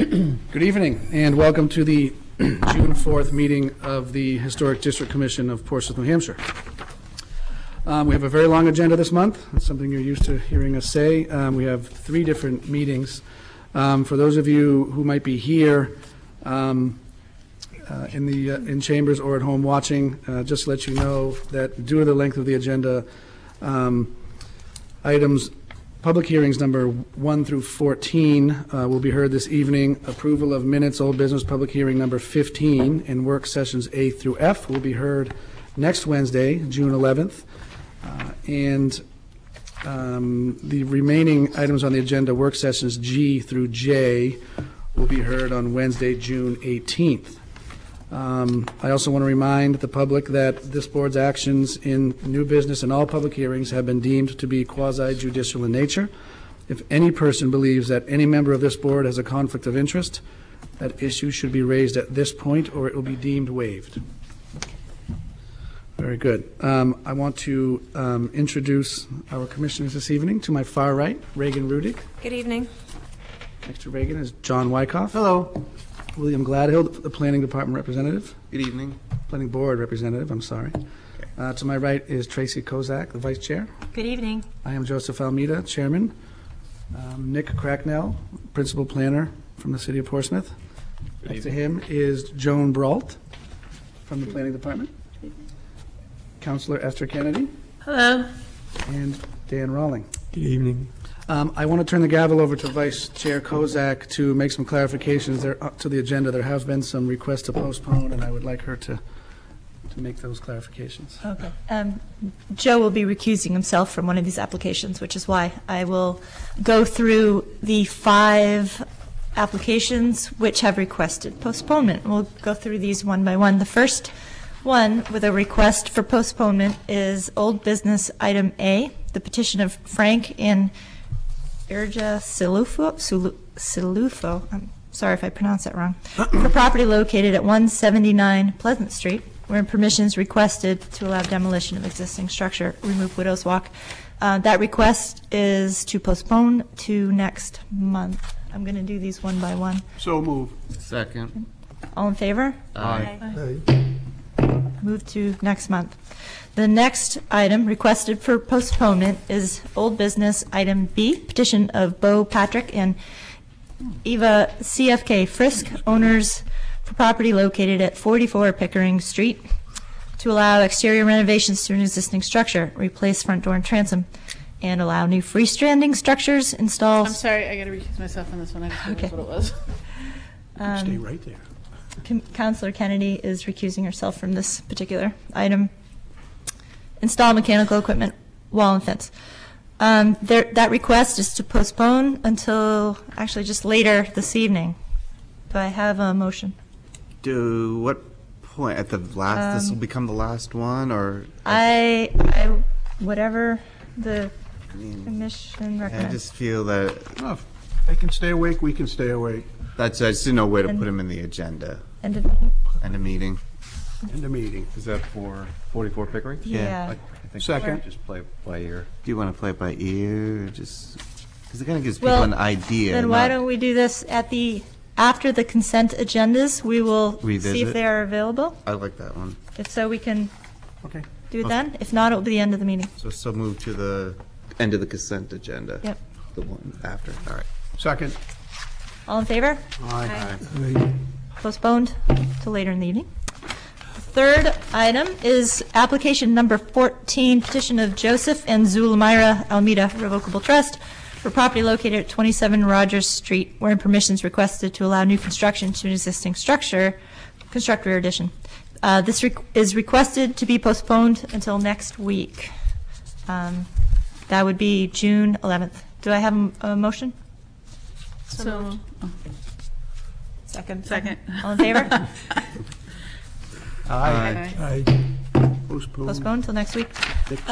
Good evening, and welcome to the June 4th meeting of the Historic District Commission of Portsmouth, New Hampshire. We have a very long agenda this month. That's something you're used to hearing us say. We have 3 different meetings. For those of you who might be here in chambers or at home watching, just to let you know that due to the length of the agenda, items public hearings number 1 through 14 will be heard this evening. Approval of minutes, old business public hearing number 15, and work sessions A through F will be heard next Wednesday, June 11th. The remaining items on the agenda, work sessions G through J, will be heard on Wednesday, June 18th. I also want to remind the public that this board's actions in new business and all public hearings have been deemed to be quasi-judicial in nature. If any person believes that any member of this board has a conflict of interest, that issue should be raised at this point or it will be deemed waived. Very good. I want to introduce our commissioners this evening. To my far right, Reagan Rudig. Good evening. Next to Reagan is John Wyckoff. Hello. William Gladhill, the Planning Department representative. Good evening. Planning Board representative, I'm sorry. To my right is Tracy Kozak, the Vice Chair. Good evening. I am Joseph Almeida, Chairman. Nick Cracknell, Principal Planner from the City of Portsmouth. Next to him is Joan Brault from the Planning Department. Councilor Esther Kennedy. Hello. And Dan Rawling. Good evening. I want to turn the gavel over to Vice Chair Kozak to make some clarifications there to the agenda. There have been some requests to postpone, and I would like her to make those clarifications. Okay. Joe will be recusing himself from one of these applications, which is why I will go through the 5 applications which have requested postponement. We'll go through these one by one. The first one with a request for postponement is old business item A, the petition of Frank and Irja Silufo, I'm sorry if I pronounced that wrong, for property located at 179 Pleasant Street, where permission is requested to allow demolition of existing structure, remove Widow's Walk. That request is to postpone to next month. I'm going to do these one by one. So move. Second. All in favor? Aye. Move to next month. The next item requested for postponement is old business item B, petition of Bo Patrick and Eva CFK Frisk, owners for property located at 44 Pickering Street, to allow exterior renovations to an existing structure, replace front door and transom, and allow new freestanding structures, install. I'm sorry, I got to recuse myself on this one. I didn't know what it was. Stay right there. Councilor Kennedy is recusing herself from this particular item. Install mechanical equipment, wall and fence. That request is to postpone until actually just later this evening. Do I have a motion? Do what point at the last? This will become the last one, or I whatever the commission I recommends. just feel that Oh, if they can stay awake, we can stay awake. I just didn't know where to put him in the agenda End of meeting? and a meeting. End of meeting. Is that for 44 Pickering? Yeah. I think Second. we should just play it by ear. Do you want to play it by ear, or just because it kind of gives Well, people an idea? Then why not- don't we do this after the consent agendas? We will see if Revisit? they are available. I like that one. If so, we can Okay. do it then. If not, it will be the end of the meeting. So move to the end of the consent agenda. Yep. The one after. All right. Second. All in favor? Aye. Postponed till later in the evening. The third item is application number 14, petition of Joseph and Zulmira Almeida Revocable Trust for property located at 27 Rogers Street, wherein permission is requested to allow new construction to an existing structure, construct rear addition. This is requested to be postponed until next week. That would be June 11th. Do I have a motion? So, Second. second. All in favor? Aye. Aye. Postpone. Postponed till next week. Next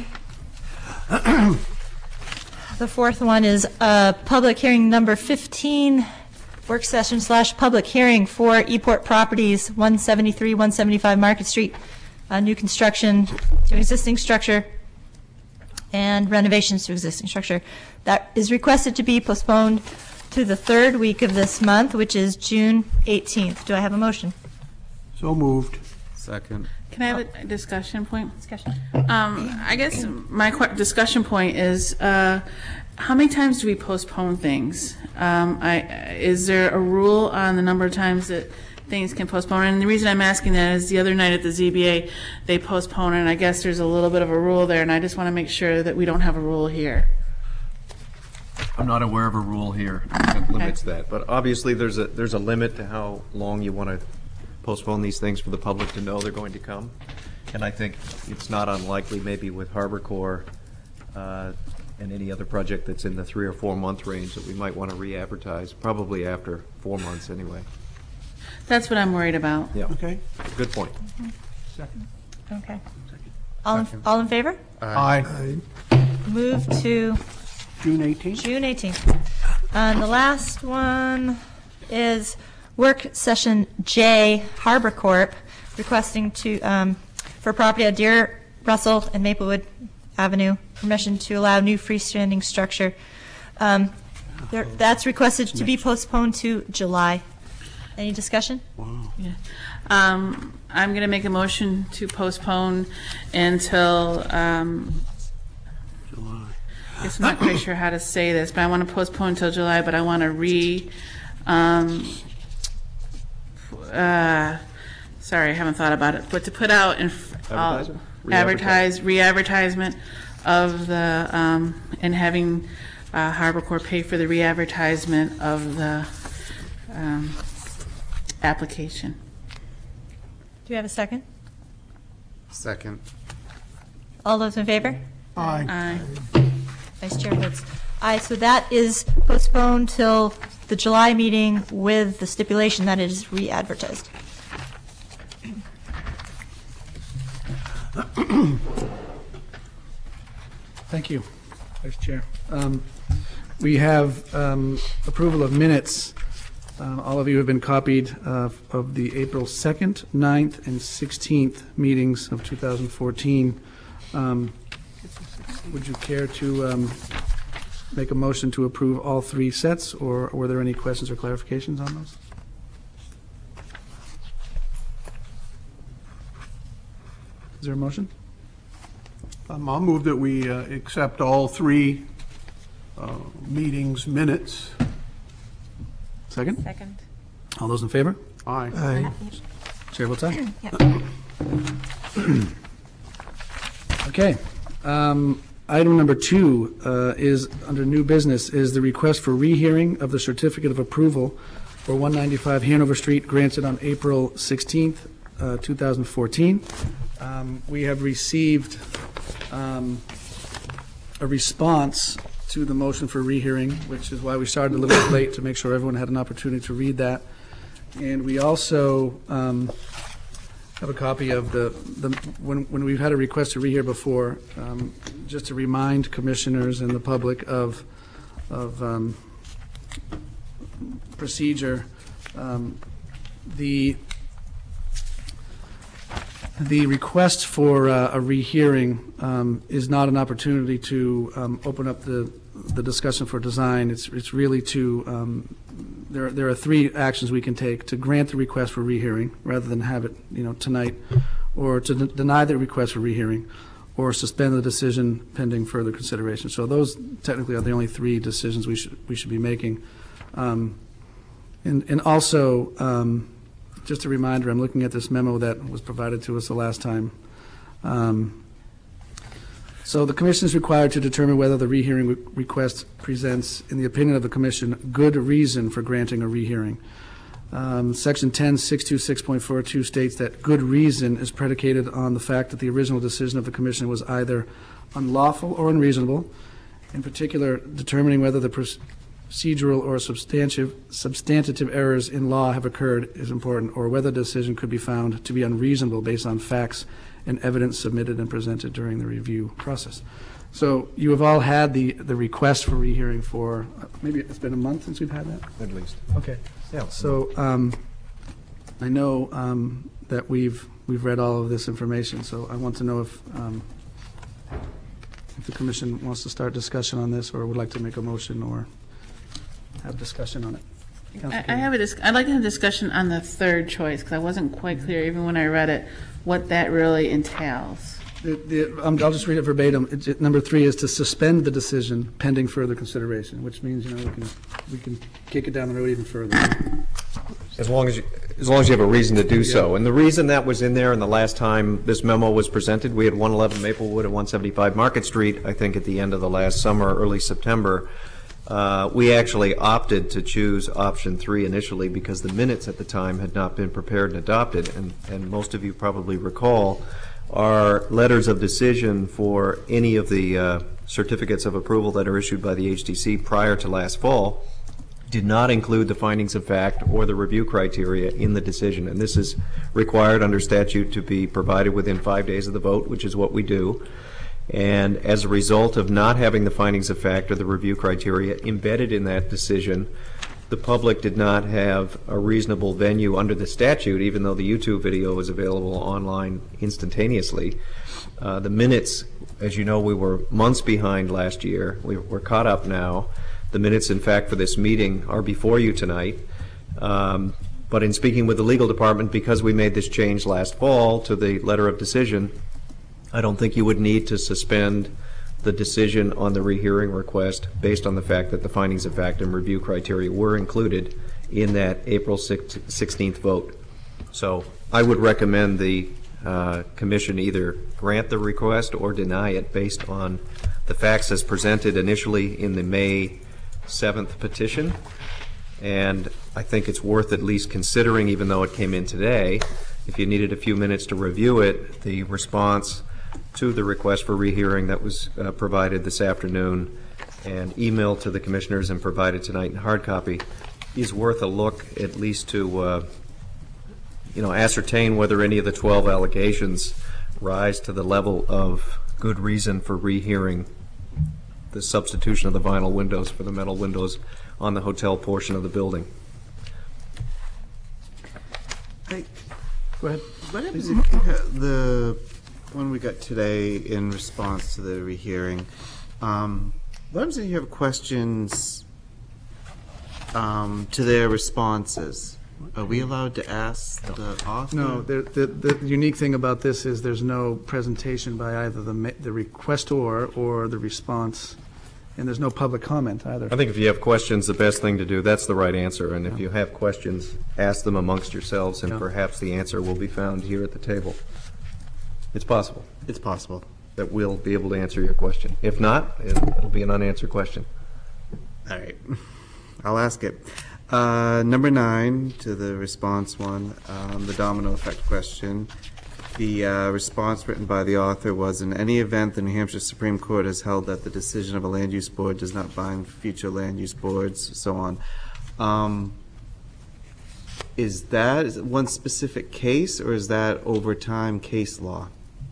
The fourth one is public hearing number 15, work session / public hearing for Eport Properties, 173, 175 Market Street, new construction to existing structure and renovations to existing structure. That is requested to be postponed to the third week of this month, which is June 18th. Do I have a motion? So moved. Second. Can I have a discussion point? Discussion. I guess my discussion point is, how many times do we postpone things? Is there a rule on the number of times that things can postpone? And the reason I'm asking that is the other night at the ZBA, they postponed, and I guess there's a little bit of a rule there, and I just want to make sure that we don't have a rule here. I'm not aware of a rule here that limits that, but obviously there's a limit to how long you want to postpone these things for the public to know they're going to come. And I think it's not unlikely, maybe with Harbor Corps and any other project that's in the 3 or 4 month range, that we might want to re-advertise, probably after 4 months anyway. That's what I'm worried about. Yeah, Okay. good point. Second. Okay. All in favor? Aye. Move to June 18th? June 18th. And the last one is work session J, Harbor Corp, requesting for property at Deer, Russell, and Maplewood Avenue, permission to allow new freestanding structure. That's requested to be postponed to July. Any discussion? Yeah. I'm going to make a motion to postpone until, July. I'm not quite sure how to say this, but I want to postpone until July, but I want to sorry, I haven't thought about it, but to put out in re-advertisement of the, and having Harbor Corps pay for the re-advertisement of the application. Do we have a second? Second. All those in favor? Aye. Aye. Vice Chair votes aye. So that is postponed till the July meeting with the stipulation that it is re-advertised. Thank you, Vice Chair. We have approval of minutes. All of you have been copied of the April 2nd, 9th, and 16th meetings of 2014. Would you care to make a motion to approve all 3 sets, or were there any questions or clarifications on those? Is there a motion? I'll move that we accept all 3 meetings minutes. Second? Second. All those in favor? Aye. Chair votes aye. Okay. Item number 2 is, under new business, is the request for rehearing of the certificate of approval for 195 Hanover Street granted on April 16th, 2014. We have received a response to the motion for rehearing, which is why we started a little bit late, to make sure everyone had an opportunity to read that. And we also have a copy of when we've had a request to rehear before, just to remind commissioners and the public of procedure. The request for a rehearing is not an opportunity to open up the discussion for design. It's really to there are 3 actions we can take: to grant the request for rehearing rather than have it tonight, or to deny the request for rehearing, or suspend the decision pending further consideration. So those technically are the only 3 decisions we should be making. And also, just a reminder, I'm looking at this memo that was provided to us the last time. So the commission is required to determine whether the rehearing request presents, in the opinion of the commission, good reason for granting a rehearing. Section 10.626.42 states that good reason is predicated on the fact that the original decision of the commission was either unlawful or unreasonable. In particular, determining whether the procedural or substantive errors in law have occurred is important, or whether the decision could be found to be unreasonable based on facts and evidence submitted and presented during the review process. So you have all had the request for rehearing for, maybe it's been a month since we've had that? At least. Okay. Yeah. So I know that we've read all of this information, so I want to know if the commission wants to start discussion on this, or would like to make a motion, or have discussion on it. I'd like to have a discussion on the third choice, because I wasn't quite clear, even when I read it, what that really entails. I'll just read it verbatim. Number 3 is to suspend the decision pending further consideration, which means, we can kick it down the road even further. As long as you have a reason to do so. And the reason that was in there, and the last time this memo was presented, we had 111 Maplewood and 175 Market Street, I think at the end of the last summer, early September. We actually opted to choose option 3 initially because the minutes at the time had not been prepared and adopted. And most of you probably recall our letters of decision for any of the certificates of approval that are issued by the HDC prior to last fall did not include the findings of fact or the review criteria in the decision. And this is required under statute to be provided within 5 days of the vote, which is what we do. And as a result of not having the findings of fact or the review criteria embedded in that decision, the public did not have a reasonable venue under the statute, even though the YouTube video is available online instantaneously. The minutes, as you know, we were months behind last year. We're caught up now. The minutes, in fact, for this meeting are before you tonight. But in speaking with the legal department, because we made this change last fall to the letter of decision, I don't think you would need to suspend the decision on the rehearing request based on the fact that the findings of fact and review criteria were included in that April 16th vote. So I would recommend the Commission either grant the request or deny it based on the facts as presented initially in the May 7th petition. And I think it's worth at least considering, even though it came in today, if you needed a few minutes to review it, the response to the request for rehearing that was provided this afternoon and emailed to the commissioners and provided tonight in hard copy is worth a look, at least to ascertain whether any of the 12 allegations rise to the level of good reason for rehearing the substitution of the vinyl windows for the metal windows on the hotel portion of the building. Go ahead. What happens if the one we got today in response to the rehearing? What happens if you have questions to their responses? Are we allowed to ask the author? No, the unique thing about this is there's no presentation by either the requestor or the response, and there's no public comment either. I think if you have questions, the best thing to do, that's the right answer. And if you have questions, ask them amongst yourselves, and perhaps the answer will be found here at the table. It's possible. It's possible that we'll be able to answer your question. If not, it'll be an unanswered question. All right. I'll ask it. Number 9, to the response one, the domino effect question. The response written by the author was, in any event, the New Hampshire Supreme Court has held that the decision of a land use board does not bind future land use boards, so on. Is that one specific case, or is that over time case law?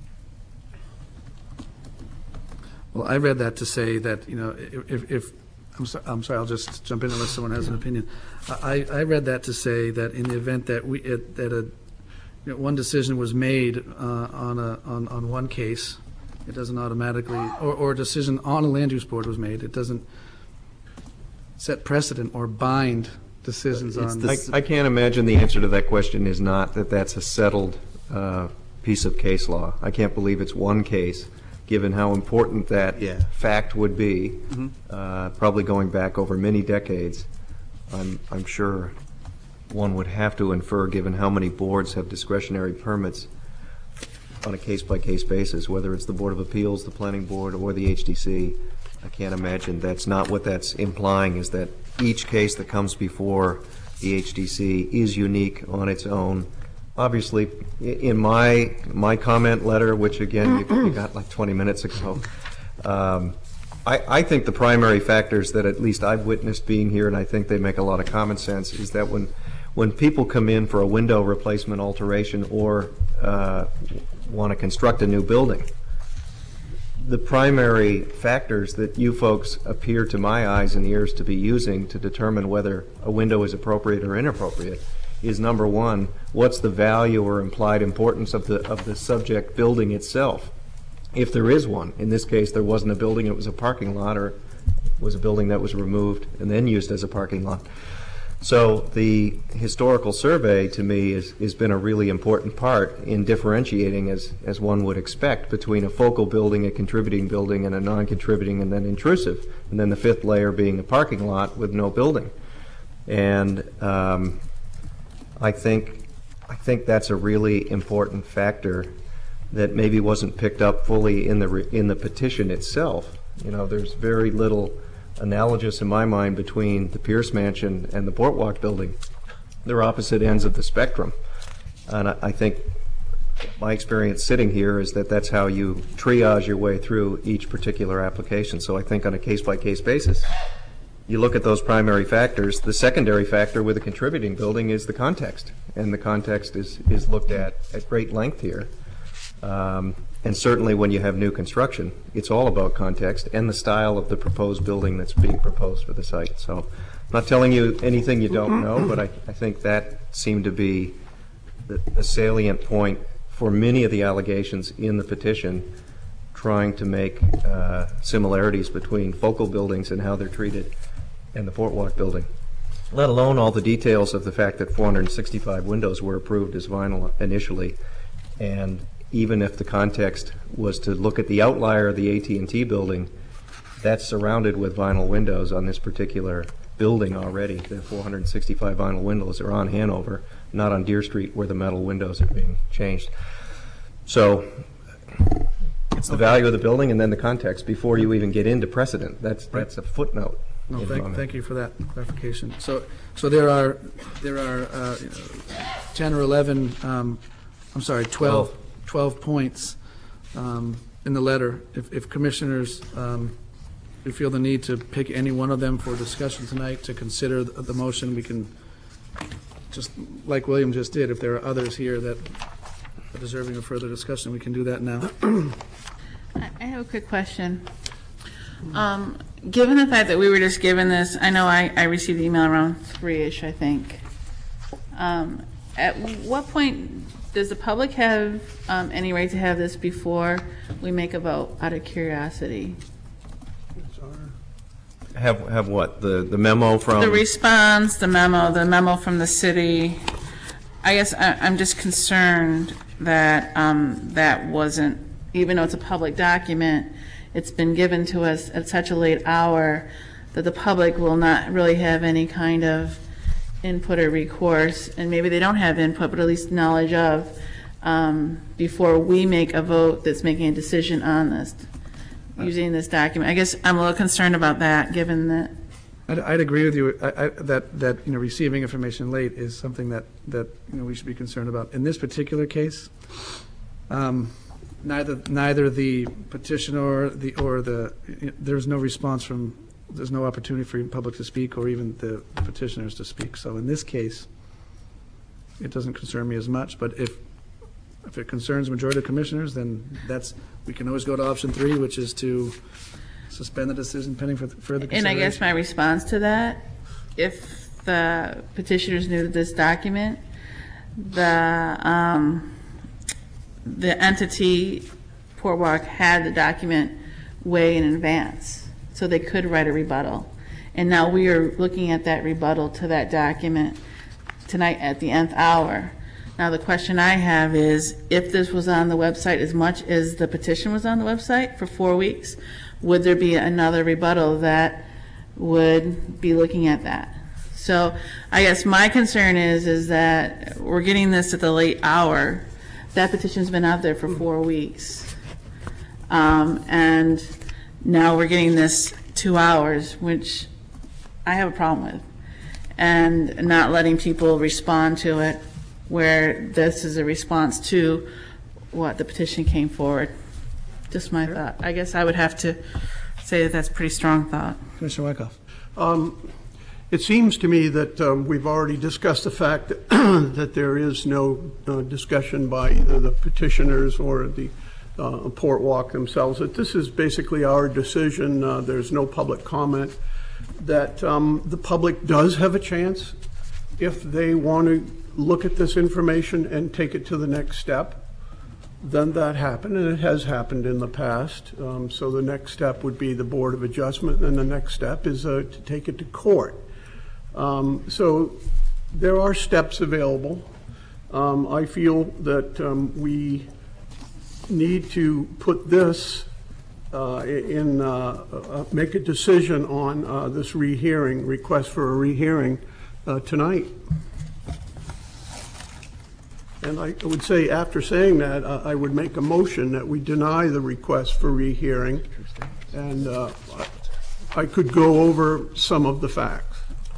Well, I read that to say that, if I'm sorry, I'll just jump in unless someone has an opinion. I read that to say that in the event that one decision was made on one case, it doesn't automatically, or a decision on a land use board was made, it doesn't set precedent or bind decisions on. I can't imagine the answer to that question is not that that's a settled piece of case law. I can't believe it's one case, given how important that fact would be, probably going back over many decades. I'm sure one would have to infer, given how many boards have discretionary permits on a case-by-case basis, whether it's the Board of Appeals, the Planning Board, or the HDC. I can't imagine that's not what that's implying, is that each case that comes before the HDC is unique on its own. Obviously, in my comment letter, which again you got like 20 minutes ago, I think the primary factors that at least I've witnessed being here, and I think they make a lot of common sense, is that when people come in for a window replacement alteration or want to construct a new building, the primary factors that you folks appear to my eyes and ears to be using to determine whether a window is appropriate or inappropriate is, number one, what's the value or implied importance of the subject building itself, if there is one. In this case, there wasn't a building, it was a parking lot, or was a building that was removed and then used as a parking lot. So the historical survey, to me, has been a really important part in differentiating, as one would expect, between a focal building, a contributing building, and a non-contributing and then intrusive, and then the fifth layer being a parking lot with no building. And I think that's a really important factor that maybe wasn't picked up fully in the petition itself. You know, there's very little analogous in my mind between the Pierce Mansion and the Boardwalk building. They're opposite ends of the spectrum. And I think my experience sitting here is that that's how you triage your way through each particular application. So I think on a case-by-case basis, you look at those primary factors. The secondary factor with a contributing building is the context. And the context is looked at great length here. And certainly when you have new construction, it's all about context and the style of the proposed building that's being proposed for the site. So I'm not telling you anything you don't know, but I think that seemed to be the salient point for many of the allegations in the petition, trying to make similarities between focal buildings and how they're treated and the Boardwalk building, let alone all the details of the fact that 465 windows were approved as vinyl initially. And even if the context was to look at the outlier of the AT&T building, that's surrounded with vinyl windows on this particular building already. The 465 vinyl windows are on Hanover, not on Deer Street where the metal windows are being changed. So it's the value of the building and then the context before you even get into precedent. That's a footnote. No, thank you for that clarification. So there are 10 or 11, 12 points in the letter. If commissioners who feel the need to pick any one of them for discussion tonight to consider the motion, we can, just like William just did, if there are others here that are deserving of further discussion, we can do that now. I have a quick question. Given the fact that we were just given this, I know I received the email around 3-ish, I think. At what point does the public have any right to have this before we make a vote, out of curiosity? Have what? The memo from? The response, the memo from the city. I guess I'm just concerned that that wasn't, even though it's a public document, it's been given to us at such a late hour that the public will not really have any kind of input or recourse, and maybe they don't have input, but at least knowledge of, before we make a vote that's making a decision on this, using this document. I guess I'm a little concerned about that, given that. I'd agree with you that receiving information late is something that we should be concerned about. In this particular case, neither the petitioner there's no response from. There's no opportunity for the public to speak or even the petitioners to speak. So in this case, it doesn't concern me as much. But if it concerns the majority of commissioners, then we can always go to option 3, which is to suspend the decision pending for further consideration. And I guess my response to that, if the petitioners knew that this document, the entity, Boardwalk, had the document way in advance, so they could write a rebuttal. And now we are looking at that rebuttal to that document tonight at the nth hour. Now the question I have is, if this was on the website as much as the petition was on the website for 4 weeks, would there be another rebuttal that would be looking at that? So I guess my concern is that we're getting this at the late hour. That petition's been out there for 4 weeks. And now we're getting this 2 hours, which I have a problem with, and not letting people respond to it, where this is a response to what the petition came forward. Just my thought. I guess I would have to say that that's a pretty strong thought. Commissioner Wyckoff. It seems to me that we've already discussed the fact that, that there is no discussion by either the petitioners or the Boardwalk themselves, that this is basically our decision. There's no public comment, that the public does have a chance, if they want to look at this information and take it to the next step, then that happened, and it has happened in the past. So the next step would be the Board of Adjustment, and the next step is to take it to court. So there are steps available. I feel that we need to put this make a decision on this rehearing, request for a rehearing tonight. And I would say, after saying that, I would make a motion that we deny the request for rehearing, and I could go over some of the facts.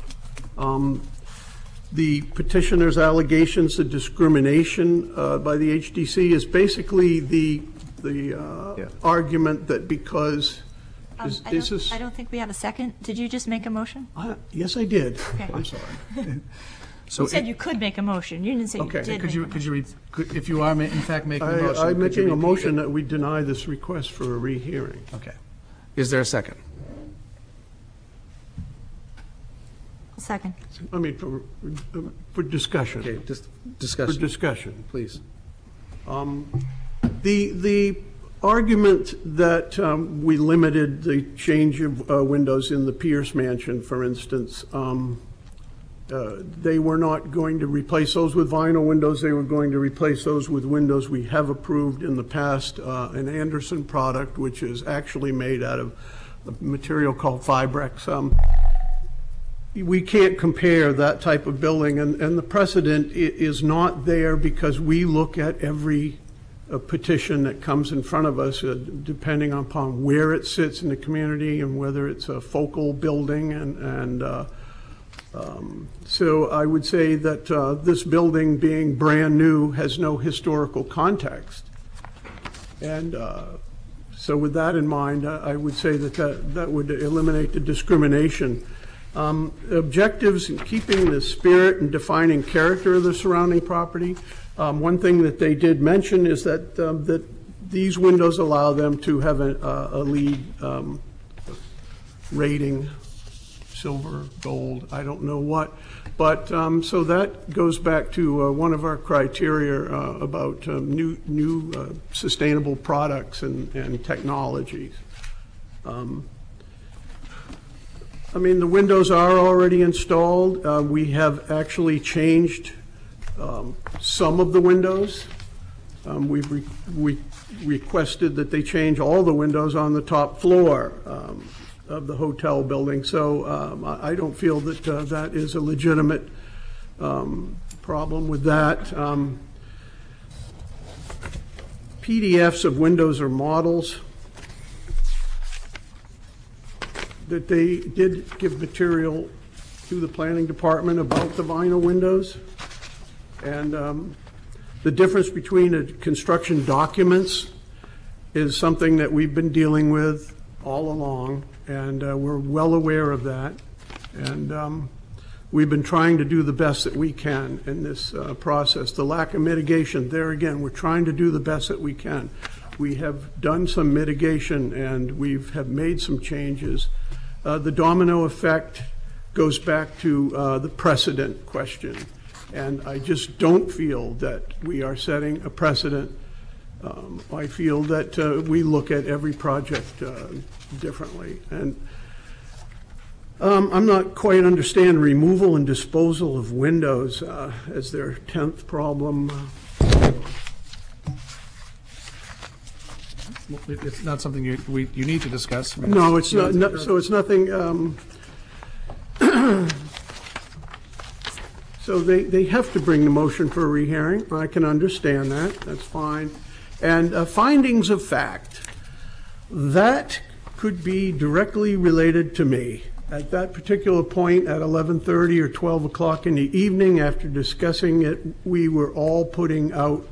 The petitioner's allegations of discrimination by the HDC is basically the argument that because I don't think we have a second. Did you just make a motion? Yes, I did. Okay. I'm sorry. So You said you could make a motion. You didn't say Okay. you did. could you if you are in fact making a motion? I'm could you making a repeat motion it? that we deny this request for a rehearing. Okay. Is there a second? Second. I mean, for discussion. Okay, just For discussion, discussion. please. The argument that we limited the change of windows in the Pierce Mansion, for instance, they were not going to replace those with vinyl windows. They were going to replace those with windows we have approved in the past, an Anderson product, which is actually made out of a material called Fibrex. We can't compare that type of building, and the precedent is not there because we look at every petition that comes in front of us, depending upon where it sits in the community and whether it's a focal building. So I would say that this building, being brand new, has no historical context. And so with that in mind, I would say that would eliminate the discrimination. Objectives in keeping the spirit and defining character of the surrounding property. One thing that they did mention is that that these windows allow them to have a LEED rating, silver, gold, I don't know what. But so that goes back to one of our criteria about new sustainable products and technologies. I mean, the windows are already installed. We have actually changed some of the windows. We've requested that they change all the windows on the top floor of the hotel building. So I don't feel that that is a legitimate problem with that. PDFs of windows or models. That they did give material to the planning department about the vinyl windows. And the difference between the construction documents is something that we've been dealing with all along, and we're well aware of that. And we've been trying to do the best that we can in this process. The lack of mitigation, there again, we're trying to do the best that we can. We have done some mitigation, and we have made some changes. The domino effect goes back to the precedent question. And I just don't feel that we are setting a precedent. I feel that we look at every project differently. And I'm not quite understand removal and disposal of windows as their 10th problem. It's not something you need to discuss. No, it's not. No, so it's nothing. So they have to bring the motion for a rehearing. I can understand that. That's fine. And findings of fact, that could be directly related to me. At that particular point, at 11:30 or 12 o'clock in the evening, after discussing it, we were all putting out,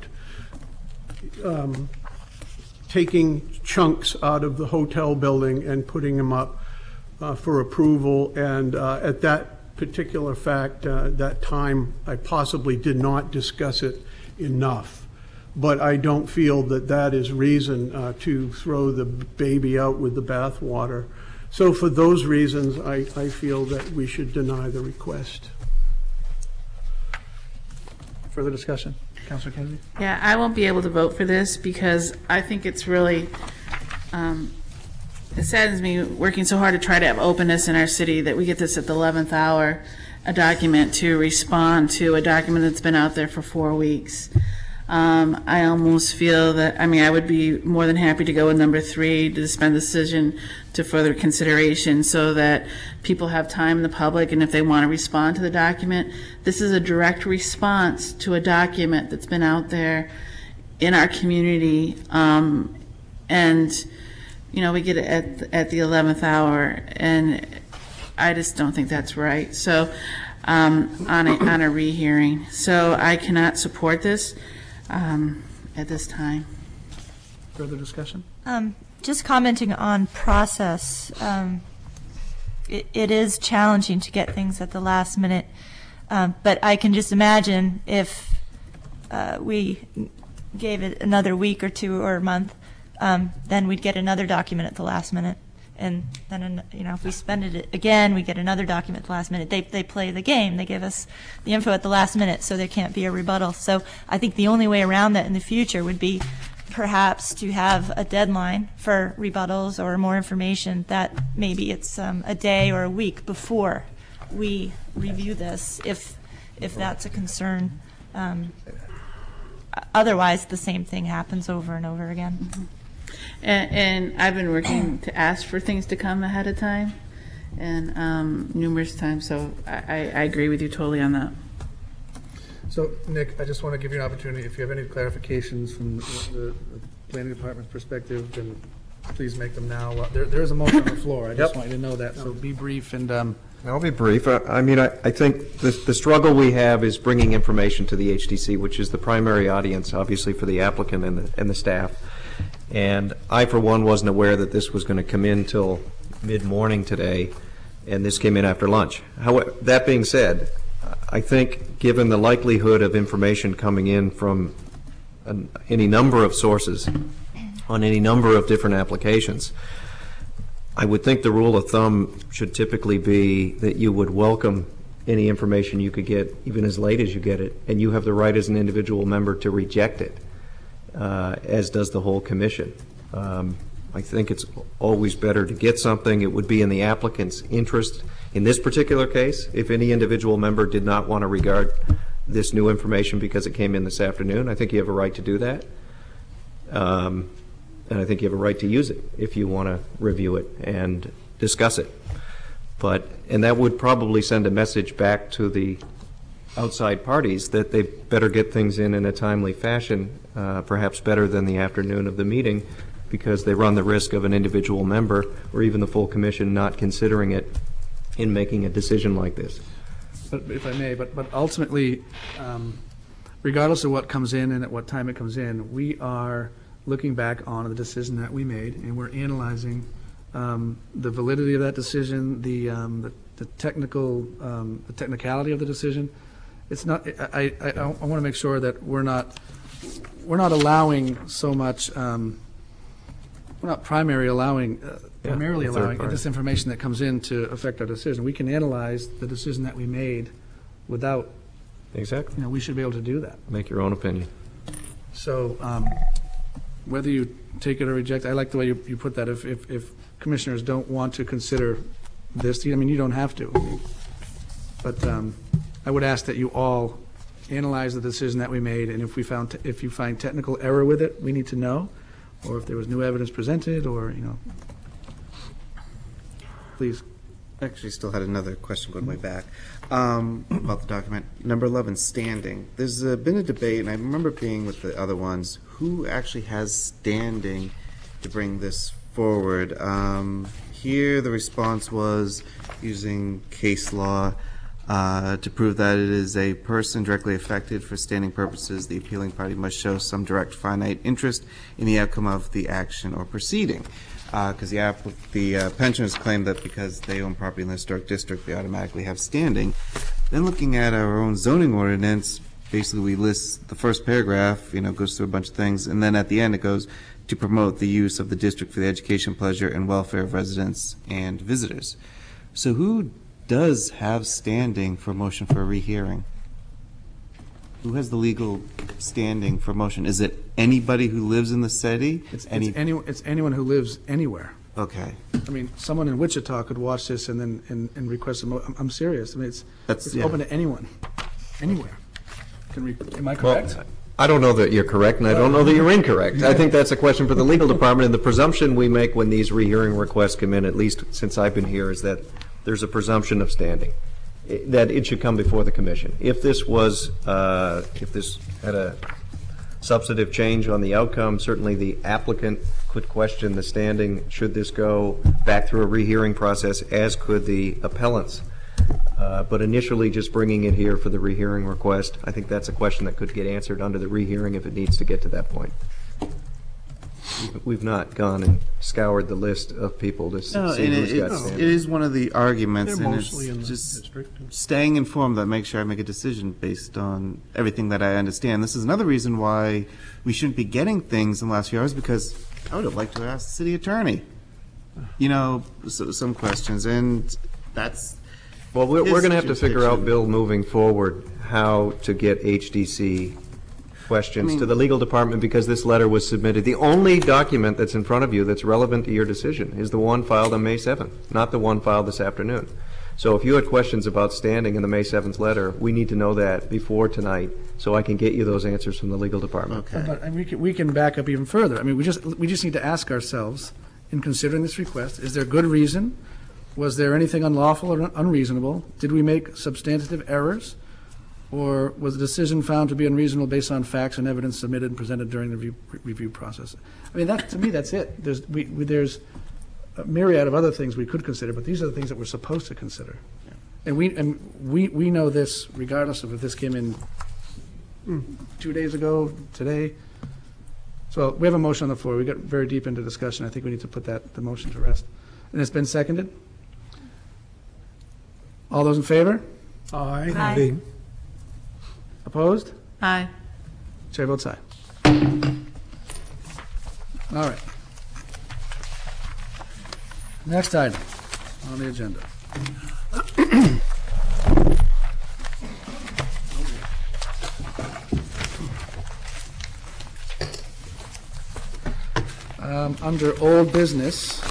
taking chunks out of the hotel building and putting them up for approval. And at that particular fact, that time, I possibly did not discuss it enough. But I don't feel that that is reason to throw the baby out with the bathwater. So for those reasons, I feel that we should deny the request. Further discussion? Councilor Kennedy? Yeah, I won't be able to vote for this because I think it's really, it saddens me working so hard to try to have openness in our city that we get this at the 11th hour, a document to respond to a document that's been out there for 4 weeks. I almost feel that, I would be more than happy to go with number 3, to suspend the decision to further consideration so that people have time in the public, and if they want to respond to the document, this is a direct response to a document that's been out there in our community, and, we get it at the 11th hour, and I just don't think that's right. So, on a rehearing. So I cannot support this. At this time. Further discussion? Just commenting on process, it is challenging to get things at the last minute, but I can just imagine if we gave it another week or 2 or a month, then we'd get another document at the last minute. And then, if we spend it again, we get another document at the last minute. They play the game. They give us the info at the last minute, so there can't be a rebuttal. So I think the only way around that in the future would be perhaps to have a deadline for rebuttals or more information that maybe it's a day or a week before we review this, if that's a concern. Otherwise, the same thing happens over and over again. Mm-hmm. And I've been working to ask for things to come ahead of time, and numerous times, so I agree with you totally on that. So, Nick, I just want to give you an opportunity, if you have any clarifications from the planning department's perspective, then please make them now. There is a motion on the floor. I just want you to know that, so be brief and... I'll be brief. I think the struggle we have is bringing information to the HDC, which is the primary audience, obviously, for the applicant and the staff. And I, for one, wasn't aware that this was going to come in till mid-morning today, and this came in after lunch. However, that being said, I think given the likelihood of information coming in from any number of sources on any number of different applications, I would think the rule of thumb should typically be that you would welcome any information you could get, even as late as you get it, and you have the right as an individual member to reject it. As does the whole commission. I think it's always better to get something. It would be in the applicant's interest. In this particular case, if any individual member did not want to regard this new information because it came in this afternoon, I think you have a right to do that. And I think you have a right to use it if you want to review it and discuss it. And that would probably send a message back to the outside parties that they better get things in a timely fashion, perhaps better than the afternoon of the meeting, because they run the risk of an individual member or even the full commission not considering it in making a decision like this. But if I may, but ultimately, regardless of what comes in and at what time it comes in, we are looking back on the decision that we made, and we're analyzing the validity of that decision, the technicality of the decision. It's not. I want to make sure that we're not allowing so much. We're not primarily allowing this information that comes in to affect our decision. We can analyze the decision that we made without. Exactly. We should be able to do that. Make your own opinion. So whether you take it or reject, I like the way you put that. If commissioners don't want to consider this, you don't have to. But I would ask that you all analyze the decision that we made, and if you find technical error with it, we need to know, or if there was new evidence presented, or please. Actually, still had another question going way back about the document. Number 11, standing. There's been a debate, and I remember being with the other ones, who actually has standing to bring this forward. Here, the response was using case law to prove that it is a person directly affected for standing purposes. The appealing party must show some direct finite interest in the outcome of the action or proceeding. Because the pensioners claim that because they own property in the historic district, they automatically have standing. Then looking at our own zoning ordinance, basically we list the first paragraph, goes through a bunch of things, and then at the end it goes to promote the use of the district for the education, pleasure, and welfare of residents and visitors. So who does have standing for a motion for a rehearing? Who has the legal standing for motion? Is it anybody who lives in the city? It's anyone who lives anywhere. Okay. I mean, someone in Wichita could watch this and then and request I'm serious. I mean, it's yeah. open to anyone, anywhere. Am I correct? Well, I don't know that you're correct, and I don't know that you're incorrect. I think that's a question for the legal department, and the presumption we make when these rehearing requests come in, at least since I've been here, is that there's a presumption of standing, that it should come before the commission. If this had a substantive change on the outcome, certainly the applicant could question the standing should this go back through a rehearing process, as could the appellants. But initially, just bringing it here for the rehearing request, I think that's a question that could get answered under the rehearing if it needs to get to that point. We've not gone and scoured the list of people to see who's got standing. It is one of the arguments, They're and mostly in it's the just district. staying informed that make sure I make a decision based on everything that I understand. This is another reason why we shouldn't be getting things in the last few hours, because I would have liked to ask the city attorney, some questions, and that's. Well, we're his going to have to figure out, jurisdiction. Bill, moving forward, how to get HDC questions to the legal department, because this letter was submitted. The only document that's in front of you that's relevant to your decision is the one filed on May 7th, not the one filed this afternoon. So if you had questions about standing in the May 7th letter, we need to know that before tonight, so I can get you those answers from the legal department. Okay. But we can back up even further. I mean, we just need to ask ourselves, in considering this request, is there good reason? Was there anything unlawful or unreasonable? Did we make substantive errors? Or was the decision found to be unreasonable based on facts and evidence submitted and presented during the review process? I mean, to me, that's it. There's a myriad of other things we could consider, but these are the things that we're supposed to consider. And we know this regardless of if this came in 2 days ago, today. So we have a motion on the floor. We got very deep into discussion. I think we need to put the motion to rest. And it's been seconded? All those in favor? Aye. Aye. Opposed? Aye. Chair votes aye. All right. Next item on the agenda. Under old business,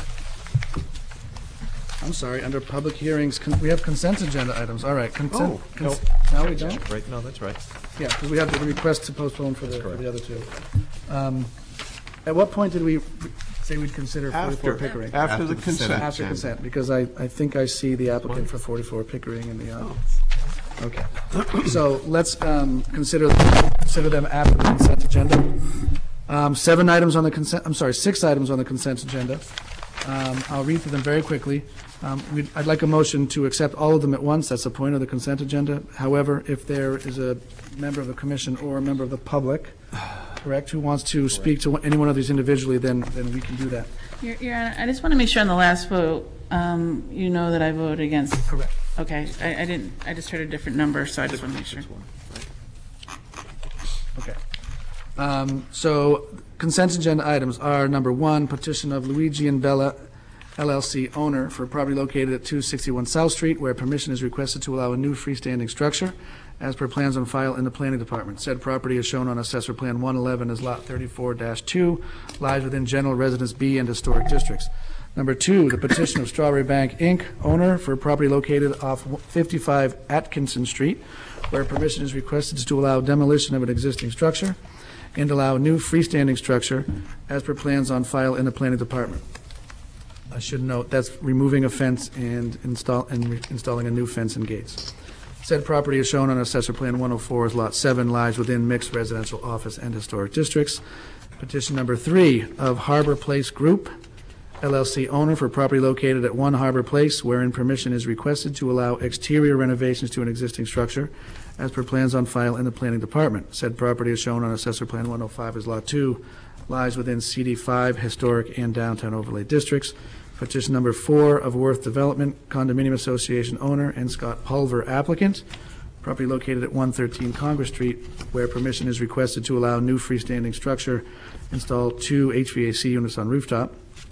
I'm sorry, under public hearings, we have consent agenda items. All right, consent. no. No, we don't? Right? No, that's right. Yeah, because we have the request to postpone for the other two. At what point did we say we'd consider 44 Pickering? After the consent. After consent, because I think I see the applicant for 44 Pickering in the audience. Okay. So let's consider them after the consent agenda. 6 items on the consent agenda. I'll read through them very quickly. I'd like a motion to accept all of them at once. That's the point of the consent agenda. However, if there is a member of the commission or a member of the public, correct, who wants to speak to any one of these individually, then we can do that. Your Honor, I just want to make sure on the last vote, you know that I voted against. Correct. Okay, I didn't, I just heard a different number, so I just want to make sure. Okay. So consent agenda items are, number 1, petition of Luigi and Bella LLC owner for property located at 261 South Street, where permission is requested to allow a new freestanding structure as per plans on file in the planning department. Said property is shown on Assessor Plan 111 as Lot 34-2, lies within General Residence B and Historic Districts. Number 2, the petition of Strawberry Bank, Inc., owner for property located off 55 Atkinson Street, where permission is requested to allow demolition of an existing structure and allow a new freestanding structure as per plans on file in the planning department. I should note that's removing a fence and installing a new fence and gates. Said property is shown on Assessor Plan 104 as Lot 7, lies within mixed residential office and historic districts. Petition number 3 of Harbor Place Group, LLC owner for property located at 1 Harbor Place, wherein permission is requested to allow exterior renovations to an existing structure as per plans on file in the planning department. Said property is shown on Assessor Plan 105 as Lot 2, lies within CD5 historic and downtown overlay districts. Petition number 4 of Worth Development Condominium Association owner and Scott Pulver applicant, property located at 113 Congress Street, where permission is requested to allow new freestanding structure, install 2 HVAC units on rooftop,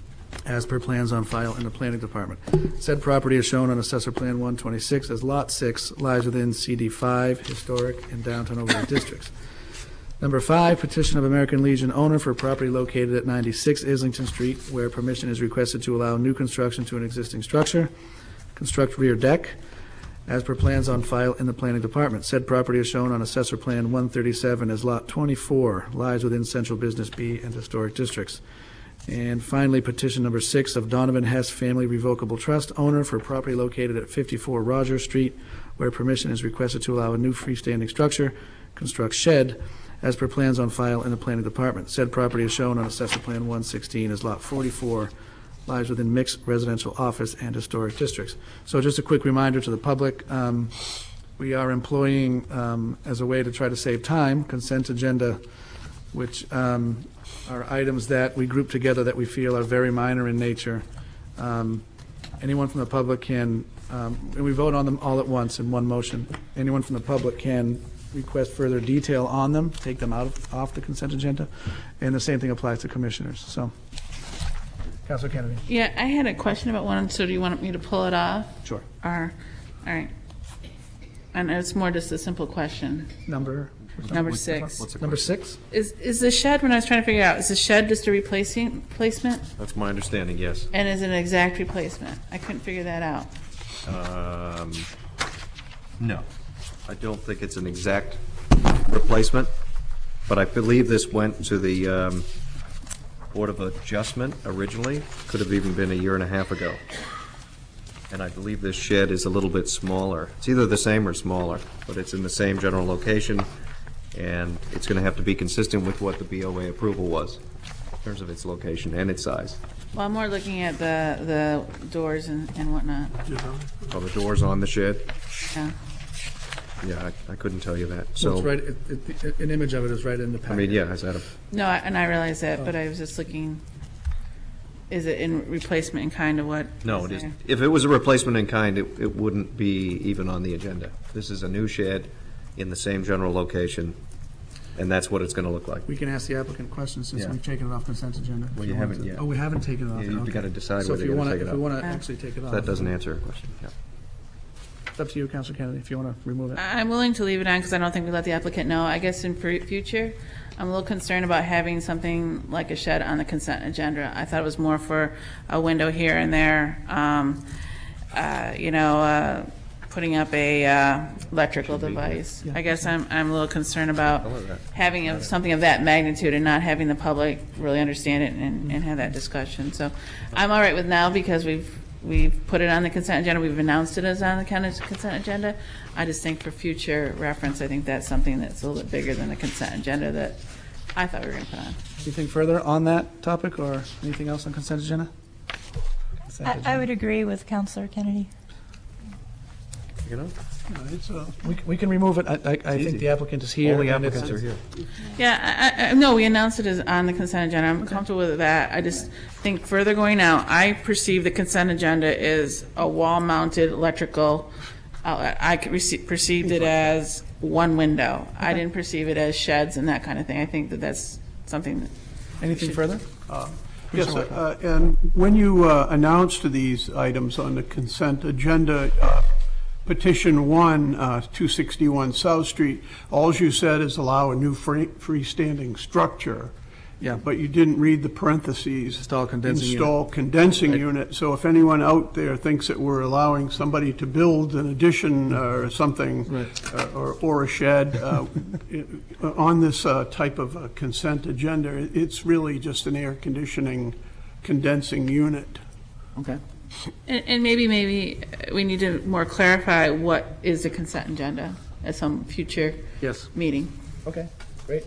as per plans on file in the planning department. Said property is shown on Assessor Plan 126 as Lot 6, lies within CD5, Historic and Downtown Overlay Districts. Number 5, petition of American Legion owner for property located at 96 Islington Street, where permission is requested to allow new construction to an existing structure, construct rear deck, as per plans on file in the planning department. Said property is shown on Assessor Plan 137 as Lot 24, lies within Central Business B and Historic Districts. And finally, petition number 6 of Donovan Hess Family Revocable Trust, owner for property located at 54 Rogers Street, where permission is requested to allow a new freestanding structure, construct shed, as per plans on file in the planning department. Said property is shown on Assessor Plan 116 as Lot 44, lies within mixed residential office and historic districts. So just a quick reminder to the public, we are employing, as a way to try to save time, consent agenda, which are items that we group together that we feel are very minor in nature. Anyone from the public can, and we vote on them all at once in one motion. Anyone from the public can request further detail on them, take them off the consent agenda, and the same thing applies to commissioners. So, Councilor Kennedy. Yeah, I had a question about one, so do you want me to pull it off? Sure. Or, all right. And it's more just a simple question. Number 6. Number 6? Is the shed, when I was trying to figure out, is the shed just a replacement? That's my understanding, yes. And is it an exact replacement? I couldn't figure that out. No, I don't think it's an exact replacement, but I believe this went to the Board of Adjustment originally. Could have even been a year and a half ago. And I believe this shed is a little bit smaller. It's either the same or smaller, but it's in the same general location, and it's going to have to be consistent with what the BOA approval was in terms of its location and its size. Well, I'm more looking at the doors and whatnot. Oh, the doors on the shed? Yeah. Yeah, I couldn't tell you that. So it's So, right, an image of it is right in the packet. I mean, yeah, is that a, No, and I realize that, but I was just looking, is it in replacement in kind of what? no, is it isn't. there? If it was a replacement in kind, it wouldn't be even on the agenda. This is a new shed in the same general location, and that's what it's going to look like. We can ask the applicant questions since Yeah. we've taken it off consent agenda. Well, If you want haven't to. yet. Oh, we haven't taken it off. Yeah, you've Okay. got to decide So whether if you're you gonna want take it If we off. want to actually take it off. That doesn't answer your question, yeah. It's up to you, Councilor Kennedy, if you want to remove it. I'm willing to leave it on because I don't think we let the applicant know. I guess in future, I'm a little concerned about having something like a shed on the consent agenda. I thought it was more for a window here and there, putting up a electrical device. I guess I'm a little concerned about having something of that magnitude and not having the public really understand it and have that discussion. So I'm all right with now because we've put it on the consent agenda. We've announced it as on the consent agenda. I just think for future reference, I think that's something that's a little bit bigger than the consent agenda that I thought we were going to put on. Anything further on that topic or anything else on consent agenda? I would agree with Councilor Kennedy. You know, We can remove it. I think easy. the applicant is here. all the and it's- applicants are here. Yeah, no, we announced it as on the consent agenda. I'm comfortable with that. I just think further going out, I perceive the consent agenda is a wall-mounted electrical outlet. I perceived it as one window. I didn't perceive it as sheds and that kind of thing. I think that that's something that Anything further? Yes, and when you announced these items on the consent agenda, petition 1, 261 South Street, all you said is allow a new freestanding structure. Yeah. But you didn't read the parentheses. Install condensing unit. Install condensing Right. unit. So if anyone out there thinks that we're allowing somebody to build an addition or something, Right. or a shed, on this type of consent agenda, it's really just an air conditioning condensing unit. Okay. And maybe we need to more clarify what is the consent agenda at some future Yes. meeting. Okay, great.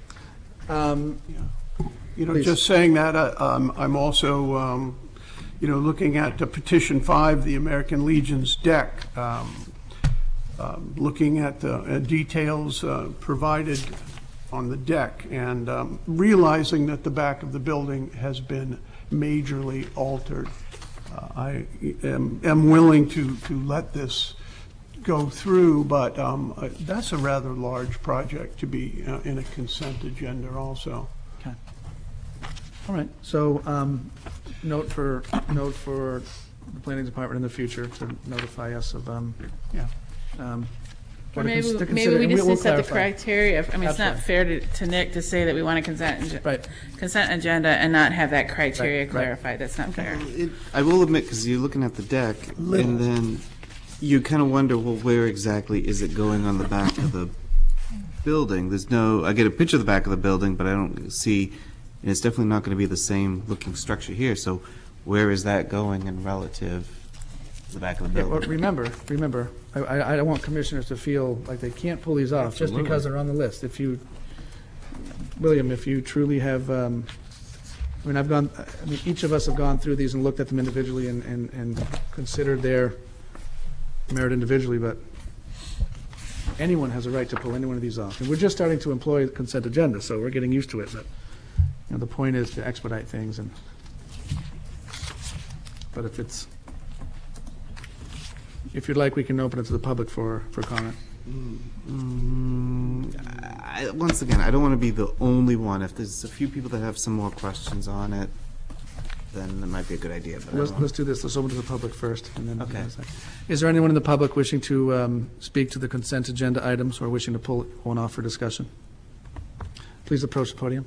You know, Please. just saying that, I'm also, looking at the petition 5, the American Legion's deck, looking at the details provided on the deck and realizing that the back of the building has been majorly altered. I am willing to let this go through, but that's a rather large project to be in a consent agenda also. Okay. All right, so note for the planning department in the future to notify us of, Yeah. what Maybe, to maybe consider, we and just we'll set the clarify. criteria. I mean, it's not Absolutely. fair to Nick to say that we want a Right. consent agenda and not have that criteria Right. clarified. That's not fair. I will admit, because you're looking at the deck, and then you kind of wonder, well, where exactly is it going on the back of the building? There's no, I get a picture of the back of the building, but I don't see, and it's definitely not going to be the same looking structure here, so where is that going in relative to the back of the Yeah, well, building? remember, I don't want commissioners to feel like they can't pull these off just because they're on the list. If you, William, if you truly have, each of us have gone through these and looked at them individually and considered their merit individually, but anyone has a right to pull any one of these off. And we're just starting to employ the consent agenda, so we're getting used to it, but, the point is to expedite things but if you'd like, we can open it to the public for comment. Once again, I don't want to be the only one. If there's a few people that have some more questions on it, then it might be a good idea. But I don't- Let's do this. Let's open to the public first, and then. Okay. Is there anyone in the public wishing to speak to the consent agenda items or wishing to pull one off for discussion? Please approach the podium.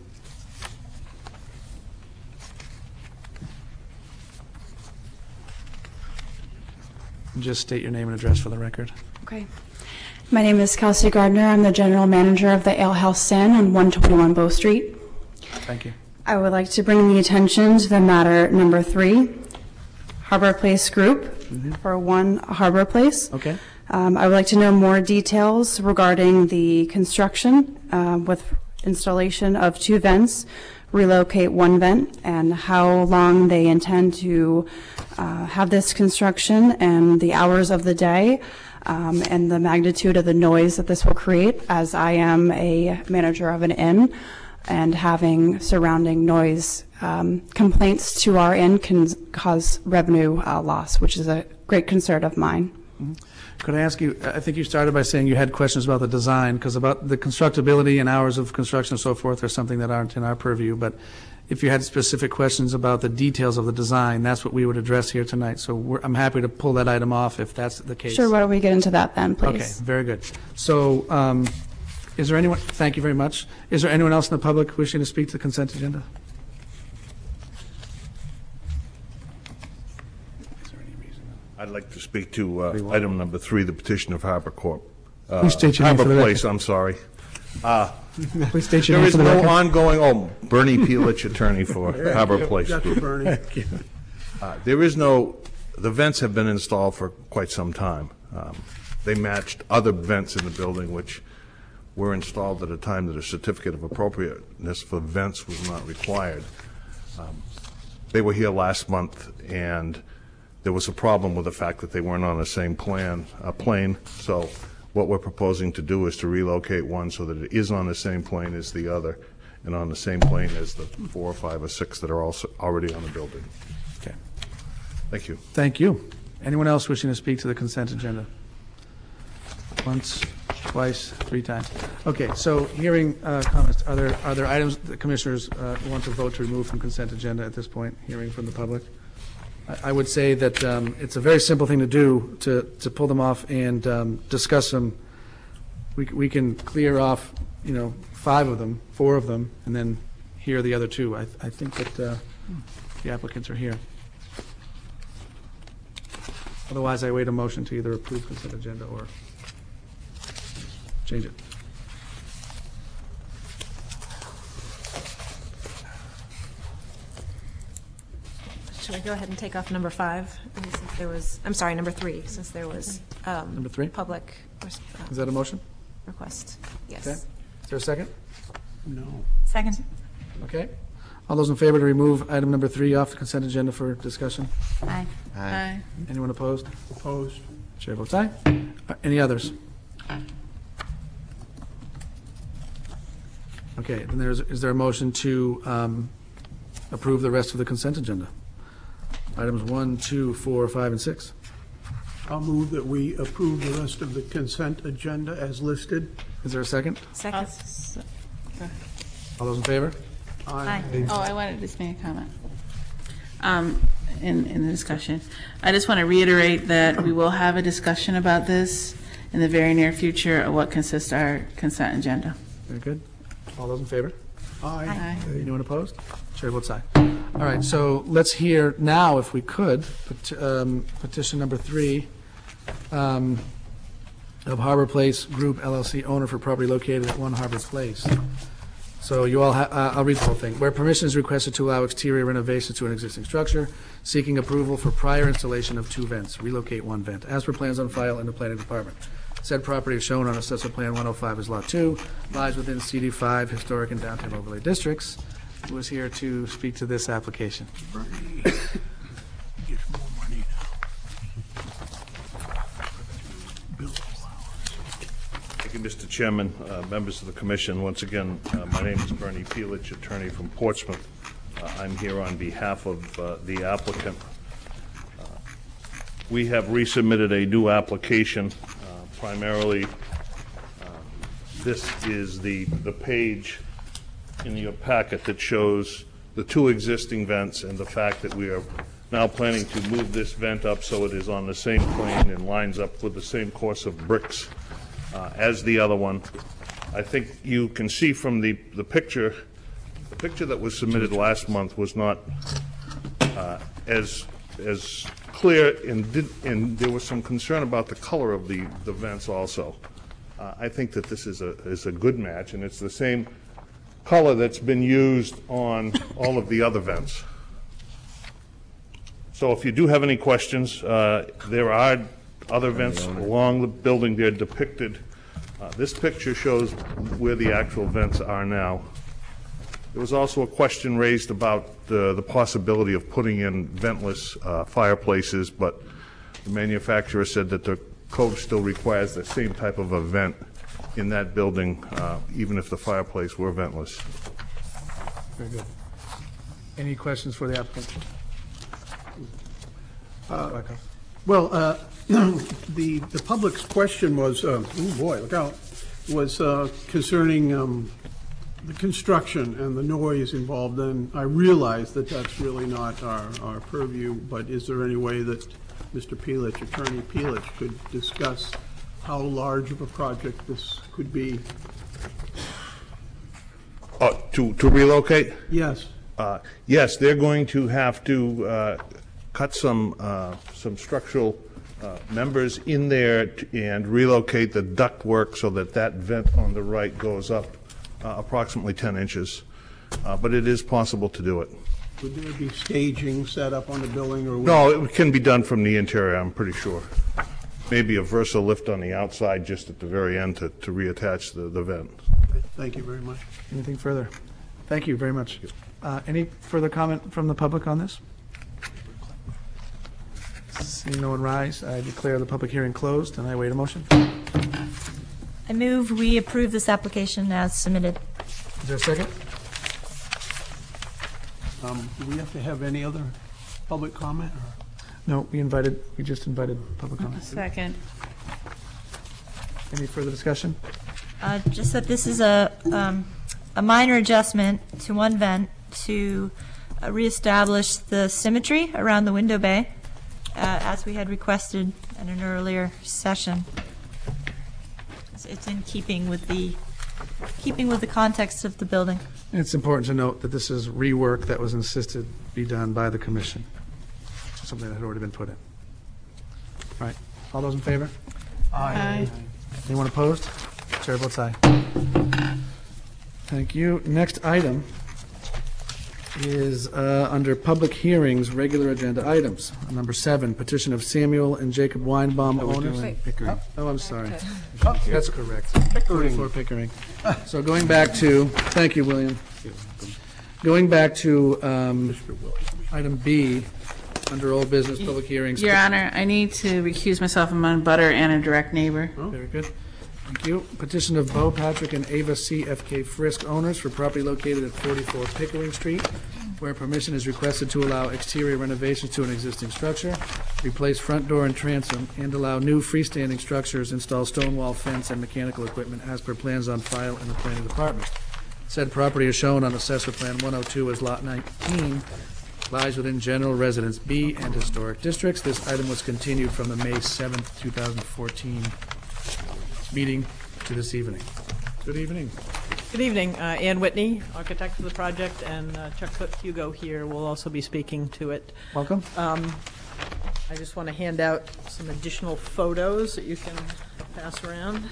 Just state your name and address for the record. Okay. My name is Kelsey Gardner. I'm the general manager of the Ale House Inn on 121 Bow Street. Thank you. I would like to bring the attention to the matter number 3, Harbor Place Group, for 1 Harbor Place. Okay. I would like to know more details regarding the construction with installation of 2 vents, relocate 1 vent, and how long they intend to have this construction and the hours of the day, and the magnitude of the noise that this will create, as I am a manager of an inn, and having surrounding noise complaints to our inn can cause revenue loss, which is a great concern of mine. Could I ask you, I think you started by saying you had questions about the design, because about the constructability and hours of construction and so forth are something that aren't in our purview, but if you had specific questions about the details of the design, that's what we would address here tonight. So I'm happy to pull that item off if that's the case. Sure, why don't we get into that then, please? Okay, very good. So is there anyone, thank you very much. Is there anyone else in the public wishing to speak to the consent agenda? I'd like to speak to item number 3, the petition of Harbor Corp. Please state your name for the Harbor record. Place, I'm sorry. Please state your There name is for the no record. ongoing, Bernie Peelich, attorney for Harbor Place Got you, Group. Bernie. There is no, the vents have been installed for quite some time. They matched other vents in the building which were installed at a time that a certificate of appropriateness for vents was not required. They were here last month, and there was a problem with the fact that they weren't on the same plane. So what we're proposing to do is to relocate one so that it is on the same plane as the other, and on the same plane as the 4 or 5 or 6 that are also already on the building. Okay. Thank you. Thank you. Anyone else wishing to speak to the consent agenda? Once, twice, 3 times. Okay, so hearing comments, are there items that commissioners want to vote to remove from consent agenda at this point, hearing from the public? I would say that it's a very simple thing to do, to pull them off and discuss them. We can clear off, 5 of them, 4 of them, and then hear the other 2. I think that the applicants are here. Otherwise, I wait a motion to either approve consent agenda or change it. Should we go ahead and take off number 5? Since there was, I'm sorry, number 3, since there was Number 3? public Is that a motion? request. Okay. Yes. Is there a second? No. Second. Okay. All those in favor to remove item number 3 off the consent agenda for discussion? Aye. Aye. Anyone opposed? Opposed? Chair votes aye. Any others? Okay, then is there a motion to approve the rest of the consent agenda? Items 1, 2, 4, 5, and 6. I'll move that we approve the rest of the consent agenda as listed. Is there a second? Second. All those in favor? Oh, I wanted to just make a comment. in the discussion. I just want to reiterate that we will have a discussion about this in the very near future of what consists our consent agenda. Very good. All those in favor? Aye. Anyone opposed? Chair votes aye. All right, so let's hear now, if we could, petition number 3 of Harbor Place Group LLC, owner for property located at 1 Harbor Place. So you all, I'll read the whole thing. Where permission is requested to allow exterior renovations to an existing structure, seeking approval for prior installation of 2 vents, relocate 1 vent, as per plans on file in the planning department. Said property is shown on Assessor Plan 105 as Lot 2, lies within CD5 Historic and Downtown Overlay Districts. Who is here to speak to this application? Thank you, Mr. Chairman, members of the commission. Once again, my name is Bernie Peelich, attorney from Portsmouth. I'm here on behalf of the applicant. We have resubmitted a new application. Primarily, this is the page in your packet that shows the 2 existing vents and the fact that we are now planning to move this vent up so it is on the same plane and lines up with the same course of bricks as the other one. I think you can see from the picture that was submitted last month was not as clear, and there was some concern about the color of the vents also. I think that this is a good match, and it's the same color that's been used on all of the other vents. So if you do have any questions, there are other vents along the building. They're depicted. This picture shows where the actual vents are now. There was also a question raised about the possibility of putting in ventless fireplaces, but the manufacturer said that the code still requires the same type of a vent in that building, even if the fireplace were ventless. Very good. Any questions for the applicant? Well, the public's question was, oh boy, look out, was concerning the construction and the noise involved. And I realize that that's really not our purview, but is there any way that Mr. Peelich, Attorney Peelich, could discuss how large of a project this could be? To relocate? Yes. Yes, they're going to have to cut some structural members in there and relocate the ductwork so that vent on the right goes up approximately 10 inches. But it is possible to do it. Would there be staging set up on the building? Or No, it can be done from the interior, I'm pretty sure. Maybe a Versa lift on the outside just at the very end to reattach the vent. Thank you very much. Anything further? Thank you very much. Any further comment from the public on this? Seeing no one rise, I declare the public hearing closed, and I await a motion. I move we approve this application as submitted. Is there a second? Do we have to have any other public comment? No, we just invited public comment. Second. Any further discussion? Just that this is a minor adjustment to one vent to reestablish the symmetry around the window bay, as we had requested in an earlier session. It's in keeping with the context of the building. It's important to note that this is rework that was insisted be done by the commission, something that had already been put in. All right, all those in favor? Aye. Anyone opposed? Chair votes aye. Thank you. Next item is under public hearings, regular agenda items. Number 7, petition of Samuel and Jacob Weinbaum, owners. Oh, I'm sorry. That's correct. 44 Pickering. So going back to, thank you, William. Going back to item B, under old business, public hearings. Your Honor, I need to recuse myself. I'm on butter and a direct neighbor. Very good. Thank you. Petition of Bo Patrick and Ava C. F.K. Frisk, owners, for property located at 44 Pickering Street, where permission is requested to allow exterior renovations to an existing structure, replace front door and transom, and allow new freestanding structures, install stone wall fence and mechanical equipment as per plans on file in the planning department. Said property is shown on Assessor Plan 102 as Lot 19, lies within general residence B and historic districts. This item was continued from the May 7th, 2014 meeting to this evening. Good evening. Good evening. Ann Whitney, architect of the project, and Chuck Hugo here will also be speaking to it. Welcome. I just want to hand out some additional photos that you can pass around.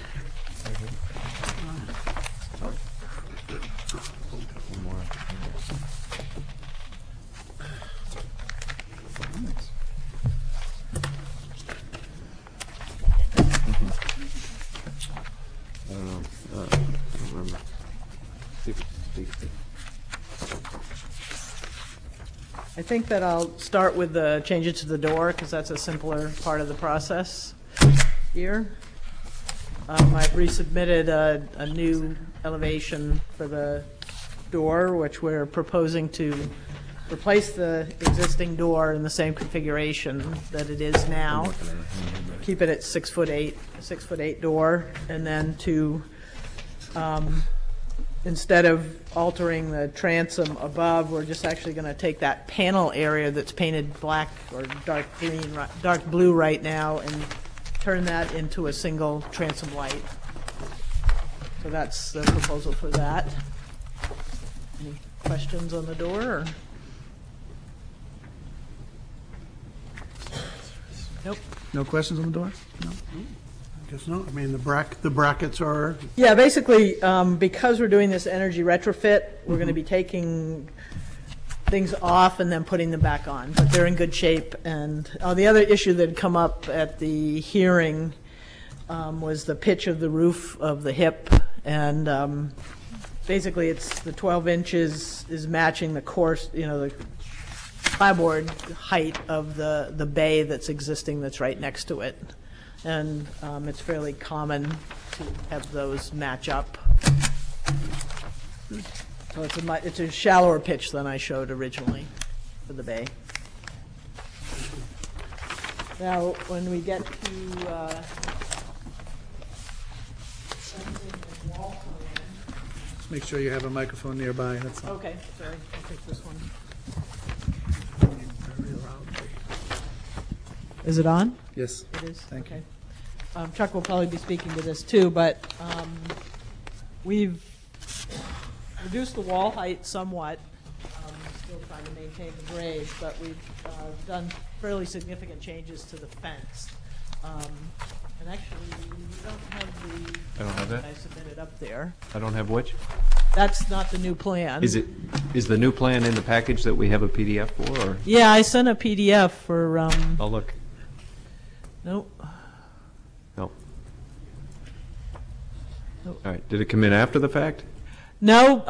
I think that I'll start with the changes to the door, because that's a simpler part of the process here. I've resubmitted a new elevation for the door, which we're proposing to replace the existing door in the same configuration that it is now. Keep it at 6'8", a 6'8" door, and then to instead of altering the transom above, we're just actually going to take that panel area that's painted black or dark green, dark blue right now, and turn that into a single transom light. So that's the proposal for that. Any questions on the door? Or? Nope. No questions on the door? No. Guess not. I mean, the brackets are, Yeah, basically, because we're doing this energy retrofit, we're going to be taking things off and then putting them back on, but they're in good shape. And the other issue that had come up at the hearing was the pitch of the roof of the hip, and basically it's the 12 inches is matching the course, the clapboard height of the bay that's existing that's right next to it. And it's fairly common to have those match up. So it's a shallower pitch than I showed originally for the bay. Now, when we get to Just make sure you have a microphone nearby. That's all. okay, sorry, I'll take this one. Is it on? Yes. It is? Thank you. Okay. Chuck will probably be speaking to this too, but we've reduced the wall height somewhat. Still trying to maintain the grade, but we've done fairly significant changes to the fence. And actually, you don't have the... I don't have that? I submitted up there. I don't have which? That's not the new plan. Is the new plan in the package that we have a PDF for, or? Yeah, I sent a PDF for... I'll look. Nope. No. All right. Did it come in after the fact? No,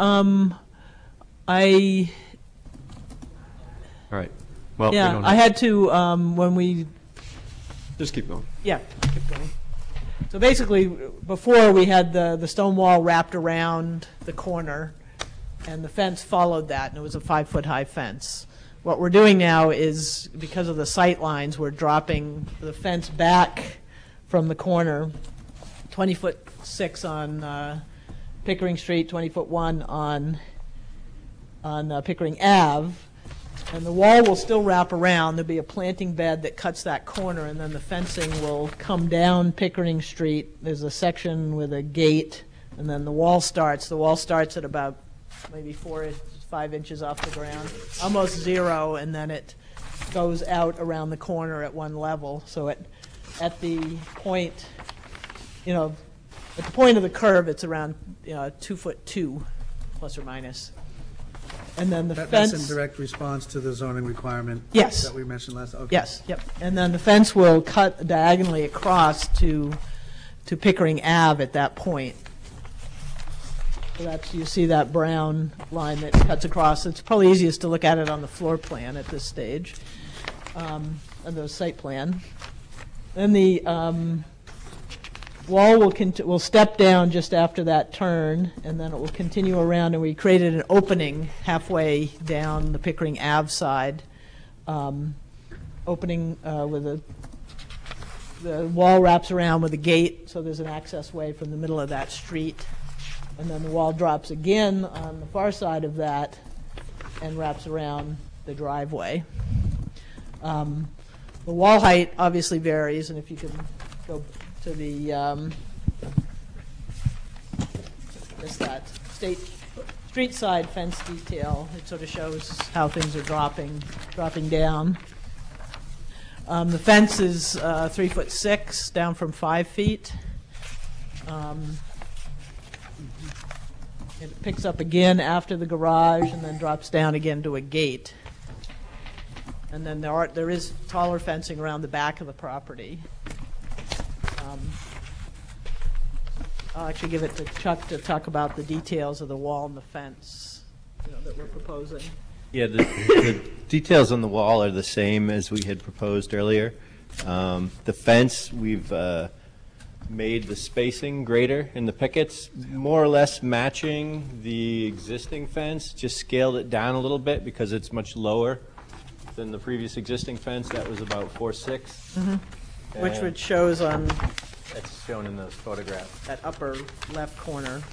I... All right. Well, we Yeah, don't I had to, when we... Just keep going. Yeah, keep going. So basically, before we had the stone wall wrapped around the corner, and the fence followed that, and it was a 5-foot-high fence. What we're doing now is, because of the sight lines, we're dropping the fence back from the corner, 20'6" on Pickering Street, 20'1" on Pickering Ave, and the wall will still wrap around. There'll be a planting bed that cuts that corner, and then the fencing will come down Pickering Street. There's a section with a gate, and then the wall starts. The wall starts at about maybe 4 or 5 inches off the ground, almost zero, and then it goes out around the corner at one level. So at the point, at the point of the curve, it's around 2'2", plus or minus. And then the fence. That's in direct response to the zoning requirement. Yes. That we mentioned last. Okay. Yes. Yep. And then the fence will cut diagonally across to Pickering Ave at that point. So you see that brown line that cuts across. It's probably easiest to look at it on the floor plan at this stage, on the site plan. Then the wall will step down just after that turn, and then it will continue around, and we created an opening halfway down the Pickering Ave side, opening with the wall wraps around with a gate, so there's an access way from the middle of that street. And then the wall drops again on the far side of that and wraps around the driveway. The wall height obviously varies, and if you can go to the, just that street side fence detail, it sort of shows how things are dropping down. The fence is 3'6", down from 5 feet. It picks up again after the garage and then drops down again to a gate. And then there is taller fencing around the back of the property. I'll actually give it to Chuck to talk about the details of the wall and the fence, that we're proposing. Yeah, the details on the wall are the same as we had proposed earlier. The fence, we've made the spacing greater in the pickets, more or less matching the existing fence, just scaled it down a little bit because it's much lower than the previous existing fence. That was about 4'6". Which shows on That's shown in those photographs. that upper left corner.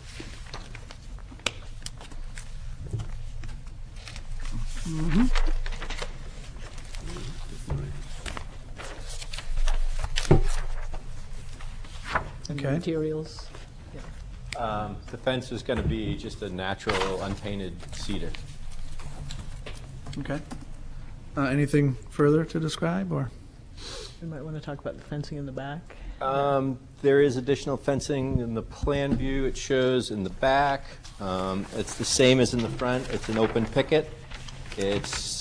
Okay. Materials. The fence is going to be just a natural unpainted cedar. Okay. Anything further to describe, or? We might want to talk about the fencing in the back. There is additional fencing in the plan view. It shows in the back. It's the same as in the front. It's an open picket. It's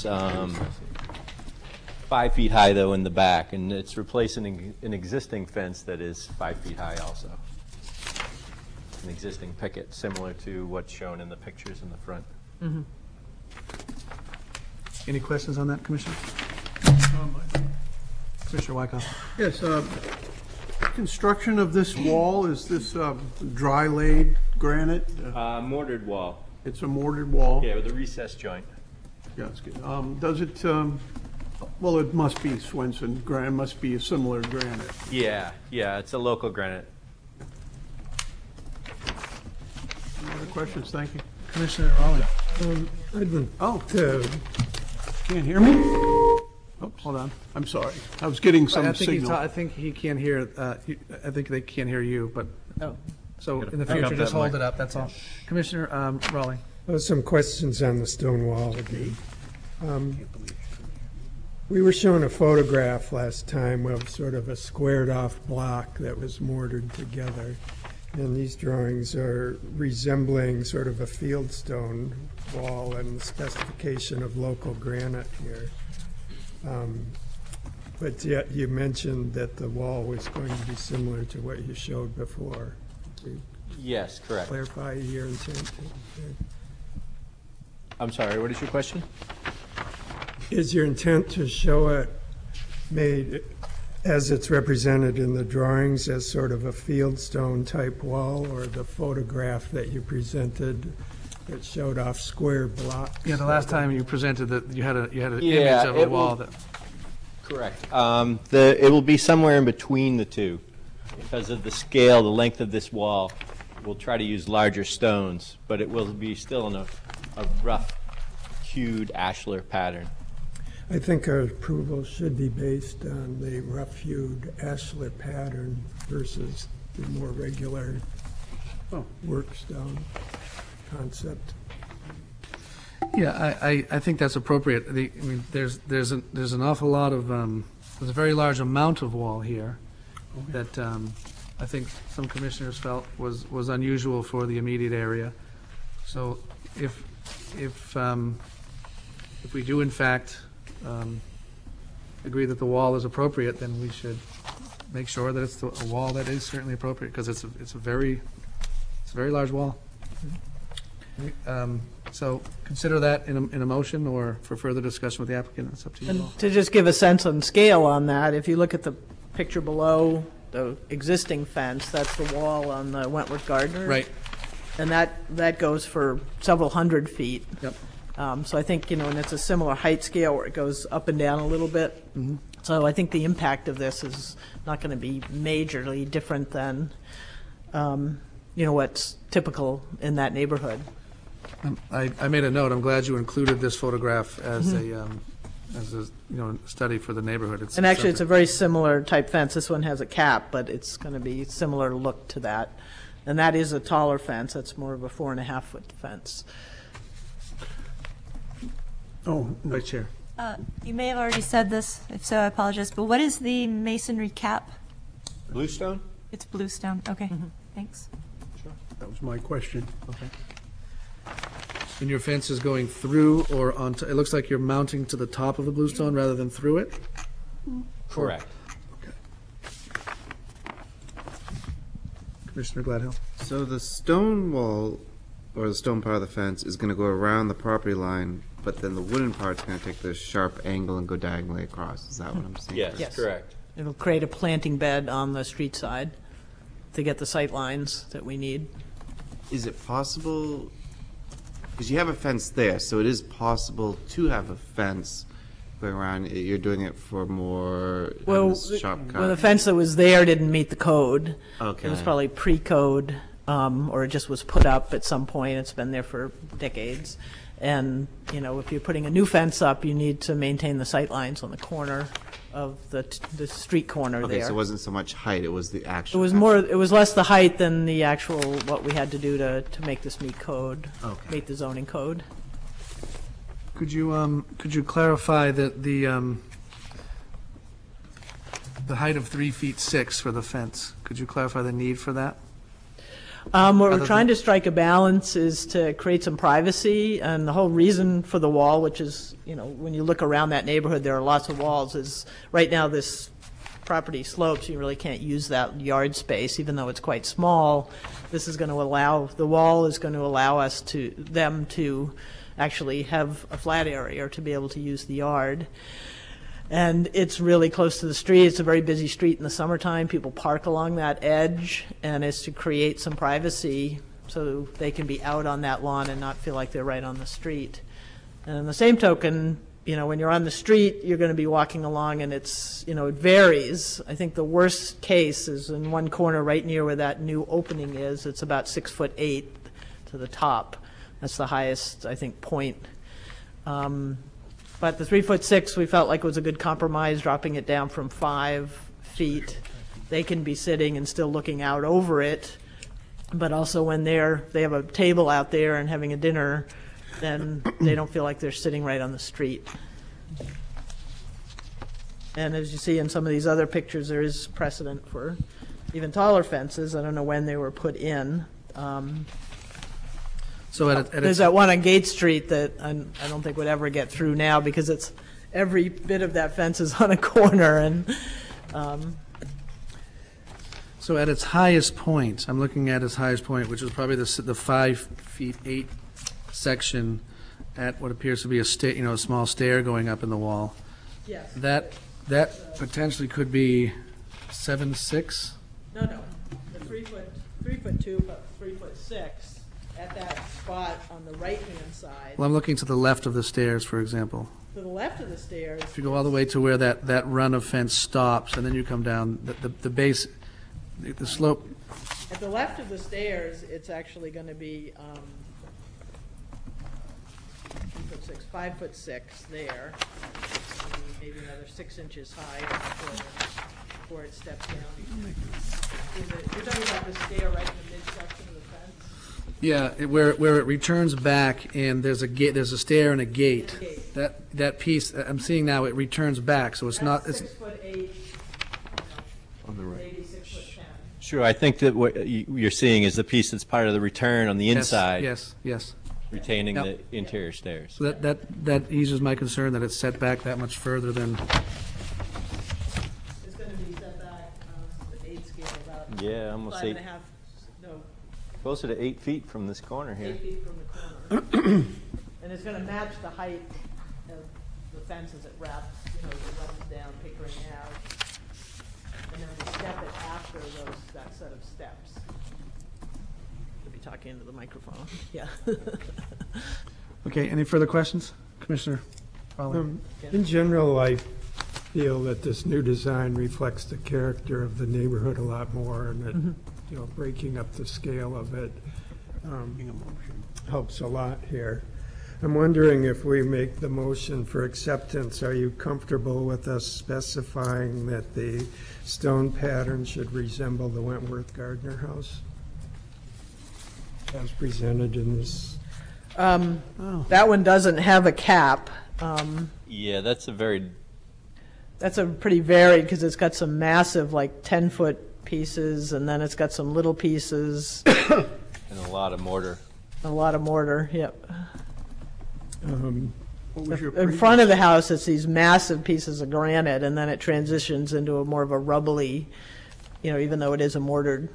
5 feet high, though, in the back, and it's replacing an existing fence that is 5 feet high also. An existing picket, similar to what's shown in the pictures in the front. Any questions on that, Commissioner? Commissioner Wykoff. Yes, construction of this wall, is this dry laid granite? Mortared wall. It's a mortared wall? Yeah, with a recessed joint. Yeah, it's good. Does it, well, it must be Swenson granite, must be a similar granite. Yeah, it's a local granite. Any other questions? Thank you. Commissioner Raleigh. Oh, can't hear me? Oh, hold on. I'm sorry. I was getting some I think signal. I think he can't hear, I think they can't hear you, but, so in the pick up future, just that hold mic. it up, that's all. Commissioner Raleigh. Some questions on the stone wall again. We were shown a photograph last time of sort of a squared off block that was mortared together. And these drawings are resembling sort of a fieldstone wall and the specification of local granite here. But yet you mentioned that the wall was going to be similar to what you showed before. Yes, correct. Clarify your intent. I'm sorry, what is your question? Is your intent to show it made as it's represented in the drawings as sort of a fieldstone type wall, or the photograph that you presented that showed off square blocks? Yeah, the last time you presented that, you had an Yeah, image of a it wall will- that, Correct. It will be somewhere in between the two. Because of the scale, the length of this wall, we'll try to use larger stones, but it will be still in a rough, hewed ashlar pattern. I think our approval should be based on the rough-hewed ashlar pattern versus the more regular work stone concept. yeah, I think that's appropriate. I mean, there's an awful lot of, there's a very large amount of wall here that I think some commissioners felt was unusual for the immediate area. So if we do in fact agree that the wall is appropriate, then we should make sure that it's a wall that is certainly appropriate, because it's a very large wall. So consider that in a motion, or for further discussion with the applicant. It's up to you all. And to just give a sense on scale on that, if you look at the picture below the existing fence, that's the wall on the Wentworth Gardner. Right. And that goes for several hundred feet. Yep. So I think, and it's a similar height scale where it goes up and down a little bit. So I think the impact of this is not going to be majorly different than, what's typical in that neighborhood. I made a note. I'm glad you included this photograph as a study for the neighborhood. And actually, it's a very similar type fence. This one has a cap, but it's going to be similar look to that. And that is a taller fence. That's more of a 4.5-foot fence. Oh, Vice Chair. You may have already said this. If so, I apologize. But what is the masonry cap? Bluestone? It's bluestone. Okay, thanks. that was my question. And your fence is going through or onto, it looks like you're mounting to the top of the bluestone rather than through it? Correct. Commissioner Gladhill? So the stone wall, or the stone part of the fence, is going to go around the property line, but then the wooden part's going to take this sharp angle and go diagonally across. Is that what I'm seeing? Yes, correct. It'll create a planting bed on the street side to get the sight lines that we need. Is it possible, because you have a fence there, so it is possible to have a fence going around, you're doing it for more Well, sharp cut? well, the fence that was there didn't meet the code. Okay. It was probably pre-code, or it just was put up at some point. It's been there for decades. And, you know, if you're putting a new fence up, you need to maintain the sight lines on the corner of the street corner Okay, there. so it wasn't so much height, it was the It actual. was more, it was less the height than the actual, what we had to do to make this meet code, Okay. meet the zoning code. Could you clarify that the height of 3'6" for the fence? Could you clarify the need for that? What Other we're trying to strike a balance is to create some privacy, and the whole reason for the wall, which is, you know, when you look around that neighborhood, there are lots of walls, is right now this property slopes, you really can't use that yard space, even though it's quite small. This is going to allow, the wall is going to allow us to, them to actually have a flat area or to be able to use the yard. And it's really close to the street. It's a very busy street in the summertime. People park along that edge, and it's to create some privacy so they can be out on that lawn and not feel like they're right on the street. And in the same token, you know, when you're on the street, you're going to be walking along, and it's, you know, it varies. I think the worst case is in one corner right near where that new opening is. It's about 6'8" to the top. That's the highest, I think, point. But the 3'6", we felt like was a good compromise, dropping it down from 5 feet. They can be sitting and still looking out over it, but also when they have a table out there and having a dinner, then they don't feel like they're sitting right on the street. And as you see in some of these other pictures, there is precedent for even taller fences. I don't know when they were put in. So at There's its, that one on Gate Street that I don't think would ever get through now because it's, every bit of that fence is on a corner, and so at its highest point, I'm looking at its highest point, which is probably the 5'8" section at what appears to be a a small stair going up in the wall. yes. That potentially could be 7'6". No, the 3'2", but 3'6", at that spot on the right-hand side. Well, I'm looking to the left of the stairs, for example. To the left of the stairs. If you go all the way to where that run of fence stops, and then you come down, the base, the slope, At the left of the stairs, it's actually going to be 5'6" there, maybe another 6 inches high before it steps down. You're talking about the stair right in the midsection of the fence? yeah, where it returns back, and there's a gate, there's a stair and a gate. That piece, I'm seeing now, it returns back, so it's not, That's it's, 6'8", On the right. maybe 6'10". Sure, I think that what you're seeing is the piece that's part of the return on the inside, yes. retaining Yep. the interior stairs. So that eases my concern that it's set back that much further than, It's going to be set back, the 8 scale, about Yeah, almost 8, 5.5, no, closer to 8 feet from this corner 8 here. feet from the corner. And it's going to match the height of the fence as it wraps, it runs down Pickering Ave. And then we step it after that set of steps. Could be talking into the microphone, yeah. okay, any further questions? Commissioner Fowler? In general, I feel that this new design reflects the character of the neighborhood a lot more, and that, breaking up the scale of it. helps a lot here. I'm wondering if we make the motion for acceptance, are you comfortable with us specifying that the stone pattern should resemble the Wentworth Gardner house as presented in this? That one doesn't have a cap. Yeah, that's That's a pretty varied, because it's got some massive, like 10-foot pieces, and then it's got some little pieces. and a lot of mortar. A lot of mortar, yep. What was your In front of the house, it's these massive pieces of granite, and then it transitions into a more of a rubbly, even though it is a mortared.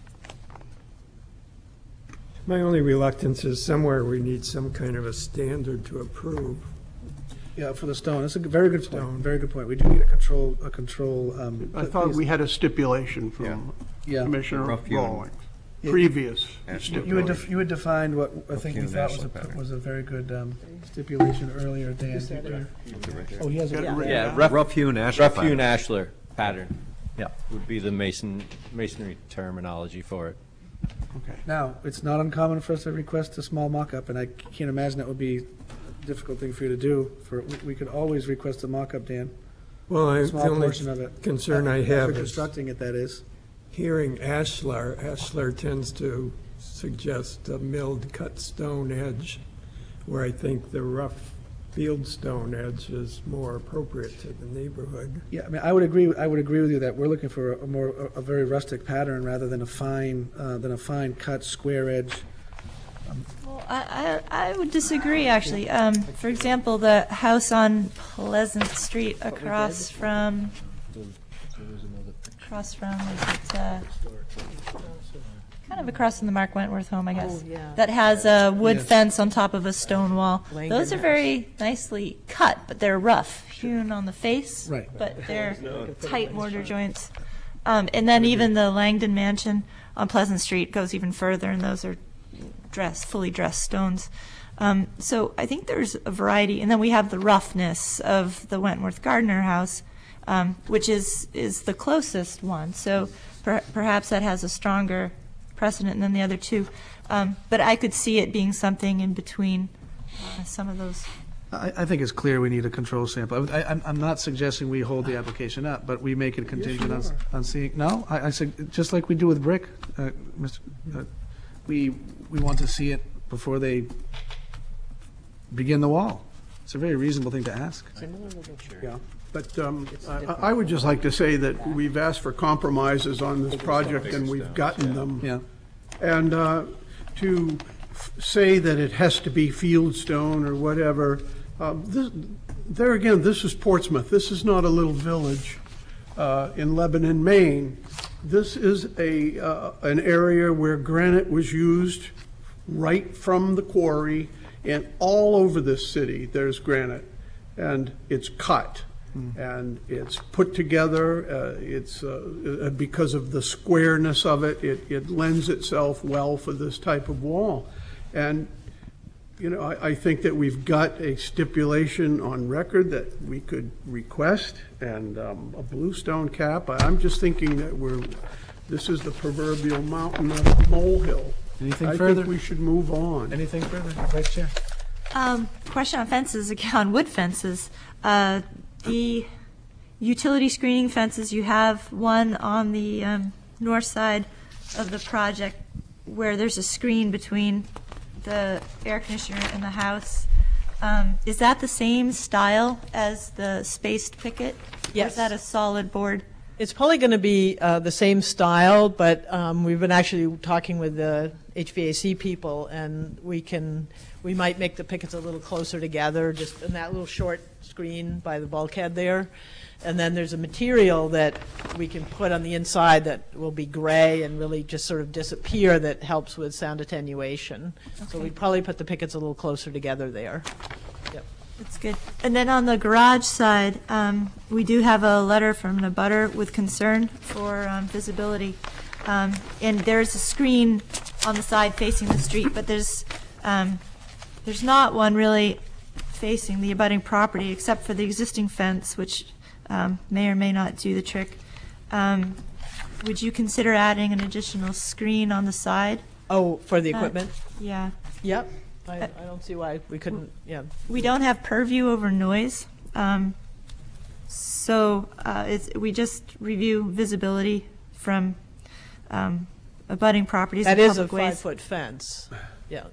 My only reluctance is somewhere we need some kind of a standard to approve. Yeah, for the stone. That's a very good point. Very good point. We do need a control. I thought we had a stipulation from Yeah. Commissioner Rough hewn. Rawlings. Previous You stipulation. would define what I think you hewn thought ashlar pattern. was a very good stipulation earlier, Dan. Oh, he has it. Yeah. Rough-hewn ashlar. Rough-hewn pattern. ashlar pattern Yeah. would be the masonry terminology for it. Okay. Now, it's not uncommon for us to request a small mock-up, and I can't imagine that would be a difficult thing for you to do. We could always request a mock-up, Dan. Well, A the small only portion of it. concern I have For is constructing it, that is. hearing ashlar. Ashlar tends to suggest a milled cut stone edge, where I think the rough field stone edge is more appropriate to the neighborhood. Yeah, I mean, I would agree with you that we're looking for a very rustic pattern rather than a fine cut square edge. Well, I would disagree, actually. For example, the house on Pleasant Street across from, kind of across from the Mark Wentworth home, I guess. Oh, yeah. That has a wood Yes. fence on top of a stone wall. Langdon Those are House. very nicely cut, but they're rough, hewn on the face. Right. But they're tight mortar joints. And then even the Langdon Mansion on Pleasant Street goes even further, and those are fully dressed stones. So I think there's a variety. And then we have the roughness of the Wentworth Gardner house, which is the closest one. So perhaps that has a stronger precedent than the other two. But I could see it being something in between some of those. I think it's clear we need a control sample. I'm not suggesting we hold the application up, but we make it contingent on seeing. No, I said, just like we do with brick, Mr. We want to see it before they begin the wall. It's a very reasonable thing to ask. Yeah, but I would just like to say that we've asked for compromises on this project, and we've gotten them. Yeah. And to say that it has to be fieldstone or whatever, there again, this is Portsmouth. This is not a little village in Lebanon, Maine. This is an area where granite was used right from the quarry, and all over this city there's granite, and it's cut. And it's put together, because of the squareness of it, it lends itself well for this type of wall. And, I think that we've got a stipulation on record that we could request, and a bluestone cap. I'm just thinking that this is the proverbial mountain of molehill. Anything I further? think we should move on. Anything further, Vice Chair? Question on fences, again, on wood fences. The utility screening fences, you have one on the north side of the project where there's a screen between the air conditioner and the house. Is that the same style as the spaced picket? Or Yes. is that a solid board? It's probably going to be the same style, but we've been actually talking with the HVAC people, and we might make the pickets a little closer together, just in that little short screen by the bulkhead there. And then there's a material that we can put on the inside that will be gray and really just sort of disappear, that helps with sound attenuation. So we'd probably put the pickets a little closer together there. Yep. That's good. And then on the garage side, we do have a letter from the abutter with concern for visibility. And there's a screen on the side facing the street, but there's not one really facing the abutting property except for the existing fence, which may or may not do the trick. Would you consider adding an additional screen on the side? Oh, for the equipment? Yeah. Yep. I don't see why we couldn't, yeah. We don't have purview over noise. So we just review visibility from abutting properties That and is a public ways. 5-foot fence, yeah.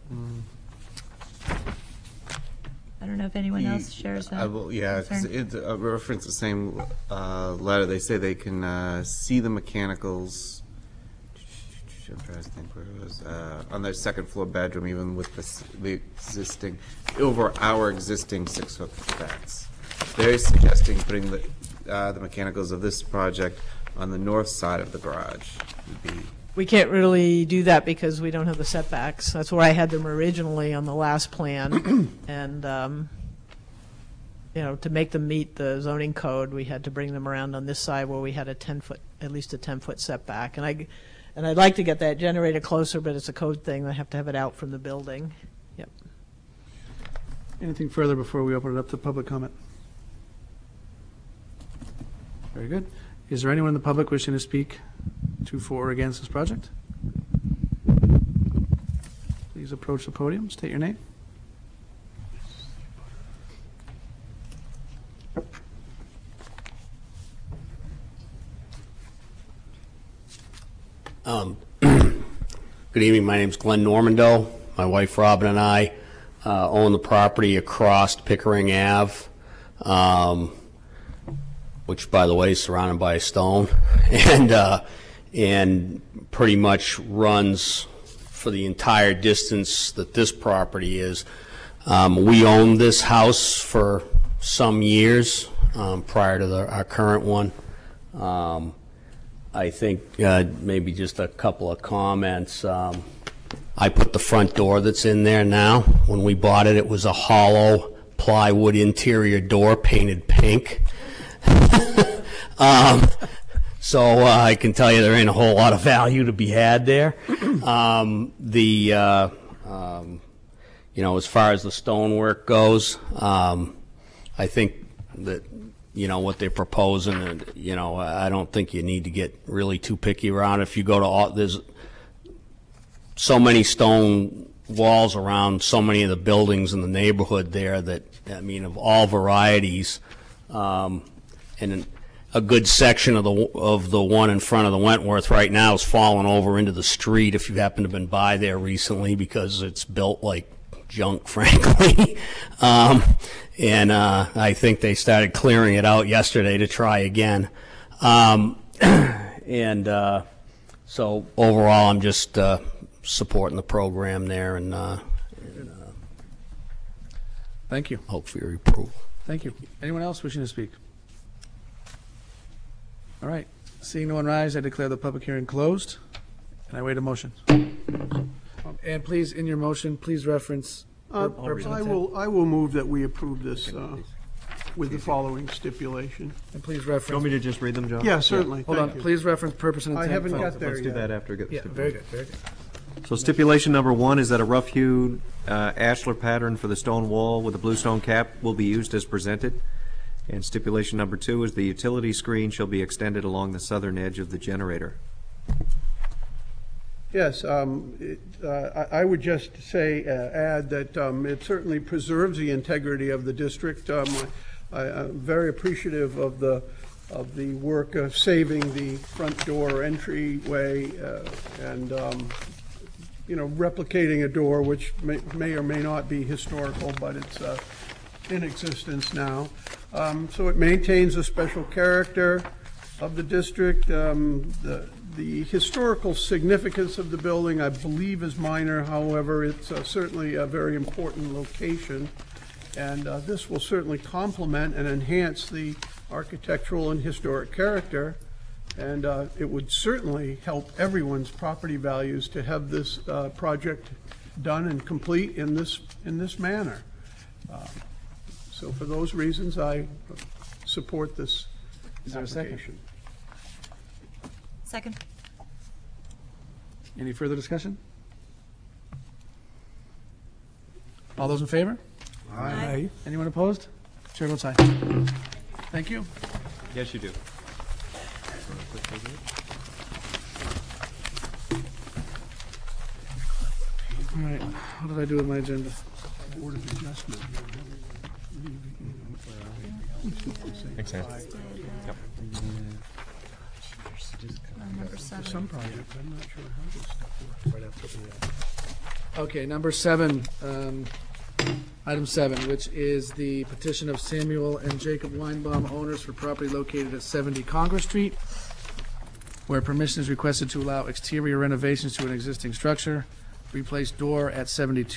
I don't know if anyone else shares that. Yeah, 'cause concern. it reference the same letter. They say they can see the mechanicals. I'm trying to think where it was on their second floor bedroom, even with the existing over our existing 6-foot fence. They're suggesting putting the mechanicals of this project on the north side of the garage. Would be We can't really do that because we don't have the setbacks. That's where I had them originally on the last plan. And, to make them meet the zoning code, we had to bring them around on this side where we had a 10-foot, at least a 10-foot setback. And I'd like to get that generator closer, but it's a code thing. I have to have it out from the building. Yep. Anything further before we open it up to public comment? Very good. Is there anyone in the public wishing to speak to, for, or against this project? Please approach the podium, state your name. Good evening. My name's Glenn Normando. My wife Robin and I own the property across Pickering Ave, which, by the way, is surrounded by a stone, and pretty much runs for the entire distance that this property is. We owned this house for some years prior to our current one. I think maybe just a couple of comments. I put the front door that's in there now. When we bought it, it was a hollow plywood interior door painted pink. So I can tell you there ain't a whole lot of value to be had there. As far as the stonework goes, I think that what they're proposing, and I don't think you need to get really too picky around it. If you go to there's so many stone walls around so many of the buildings in the neighborhood there that, of all varieties, and a good section of the one in front of the Wentworth right now is falling over into the street if you happen to have been by there recently, because it's built like junk, frankly. And I think they started clearing it out yesterday to try again. So overall, I'm just supporting the program there, and Thank you. hope for your approval. Thank you. Anyone else wishing to speak? All right. Seeing no one rise, I declare the public hearing closed, and I wait a motion. And please, in your motion, please reference. I will move that we approve this with the following stipulation. And please You want reference. me to just read them, John? Yeah, certainly. Hold Thank on. you. Please reference purpose and I intent. haven't first. got there Let's do yet. that after we get the Yeah, very good. Very good. So stipulation number 1 is that a rough-hewn ashlar pattern for the stone wall with a bluestone cap will be used as presented. And stipulation number 2 is the utility screen shall be extended along the southern edge of the generator. Yes, I would just say, add that it certainly preserves the integrity of the district. I'm very appreciative of the work of saving the front door entryway and replicating a door which may or may not be historical, but it's in existence now. So it maintains a special character of the district. The historical significance of the building, I believe, is minor. However, it's certainly a very important location. And this will certainly complement and enhance the architectural and historic character. And it would certainly help everyone's property values to have this project done and complete in this manner. So for those reasons, I support this Is there a second? application. Second. Any further discussion? All those in favor? Aye. Anyone opposed? Chair votes aye. Thank you. Yes, you do. All right, what did I do with my agenda? Board of Adjustment. Thanks, Ann. Some projects, I'm not sure how this stuff works. Okay, number 7, item 7, which is the petition of Samuel and Jacob Weinbaum, owners for property located at 70 Congress Street, where permission is requested to allow exterior renovations to an existing structure, replace door at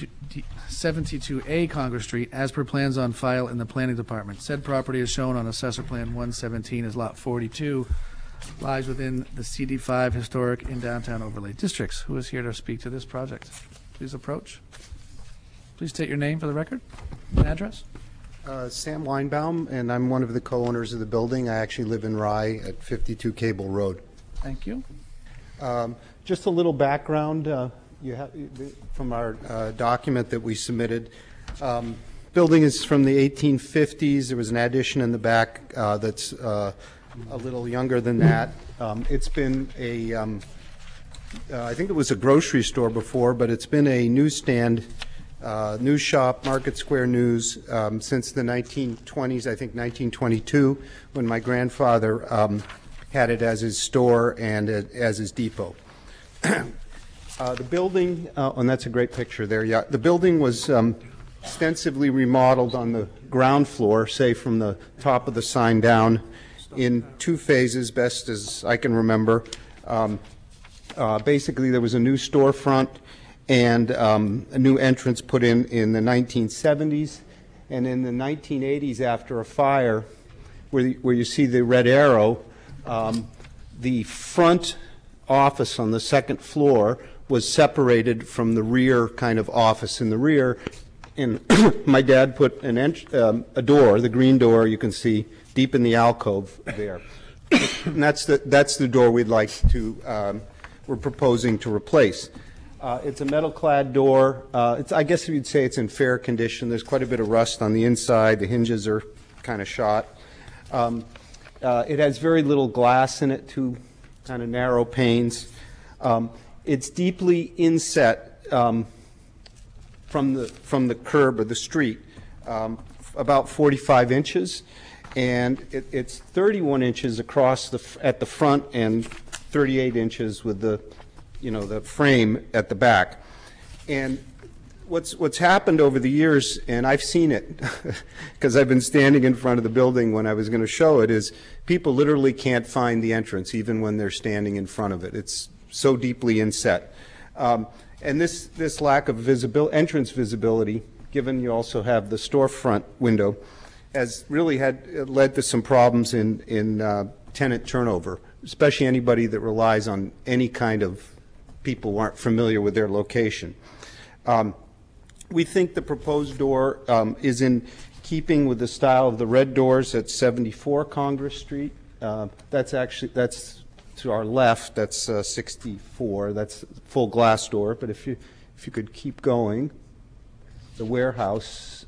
72A Congress Street, as per plans on file in the planning department. Said property is shown on Assessor Plan 117 as Lot 42, lies within the CD5 Historic in Downtown Overlay Districts. Who is here to speak to this project? Please approach. Please state your name for the record and address. Sam Weinbaum, and I'm one of the co-owners of the building. I actually live in Rye at 52 Cable Road. Thank you. Just a little background you have from our document that we submitted. Building is from the 1850s. There was an addition in the back that's a little younger than that. It's been a, I think it was a grocery store before, but it's been a newsstand, news shop, Market Square News, since the 1920s, I think 1922, when my grandfather had it as his store and as his depot. The building, and that's a great picture there, yeah. The building was extensively remodeled on the ground floor, say from the top of the sign down, in 2 phases, best as I can remember. Basically, there was a new storefront and a new entrance put in the 1970s. And in the 1980s, after a fire, where you see the red arrow, the front office on the 2nd floor was separated from the rear kind of office in the rear. And my dad put a door, the green door you can see, deep in the alcove there. And that's the door we'd like to, we're proposing to replace. It's a metal-clad door. I guess you'd say it's in fair condition. There's quite a bit of rust on the inside. The hinges are kind of shot. It has very little glass in it, 2 kind of narrow panes. It's deeply inset from the curb of the street, about 45 inches. And it's 31 inches across at the front and 38 inches with the frame at the back. And what's happened over the years, and I've seen it because I've been standing in front of the building when I was going to show it, is people literally can't find the entrance even when they're standing in front of it. It's so deeply inset. And this lack of entrance visibility, given you also have the storefront window, has really led to some problems in tenant turnover, especially anybody that relies on any kind of people who aren't familiar with their location. We think the proposed door is in keeping with the style of the red doors at 74 Congress Street. That's to our left. That's 64. That's full glass door. But if you could keep going, the warehouse.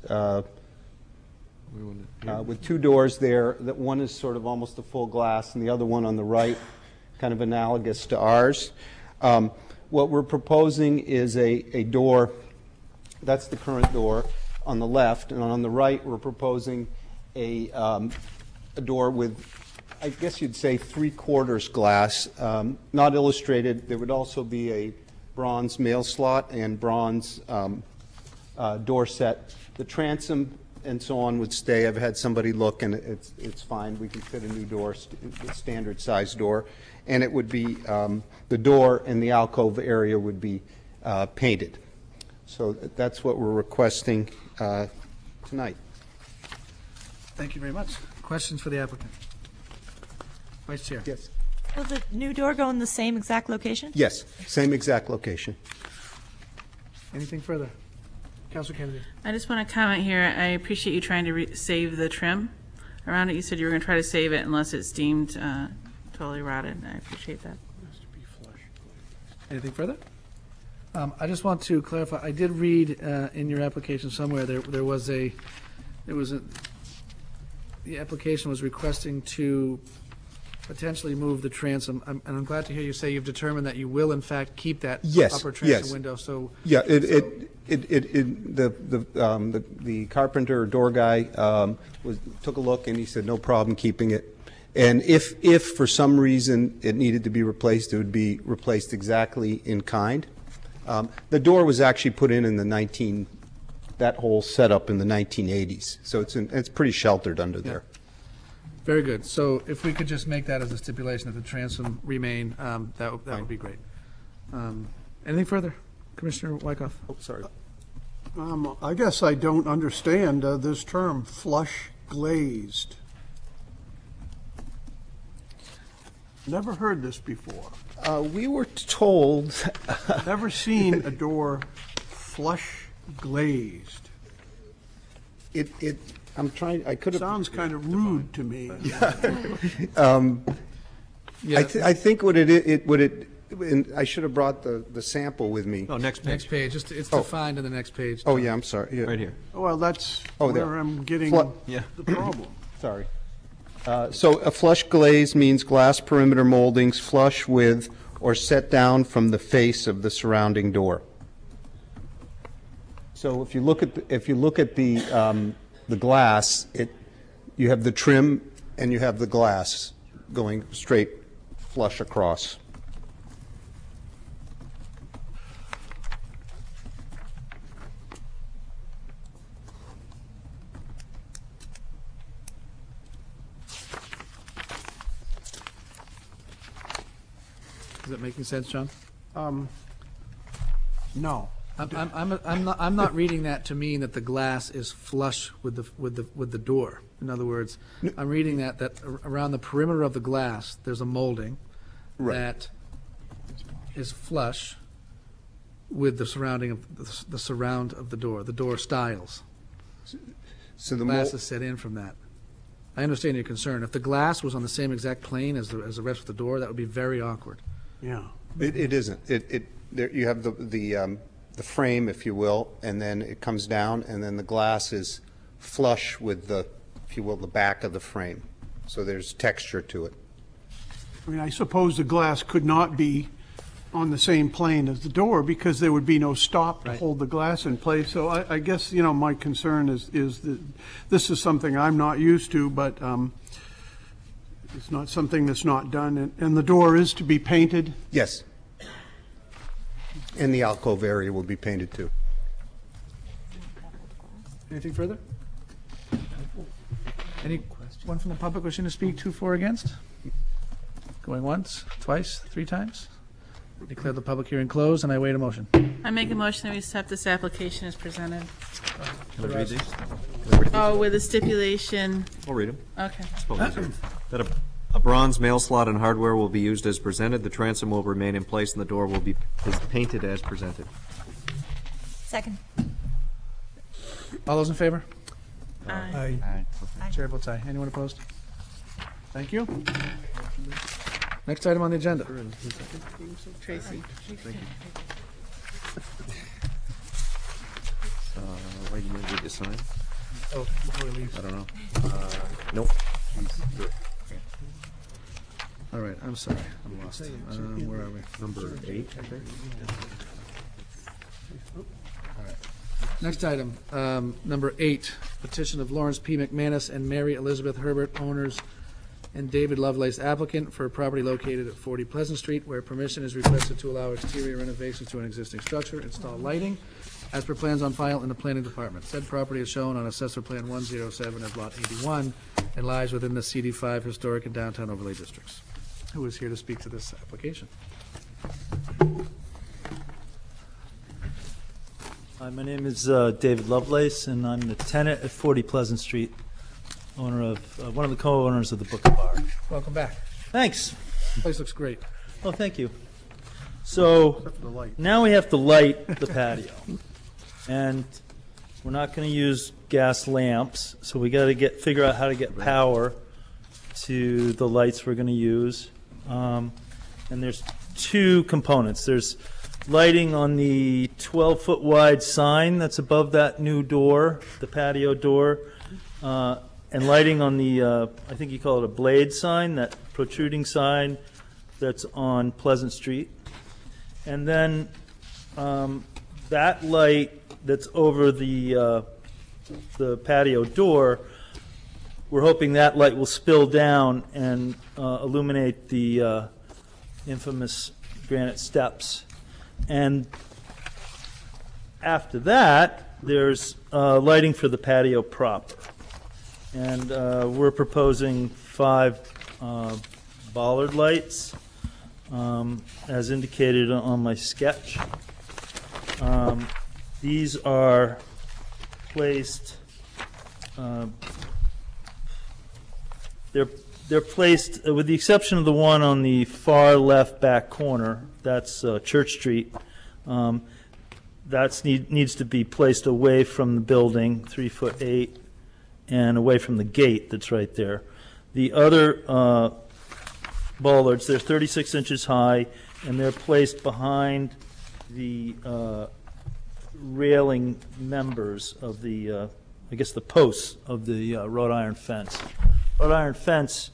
With 2 doors there, that one is sort of almost a full glass, and the other one on the right, kind of analogous to ours. What we're proposing is a door. That's the current door on the left, and on the right, we're proposing a door with, I guess you'd say, 3/4 glass, not illustrated. There would also be a bronze mail slot and bronze door set. The transom and so on would stay. I've had somebody look, and it's fine. We can fit a new door, standard size door, and it would be the door and the alcove area would be painted. So that's what we're requesting tonight. Thank you very much. Questions for the applicant? Vice Chair. Yes. Will the new door go in the same exact location? Yes, same exact location. Anything further? Councilor Kennedy. I just want to comment here. I appreciate you trying to save the trim around it. You said you were going to try to save it unless it's deemed totally rotted. I appreciate that. Anything further? I just want to clarify. I did read in your application somewhere the application was requesting to potentially move the transom. And I'm glad to hear you say you've determined that you will in fact keep that Yes, upper transom yes. window, so. Yeah, the carpenter or door guy took a look, and he said, no problem keeping it. And if for some reason it needed to be replaced, it would be replaced exactly in kind. The door was actually put in the that whole setup in the 1980s, so it's pretty sheltered under there. Very good. So if we could just make that as a stipulation that the transom remain, that would be great. Anything further? Commissioner Wyckoff? Oh, sorry. I guess I don't understand this term, flush glazed. Never heard this before. We were told. Never seen a door flush glazed. I'm trying. I could have. Sounds kind of rude to me. I think what it. And I should have brought the sample with me. Oh, next page. Next page. It's defined in the next page. Oh, yeah, I'm sorry. Yeah. Right here. Well, that's Oh, where there. I'm getting Yeah. the problem. Sorry. So a flush glaze means glass perimeter moldings flush with or set down from the face of the surrounding door. So if you look at the glass, you have the trim and you have the glass going straight flush across. Is that making sense, John? No. I'm not reading that to mean that the glass is flush with the door. In other words, I'm reading that around the perimeter of the glass, there's a molding that is flush with the surrounding of the surround of the door styles. So the glass is set in from that. I understand your concern. If the glass was on the same exact plane as the rest of the door, that would be very awkward. Yeah. It isn't. You have the frame, if you will, and then it comes down, and then the glass is flush with if you will, the back of the frame. So there's texture to it. I mean, I suppose the glass could not be on the same plane as the door because there would be no stop to hold the glass in place. So I guess, my concern is that this is something I'm not used to, but it's not something that's not done. And the door is to be painted? Yes. And the alcove area will be painted too. Anything further? Anyone from the public wishing to speak to, for, or against? Going once, twice, three times? Declare the public hearing closed, and I await a motion. I make a motion that we accept this application as presented. Can I read these? Oh, with a stipulation. I'll read them. Okay. That a bronze mail slot and hardware will be used as presented. The transom will remain in place, and the door will be painted as presented. Second. All those in favor? Aye. Chair votes aye. Anyone opposed? Thank you. Next item on the agenda. Tracy. Why do you need to sign? Oh, before we leave. I don't know. Nope. All right, I'm sorry. I'm lost. Where are we? Number 8, I think. Next item, number 8, petition of Lawrence P. McManus and Mary Elizabeth Herbert, owners, and David Lovelace, applicant, for a property located at 40 Pleasant Street, where permission is requested to allow exterior renovations to an existing structure, install lighting, as per plans on file in the planning department. Said property is shown on Assessor Plan 107 as Lot 81 and lies within the CD5 Historic and Downtown Overlay Districts. Who is here to speak to this application? Hi, my name is David Lovelace, and I'm the tenant at 40 Pleasant Street, owner of one of the co-owners of the Book Bar. Welcome back. Thanks. The place looks great. Oh, thank you. So now we have to light the patio, and we're not going to use gas lamps, so we got to figure out how to get power to the lights we're going to use. And there's two components. There's lighting on the 12-foot wide sign that's above that new door, the patio door, and lighting on the, I think you call it a blade sign that protruding sign that's on Pleasant Street. And then that light that's over the patio door, we're hoping that light will spill down and illuminate the infamous granite steps. And after that, there's lighting for the patio proper. And we're proposing 5 bollard lights, as indicated on my sketch. These are placed, they're placed, with the exception of the one on the far left back corner, that's Church Street. That needs to be placed away from the building, 3'8", and away from the gate that's right there. The other bollards, they're 36 inches high, and they're placed behind the railing members of the, I guess the posts of the wrought iron fence. Wrought iron fence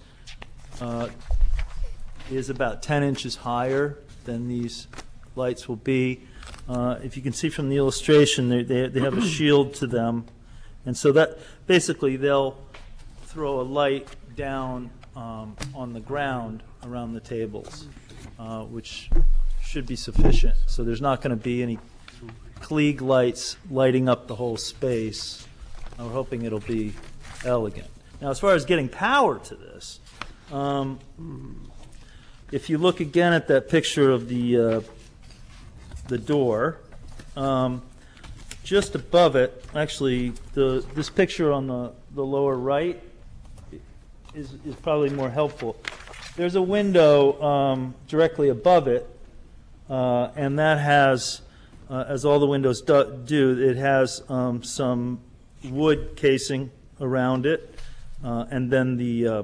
is about 10 inches higher than these lights will be. If you can see from the illustration, they have a shield to them. And so that basically they'll throw a light down on the ground around the tables, which should be sufficient. So there's not going to be any Klieg lights lighting up the whole space. We're hoping it'll be elegant. Now, as far as getting power to this, if you look again at that picture of the door, just above it, actually, this picture on the lower right is probably more helpful. There's a window directly above it, and that has, as all the windows do, it has some wood casing around it, and then the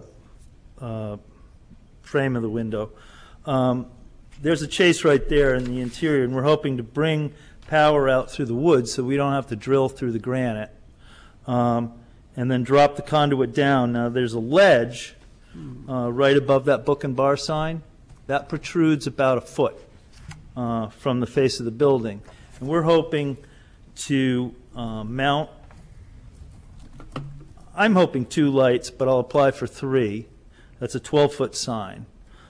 frame of the window. There's a chase right there in the interior, and we're hoping to bring power out through the wood so we don't have to drill through the granite, and then drop the conduit down. Now there's a ledge right above that book and bar sign. That protrudes about 1 foot from the face of the building. And we're hoping to mount, I'm hoping 2 lights, but I'll apply for 3. That's a 12-foot sign.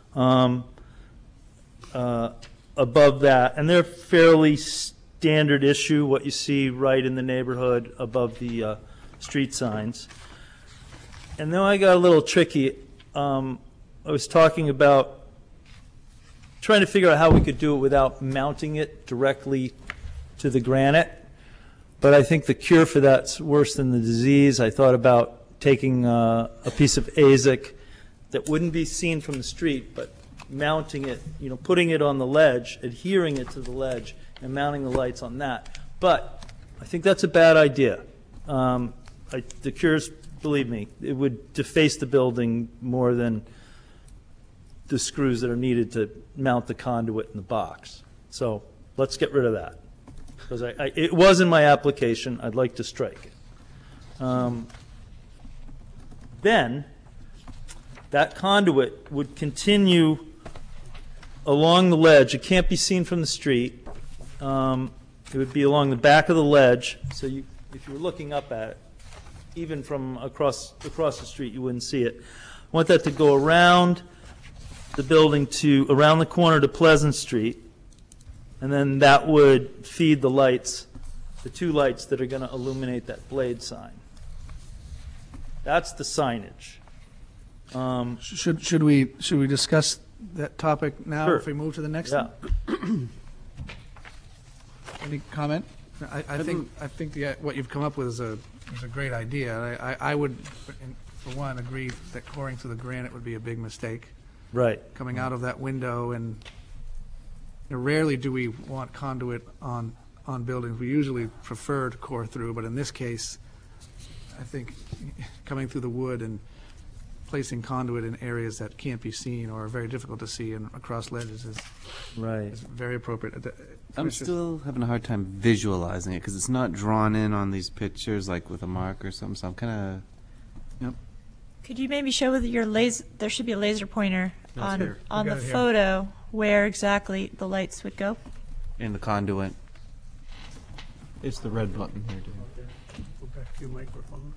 Above that, and they're fairly standard issue, what you see right in the neighborhood above the street signs. And then I got a little tricky. I was talking about trying to figure out how we could do it without mounting it directly to the granite, but I think the cure for that's worse than the disease. I thought about taking a piece of AZEK that wouldn't be seen from the street, but mounting it, putting it on the ledge, adhering it to the ledge, and mounting the lights on that. But I think that's a bad idea. The cures, believe me, it would deface the building more than the screws that are needed to mount the conduit in the box. So let's get rid of that. Because it was in my application. I'd like to strike it. Then that conduit would continue along the ledge. It can't be seen from the street. It would be along the back of the ledge. So if you were looking up at it, even from across the street, you wouldn't see it. I want that to go around the building around the corner to Pleasant Street, and then that would feed the lights, the 2 lights that are going to illuminate that blade sign. That's the signage. Should we discuss that topic now? Sure. If we move to the next Yeah. one? Any comment? I think what you've come up with is a great idea. I would, for one, agree that coring through the granite would be a big mistake. Right. Coming out of that window, and rarely do we want conduit on buildings. We usually prefer to core through, but in this case, I think coming through the wood and placing conduit in areas that can't be seen or are very difficult to see and across ledges is very appropriate. I'm still having a hard time visualizing it because it's not drawn in on these pictures like with a mark or something. So I'm kind of, Could you maybe show with your laser, there should be a laser pointer on here. on We the got it here. photo where exactly the lights would go? In the conduit. It's the red button here, Dave. Go back to your microphone.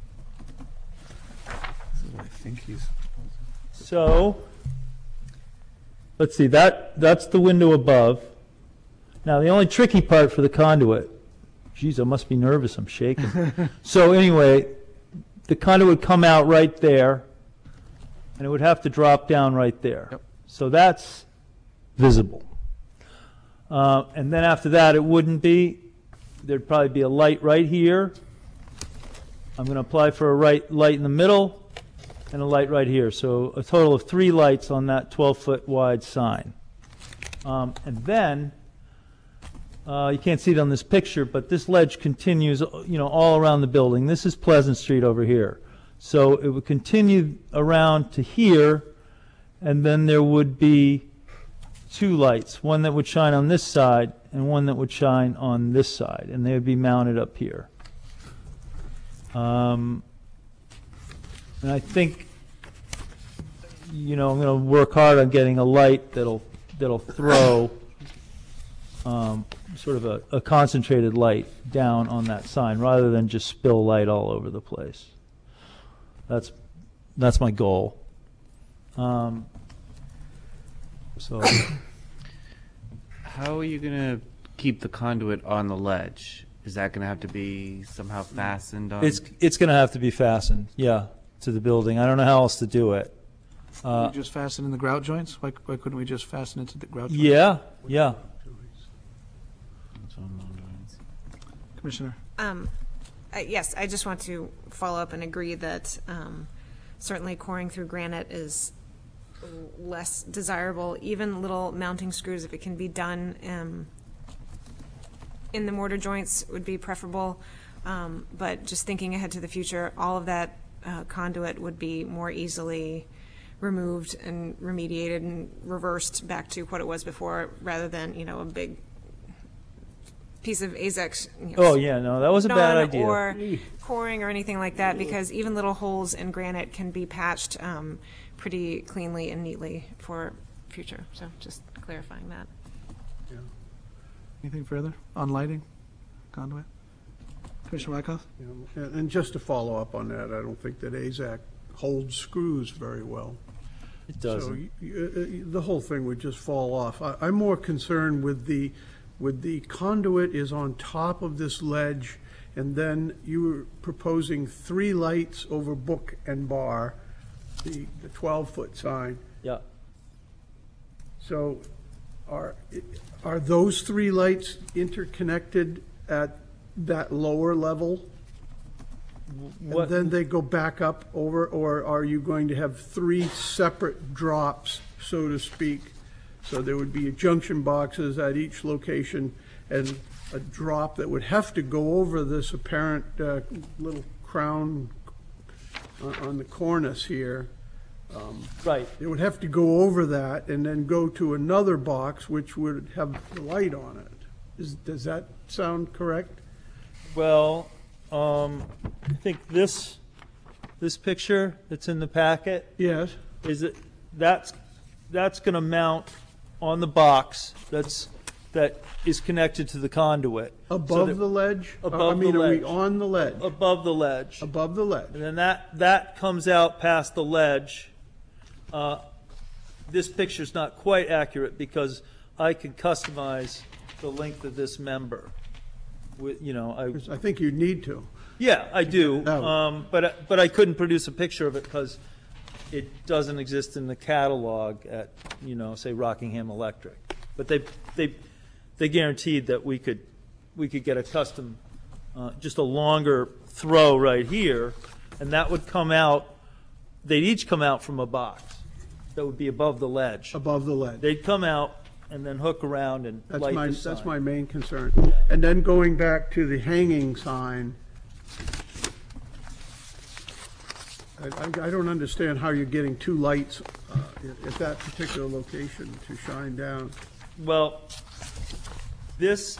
I think he's. So, let's see, that's the window above. Now, the only tricky part for the conduit, geez, I must be nervous, I'm shaking. So anyway, the conduit would come out right there, and it would have to drop down right there. Yep. So that's visible. And then after that, it wouldn't be. There'd probably be a light right here. I'm going to apply for a light in the middle and a light right here. So a total of 3 lights on that 12-foot wide sign. And then, you can't see it on this picture, but this ledge continues, all around the building. This is Pleasant Street over here. So it would continue around to here, and then there would be 2 lights, one that would shine on this side and one that would shine on this side, and they would be mounted up here. And I think, I'm going to work hard on getting a light that'll throw sort of a concentrated light down on that sign rather than just spill light all over the place. That's my goal. So. How are you going to keep the conduit on the ledge? Is that going to have to be somehow fastened on? It's going to have to be fastened, yeah, to the building. I don't know how else to do it. Can we just fasten in the grout joints? Why couldn't we just fasten it to the grout joints? Yeah. Commissioner? Yes, I just want to follow up and agree that certainly coring through granite is less desirable. Even little mounting screws, if it can be done in the mortar joints, would be preferable. But just thinking ahead to the future, all of that conduit would be more easily removed and remediated and reversed back to what it was before, rather than a big piece of AZEK. Oh yeah, no, that was a bad idea. Or coring or anything like that, because even little holes in granite can be patched pretty cleanly and neatly for future. So just clarifying that. Anything further on lighting, conduit? Commissioner Wyckoff? And just to follow up on that, I don't think that AZEK holds screws very well. It doesn't. So the whole thing would just fall off. I'm more concerned with the conduit is on top of this ledge, and then you were proposing 3 lights over book and bar, the 12-foot sign. Yeah. So are those 3 lights interconnected at that lower level? And then they go back up over, or are you going to have 3 separate drops, so to speak? So there would be junction boxes at each location and a drop that would have to go over this apparent little crown on the cornice here. Right. It would have to go over that and then go to another box which would have the light on it. Does that sound correct? Well, I think this picture that's in the packet. Yes. That's going to mount on the box that is connected to the conduit. Above the ledge? Above the are ledge. we on the ledge? Above the ledge. Above the ledge. And then that comes out past the ledge. This picture's not quite accurate because I can customize the length of this member. I think you need to. Yeah, I do. But I couldn't produce a picture of it because it doesn't exist in the catalog at, say Rockingham Electric. But they guaranteed that we could get a custom, just a longer throw right here, and that would come out. They'd each come out from a box that would be above the ledge. Above the ledge. They'd come out and then hook around and light the sign. That's my main concern. And then going back to the hanging sign, I don't understand how you're getting 2 lights at that particular location to shine down. Well, this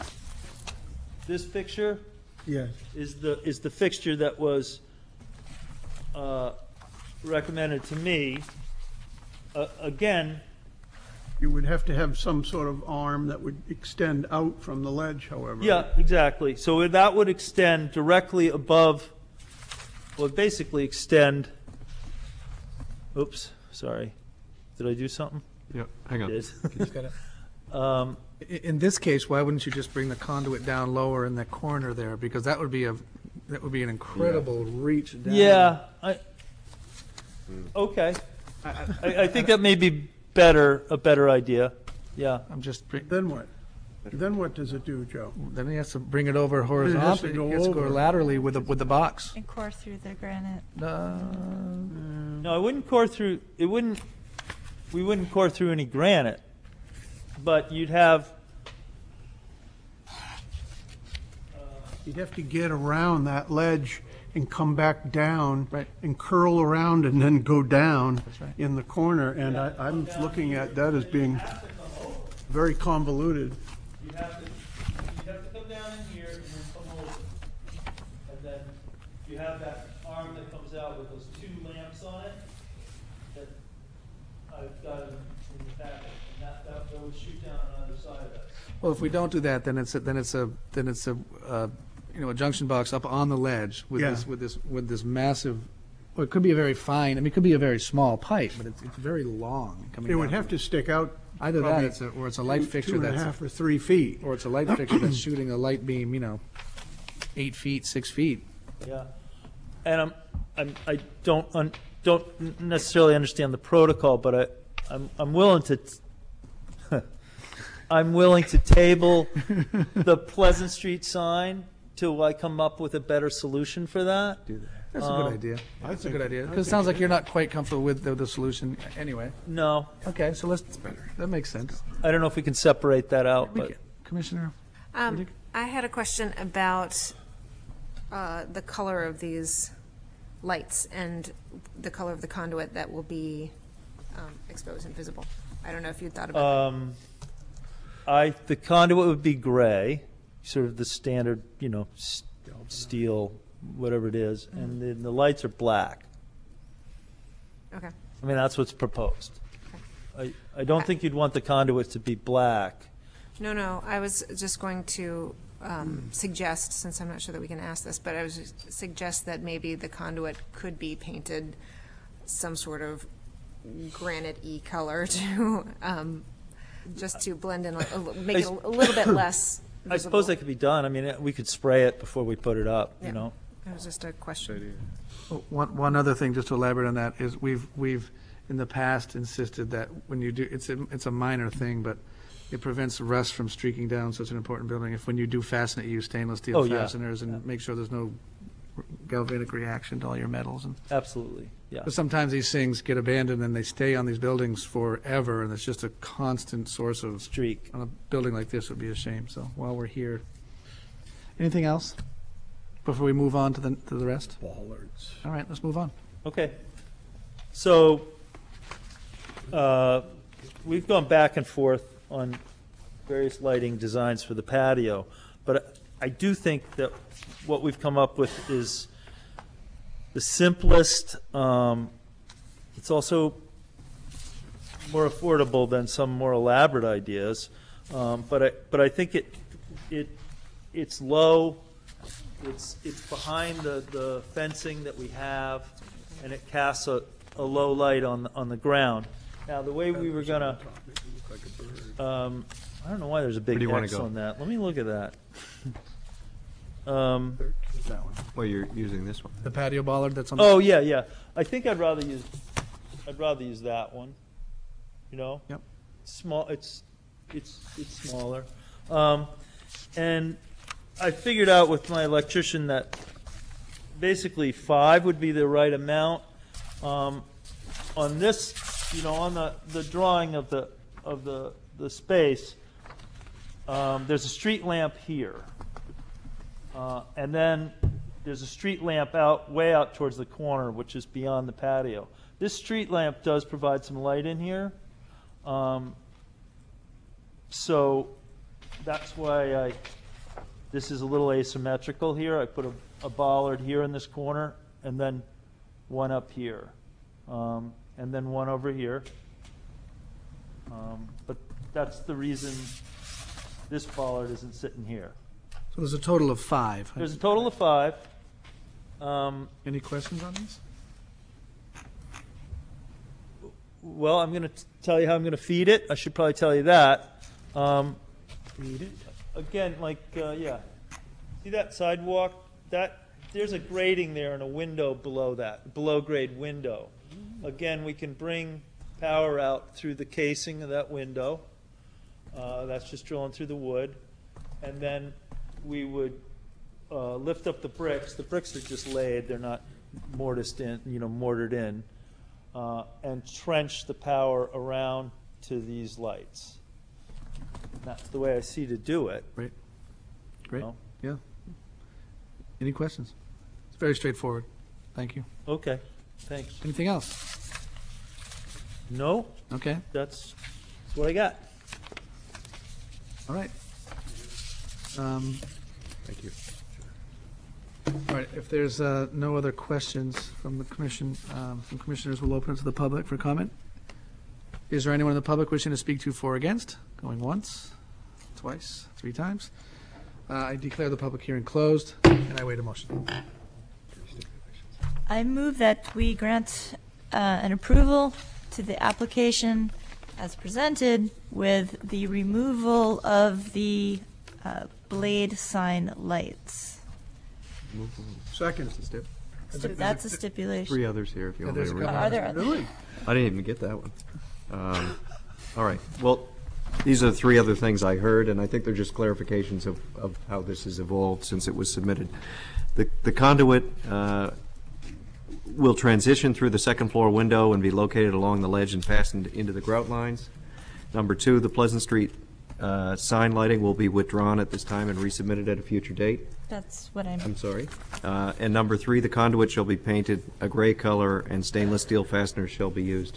fixture Yes. is the fixture that was recommended to me, again, You would have to have some sort of arm that would extend out from the ledge, however. yeah, exactly. So that would extend directly above, well, basically extend, oops, sorry. Did I do something? Yep, hang on. Did. In this case, why wouldn't you just bring the conduit down lower in the corner there? Because that would be an incredible reach down. Yeah, okay. I think that may be a better idea. Yeah. I'm just, Then what? Then what does it do, Joe? then he has to bring it over It has horizontally. to go He has to go over. laterally with the box. And core through the granite. No, I wouldn't core through, we wouldn't core through any granite, but you'd have, You'd have to get around that ledge and come back down. Right. And curl around and then go down right. in the corner. And I'm looking at that as being very convoluted. you'd have to come down in here and then come over. And then you have that arm that comes out with those two lamps on it that I've got in the packet. And that would shoot down on either side of that. Well, if we don't do that, then it's a junction box up on the ledge with Yeah. this massive. Well, it could be a very fine. I mean, it could be a very small pipe, but it's very long. Coming It would down. have to stick out. Either that, probably or it's a light fixture 2.5 or 3 feet. or it's a light fixture that's shooting a light beam, 8 feet, 6 feet. Yeah, and I don't necessarily understand the protocol, but I'm willing to I'm willing to table the Pleasant Street sign till I come up with a better solution for that. That's a good idea. That's a good idea. Because it sounds like you're not quite comfortable with the solution anyway. No, Okay, so let's. That makes sense. I don't know if we can separate that out, but Commissioner. I had a question about the color of these lights and the color of the conduit that will be exposed and visible. I don't know if you thought about that. the conduit would be gray, sort of the standard, steel, whatever it is, and then the lights are black. Okay. I mean, that's what's proposed. I don't think you'd want the conduits to be black. No, I was just going to suggest, since I'm not sure that we can ask this, but I was just suggest that maybe the conduit could be painted some sort of granite-y color to, just to blend in, make it a little bit less visible. I suppose that could be done. I mean, we could spray it before we put it up, Yeah. It was just a question. One other thing, just to elaborate on that, is we've in the past insisted that when you do, it's a minor thing, but it prevents rust from streaking down such an important building. If when you do fasten it, you use stainless steel Oh, yeah. fasteners and make sure there's no galvanic reaction to all your metals. And Absolutely, yeah. but sometimes these things get abandoned and they stay on these buildings forever, and it's just a constant source of Streak. On a building like this would be a shame. So while we're here, anything else before we move on to the rest? Bollards. All right, let's move on. Okay. So, we've gone back and forth on various lighting designs for the patio, but I do think that what we've come up with is the simplest. It's also more affordable than some more elaborate ideas, but I think it's low. It's behind the fencing that we have, and it casts a low light on the ground. Now, the way we were gonna, I don't know why there's a Where big do you wanna X go? on that. Let me look at that. Well, you're using this one. The patio bollard that's on. Oh, yeah. I think I'd rather use that one. Yep. Small. It's smaller. And I figured out with my electrician that basically 5 would be the right amount. On this, on the drawing of the space, there's a street lamp here, and then there's a street lamp way out towards the corner, which is beyond the patio. This street lamp does provide some light in here, so that's why this is a little asymmetrical here. I put a bollard here in this corner, and then one up here. and then one over here. But that's the reason this bollard isn't sitting here. So there's a total of 5. There's a total of 5. Any questions on these? Well, I'm going to tell you how I'm going to feed it. I should probably tell you that. Feed it. Again, yeah. See that sidewalk? There's a grading there and a window below that, below grade window. Again, we can bring power out through the casing of that window. That's just drilling through the wood. And then we would lift up the bricks. The bricks are just laid. They're not mortised in, mortared in. And trench the power around to these lights. That's the way I see to do it. Great. Great. No? Yeah. Any questions? It's very straightforward. Thank you. Okay, thanks. Anything else? No, Okay. that's what I got. All right. Thank you. All right. If there's no other questions from the commission, from commissioners, we'll open it to the public for comment. Is there anyone in the public wishing to speak to for or against? Going once, twice, 3 times. I declare the public hearing closed, and I wait a motion. I move that we grant an approval to the application as presented with the removal of the blade sign lights. Second. That's a stipulation. 3 others here if you want me there's to a read. couple Are there others? Really? I didn't even get that one. All right. Well, these are the 3 other things I heard, and I think they're just clarifications of how this has evolved since it was submitted. The conduit will transition through the second floor window and be located along the ledge and fastened into the grout lines. Number 2, the Pleasant Street sign lighting will be withdrawn at this time and resubmitted at a future date. That's what I I'm meant. sorry. And number 3, the conduit shall be painted a gray color and stainless steel fasteners shall be used.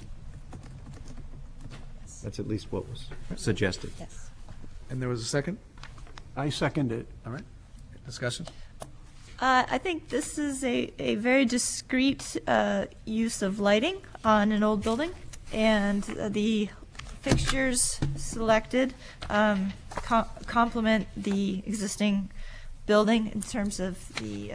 That's at least what was suggested. Yes. And there was a second? I second it. All right. Discussion? I think this is a very discreet use of lighting on an old building, and the fixtures selected complement the existing building in terms of the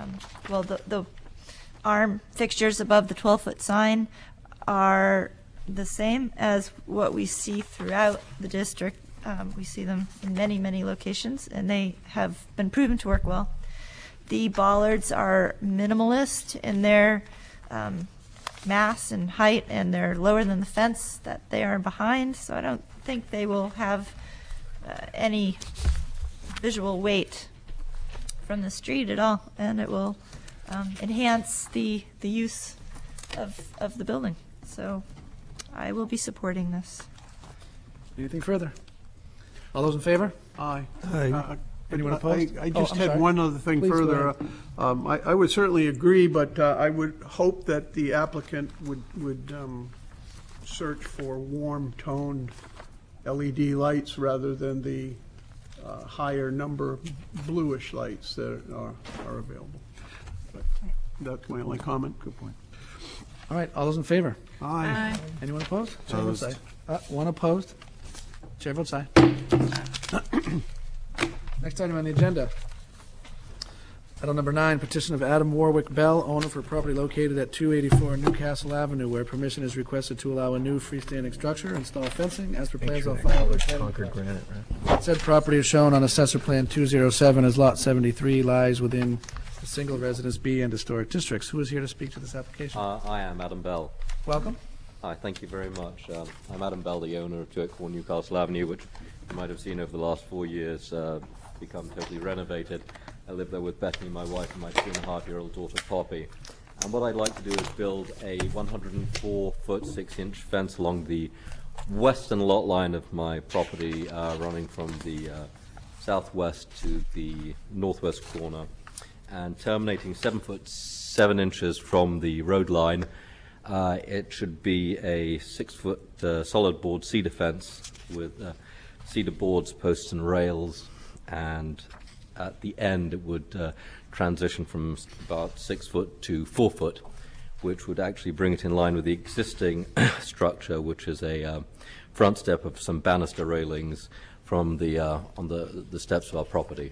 arm fixtures above the 12-foot sign are the same as what we see throughout the district. We see them in many, many locations, and they have been proven to work well. The bollards are minimalist in their mass and height, and they're lower than the fence that they are behind, so I don't think they will have any visual weight from the street at all, and it will enhance the use of the building. So I will be supporting this. Anything further? All those in favor? Aye. Anyone opposed? I just I'm had sorry. one other thing Please go further. I would certainly agree, but I would hope that the applicant would search for warm-toned LED lights rather than the higher number bluish lights that are available. But that's my only comment. Good point. All right, all those in favor? Aye. Anyone opposed? Chair votes Opposed. aye. One opposed. Chair votes aye. Next item on the agenda. Item number 9, petition of Adam Warwick Bell, owner for property located at 284 Newcastle Avenue, where permission is requested to allow a new freestanding structure, install fencing, as per plans on file with Concord granite, right? Said property is shown on Assessor Plan 207 as Lot 73, lies within the Single Residence B and Historic Districts. Who is here to speak to this application? I am Adam Bell. Welcome. Hi, thank you very much. I'm Adam Bell, the owner of 284 Newcastle Avenue, which you might have seen over the last 4 years become totally renovated. I live there with Bethany, my wife, and my 2.5-year-old daughter, Poppy. And what I'd like to do is build a 104-foot 6-inch fence along the western lot line of my property, running from the southwest to the northwest corner, and terminating 7 foot 7 inches from the road line. It should be a 6-foot solid board cedar fence with cedar boards, posts, and rails, and at the end it would transition from about 6 foot to 4 foot which would actually bring it in line with the existing structure, which is a front step of some banister railings from the on the steps of our property.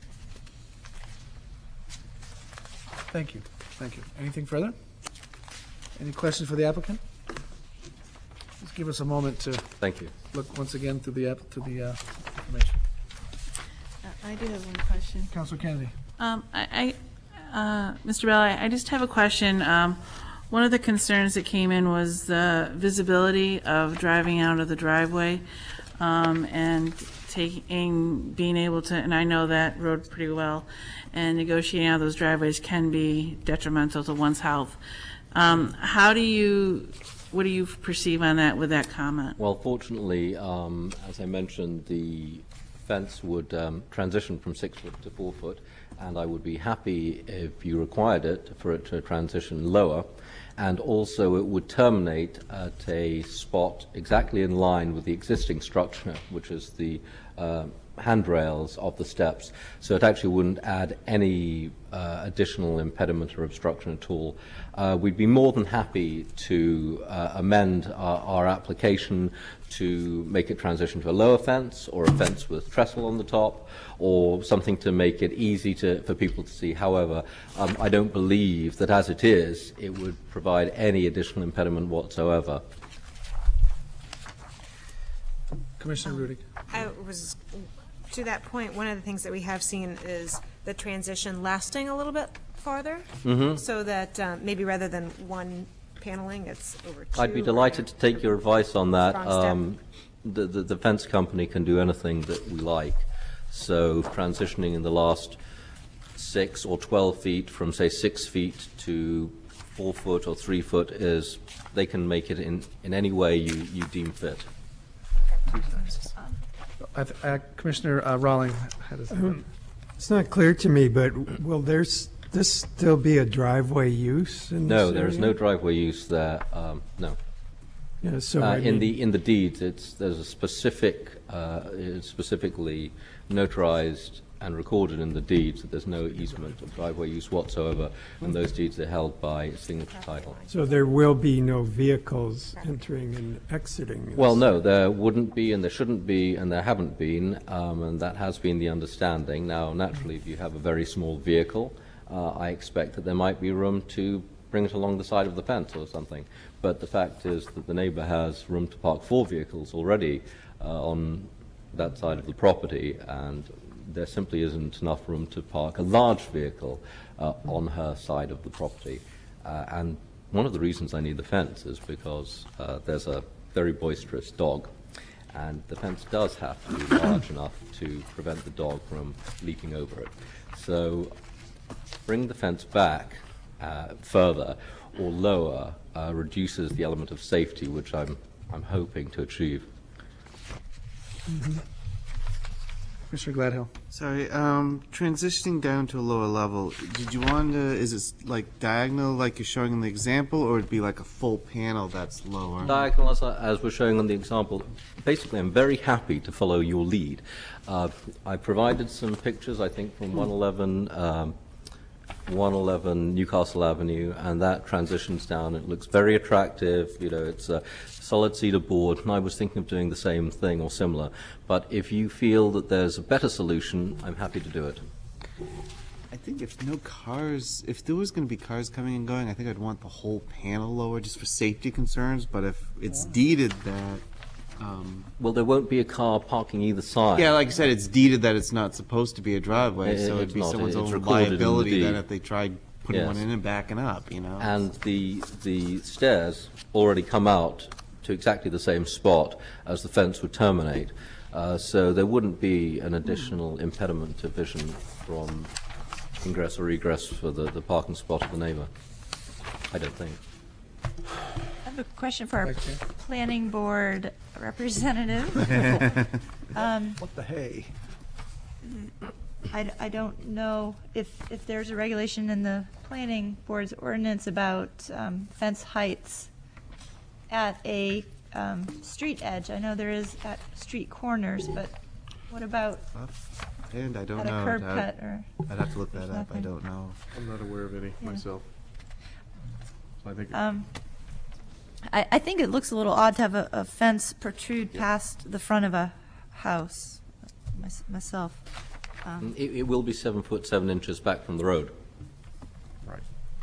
Thank you. Thank you. Anything further? Any questions for the applicant? Just give us a moment to Thank you. look once again through the information. I do have one question. Councilor Kennedy. Mr. Bell, I just have a question. One of the concerns that came in was the visibility of driving out of the driveway, and being able to, and I know that road pretty well, and negotiating out those driveways can be detrimental to one's health. What do you perceive on that with that comment? Well, fortunately, as I mentioned, the fence would transition from 6 foot to 4 foot, and I would be happy if you required it for it to transition lower. And also it would terminate at a spot exactly in line with the existing structure, which is the handrails of the steps. So it actually wouldn't add any additional impediment or obstruction at all. We'd be more than happy to amend our application to make it transition to a lower fence, or a fence with trestle on the top, or something to make it easy for people to see. However, I don't believe that as it is, it would provide any additional impediment whatsoever. Commissioner Rudig. To that point, one of the things that we have seen is the transition lasting a little bit farther, so that maybe rather than one paneling, it's over 2. I'd be delighted to take your advice on that. Strong The fence company can do anything that we like. So transitioning in the last 6 or 12 feet from, say, 6 feet to 4 foot or 3 foot they can make it in any way you deem fit. Commissioner Rawling, how does that? It's not clear to me, but will this still be a driveway use in this No, there is area? no driveway use there. No. Yeah, so in the deeds, there's a specific, it's specifically notarized and recorded in the deeds that there's no easement of driveway use whatsoever, and those deeds are held by signature title. So there will be no vehicles entering and exiting? this? Well, no, there wouldn't be, and there shouldn't be, and there haven't been, and that has been the understanding. Now, naturally, if you have a very small vehicle, I expect that there might be room to bring it along the side of the fence or something. But the fact is that the neighbor has room to park 4 vehicles already on that side of the property, and there simply isn't enough room to park a large vehicle on her side of the property. And one of the reasons I need the fence is because there's a very boisterous dog, and the fence does have to be large enough to prevent the dog from leaping over it. So bring the fence back further or lower reduces the element of safety, which I'm hoping to achieve. Mr. Gladhill. Sorry, transitioning down to a lower level, did you want to, is it like diagonal like you're showing in the example, or it'd be like a full panel that's lower? Diagonal, as we're showing on the example. Basically, I'm very happy to follow your lead. I provided some pictures, I think, from 111 Newcastle Avenue, and that transitions down. It looks very attractive. You know, it's a solid cedar board, and I was thinking of doing the same thing or similar. But if you feel that there's a better solution, I'm happy to do it. I think if there was going to be cars coming and going, I think I'd want the whole panel lower just for safety concerns. But if it's deeded that... well, there won't be a car parking either side. Yeah, like I said, it's deeded that it's not supposed to be a driveway, so it'd be not. someone's It's own recorded in the liability then deed. if they tried putting Yes. one in and backing up, you know? And the stairs already come out to exactly the same spot as the fence would terminate. So there wouldn't be an additional impediment to vision from ingress or egress for the parking spot of the neighbor. I don't think. I have a question for our planning board representative. What the hey? I don't know if there's a regulation in the planning board's ordinance about fence heights at a street edge. I know there is at street corners, but what about And I don't at know. a curb cut? Or I'd have to look that there's up. I nothing. don't know. I'm not aware of any Yeah. myself. I think. I think it looks a little odd to have a fence protrude past the front of a house, myself. It will be 7 foot 7 inches back from the road. Right.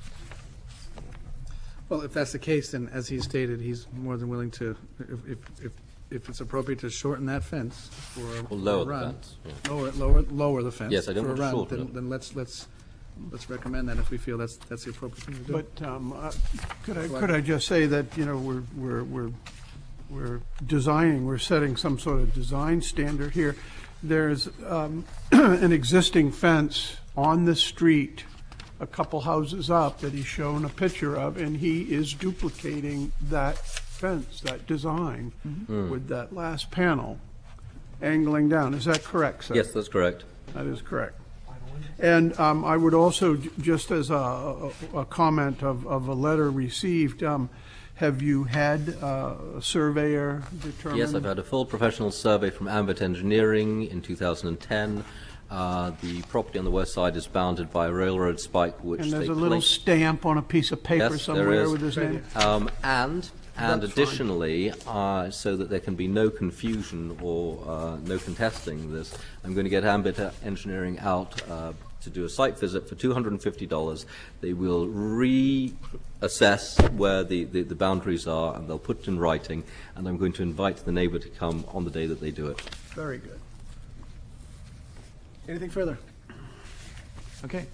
Well, if that's the case, then as he stated, he's more than willing to, if it's appropriate to shorten that fence for Or lower a the run. fence, yeah. Lower the fence. Yes, I don't for a want to run, shorten then- it. Then let's recommend that if we feel that's the appropriate thing to do. But could I just say that, you know, we're designing, we're setting some sort of design standard here. There's an existing fence on the street, a couple houses up, that he's shown a picture of, and he is duplicating that fence, that design, with that last panel angling down. Is that correct, sir? Yes, that's correct. That is correct. And I would also, just as a comment of a letter received, have you had a surveyor determine? Yes, I've had a full professional survey from Ambit Engineering in 2010. The property on the west side is bounded by a railroad spike, which And there's they a little placed- stamp on a piece of paper Yes, there somewhere is. with his name? And That's additionally, so that there can be no confusion or no contesting this, I'm going to get Ambit Engineering out to do a site visit for $250. They will reassess where the boundaries are, and they'll put it in writing, and I'm going to invite the neighbor to come on the day that they do it. Very good. Anything further? Okay.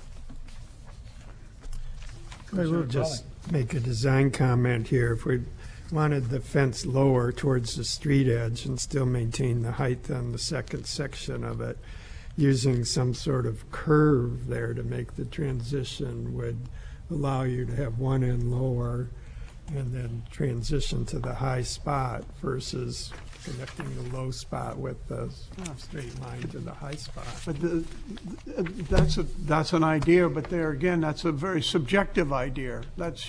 I will just make a design comment here. If we wanted the fence lower towards the street edge and still maintain the height on the second section of it, using some sort of curve there to make the transition would allow you to have one end lower and then transition to the high spot versus connecting the low spot with the straight line to the high spot. But that's an idea, but there again, that's a very subjective idea.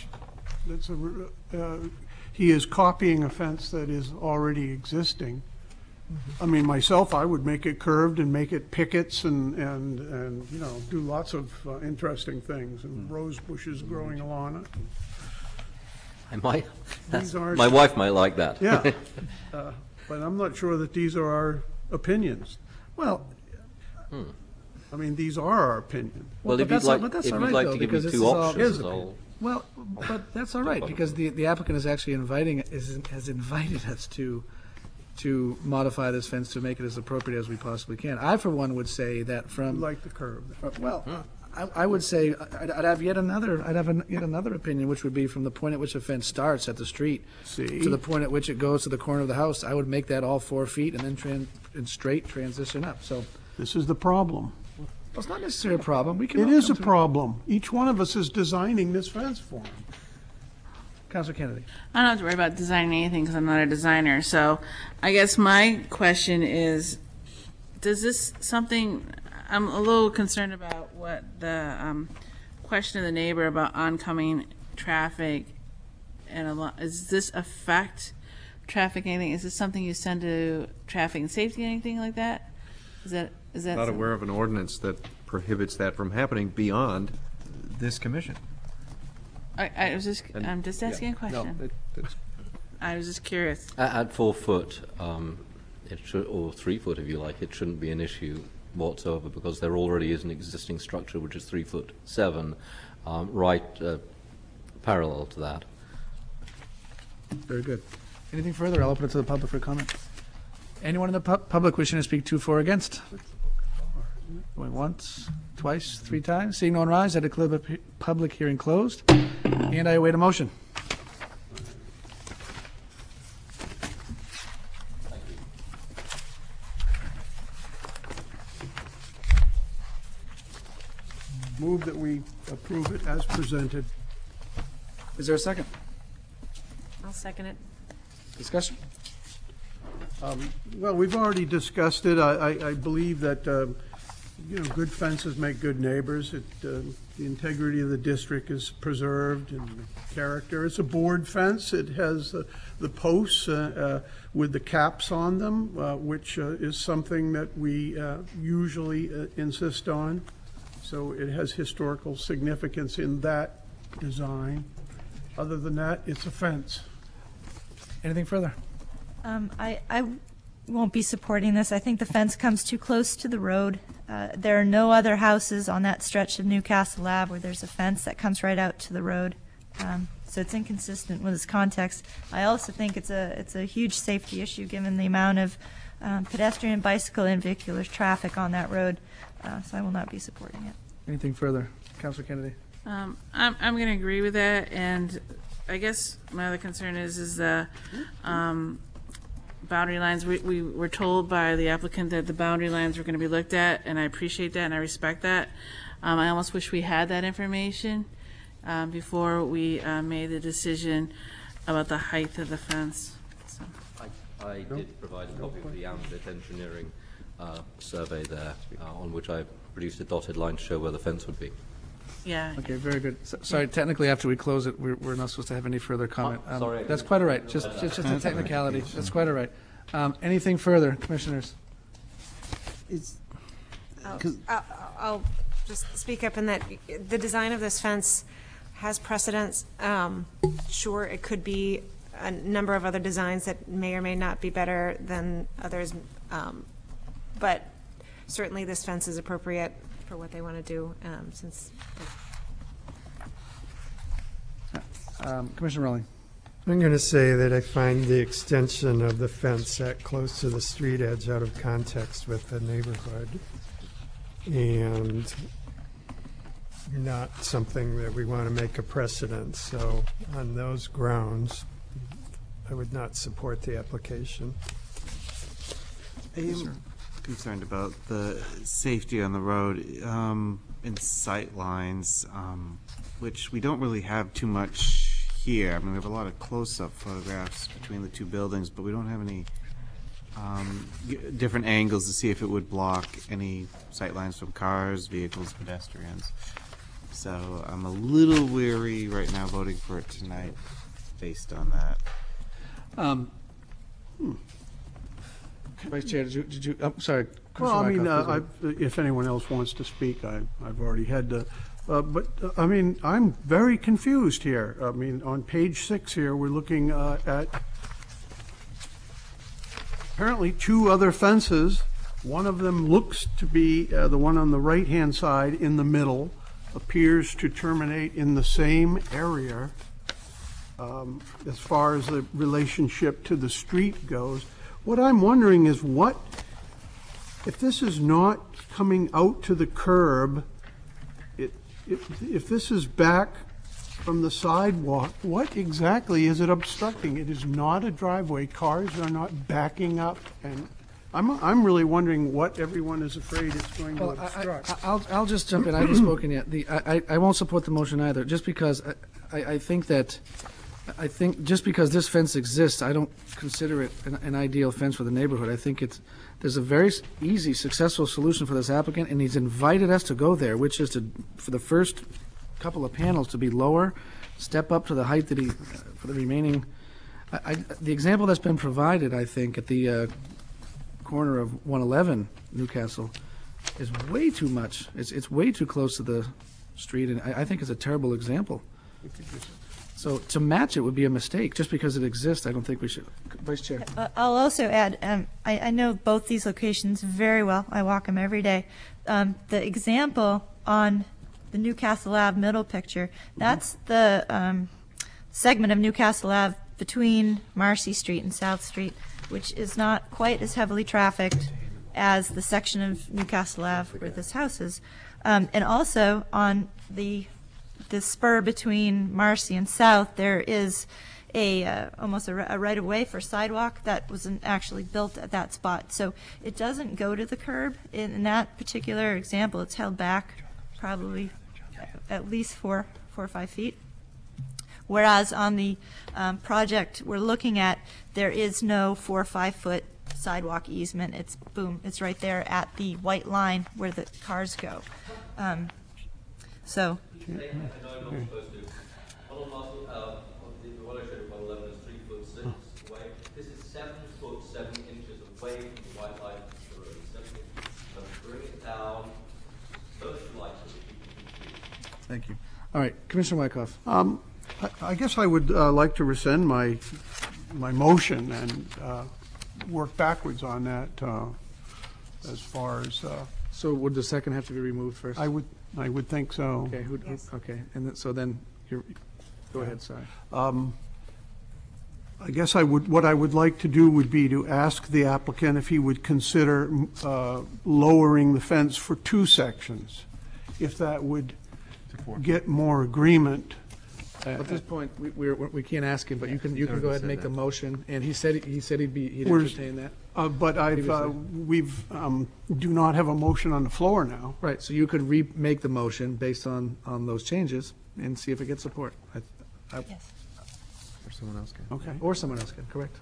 He is copying a fence that is already existing. I mean, myself, I would make it curved and make it pickets and you know, do lots of interesting things, and rose bushes growing along it. My wife might like that. Yeah. But I'm not sure that these are our opinions. Well, I mean, these are our opinions. Well, if you'd like to give me two options, I'll... Well, but that's all right, because the applicant is actually has invited us to modify this fence to make it as appropriate as we possibly can. I, for one, would say that from... Like the curve. Well, I would say, I'd have yet another opinion, which would be from the point at which a fence starts at the street to the point at which it goes to the corner of the house. I would make that all 4 feet and then straight transition up, so... This is the problem. Well, it's not necessarily a problem. We can. It is a problem. Each one of us is designing this fence for him. Councilor Kennedy. I don't have to worry about designing anything because I'm not a designer. So I guess my question is, does this something, I'm a little concerned about what the question of the neighbor about oncoming traffic, and does this affect traffic anything? Is this something you send to traffic and safety, anything like that? Is that Not aware of an ordinance that prohibits that from happening beyond this commission. I'm just asking a question. No, I was just curious. At 4 foot, it should, or 3 foot if you like, it shouldn't be an issue whatsoever, because there already is an existing structure which is 3'7", right parallel to that. Very good. Anything further? I'll open it to the public for comment. Anyone in the public wishing to speak to, for, or against? Going once, twice, 3 times. Seeing no one rise, I declare the public hearing closed, and I await a motion. Move that we approve it as presented. Is there a second? I'll second it. Discussion? Well, we've already discussed it. I believe that, good fences make good neighbors. The integrity of the district is preserved and the character. It's a board fence. It has the posts with the caps on them, which is something that we usually insist on. So it has historical significance in that design. Other than that, it's a fence. Anything further? I won't be supporting this. I think the fence comes too close to the road. There are no other houses on that stretch of Newcastle Ave where there's a fence that comes right out to the road. So it's inconsistent with its context. I also think it's a huge safety issue given the amount of pedestrian, bicycle, and vehicular traffic on that road. So I will not be supporting it. Anything further? Councilor Kennedy? I'm going to agree with that, and I guess my other concern is the boundary lines. We were told by the applicant that the boundary lines were going to be looked at, and I appreciate that and I respect that. I almost wish we had that information before we made the decision about the height of the fence. So. I did provide a copy of the Ambit engineering survey there, on which I produced a dotted line to show where the fence would be. Yeah. Okay, very good. Sorry, technically, after we close it, we're not supposed to have any further comment. Sorry. That's quite all right. Just a technicality. That's quite all right. Anything further, commissioners? I'll just speak up in that the design of this fence has precedence. Sure, it could be a number of other designs that may or may not be better than others, but certainly this fence is appropriate for what they want to do, since. Commissioner Rowling. I'm going to say that I find the extension of the fence that close to the street edge out of context with the neighborhood, and not something that we want to make a precedent. So on those grounds, I would not support the application. Concerned about the safety on the road in sight lines, which we don't really have too much here. I mean, we have a lot of close-up photographs between the two buildings, but we don't have any different angles to see if it would block any sight lines from cars, vehicles, pedestrians. So I'm a little weary right now voting for it tonight based on that. Vice Chair, did you I'm sorry. Well, I mean, Wyckoff, if anyone else wants to speak, I've already had to. But, I mean, I'm very confused here. I mean, on page 6 here, we're looking at apparently 2 other fences. One of them looks to be the one on the right-hand side in the middle, appears to terminate in the same area as far as the relationship to the street goes. What I'm wondering is if this is not coming out to the curb, if this is back from the sidewalk, what exactly is it obstructing? It is not a driveway. Cars are not backing up, and I'm really wondering what everyone is afraid it's going to obstruct. I'll just jump in. I haven't spoken yet. I won't support the motion either, just because I think just because this fence exists, I don't consider it an ideal fence for the neighborhood. I think there's a very easy, successful solution for this applicant, and he's invited us to go there, which is for the first couple of panels to be lower, step up to the height that for the remaining. The example that's been provided, I think, at the corner of 111 Newcastle is way too much. It's way too close to the street, and I think it's a terrible example. So to match it would be a mistake. Just because it exists, I don't think we should. Vice Chair. I'll also add, I know both these locations very well. I walk them every day. The example on the Newcastle Ave middle picture, that's the segment of Newcastle Ave between Marcy Street and South Street, which is not quite as heavily trafficked as the section of Newcastle Ave where this house is. And also on the spur between Marcy and South, there is almost a right-of-way for sidewalk that wasn't actually built at that spot. So it doesn't go to the curb. In that particular example, it's held back probably at least 4 or 5 feet. Whereas on the project we're looking at, there is no 4 or 5 foot sidewalk easement. It's it's right there at the white line where the cars go. So. What I showed on 11 is 3'6" away. This is 7 foot 7 inches away from the white line of the road. So bring it down. Those lights. Thank you. All right, Commissioner Wyckoff. I guess I would like to rescind my motion and work backwards on that as far as. So would the second have to be removed first? I would think so. Okay, okay, and so then go ahead, sorry. I guess what I would like to do would be to ask the applicant if he would consider lowering the fence for 2 sections, if that would get more agreement. At this point, we can't ask him, but you can go ahead and make the motion, and he said he'd entertain that. But we've do not have a motion on the floor now. Right, so you could remake the motion based on those changes and see if it gets support. Yes. Or someone else can. Okay. Or someone else can, correct.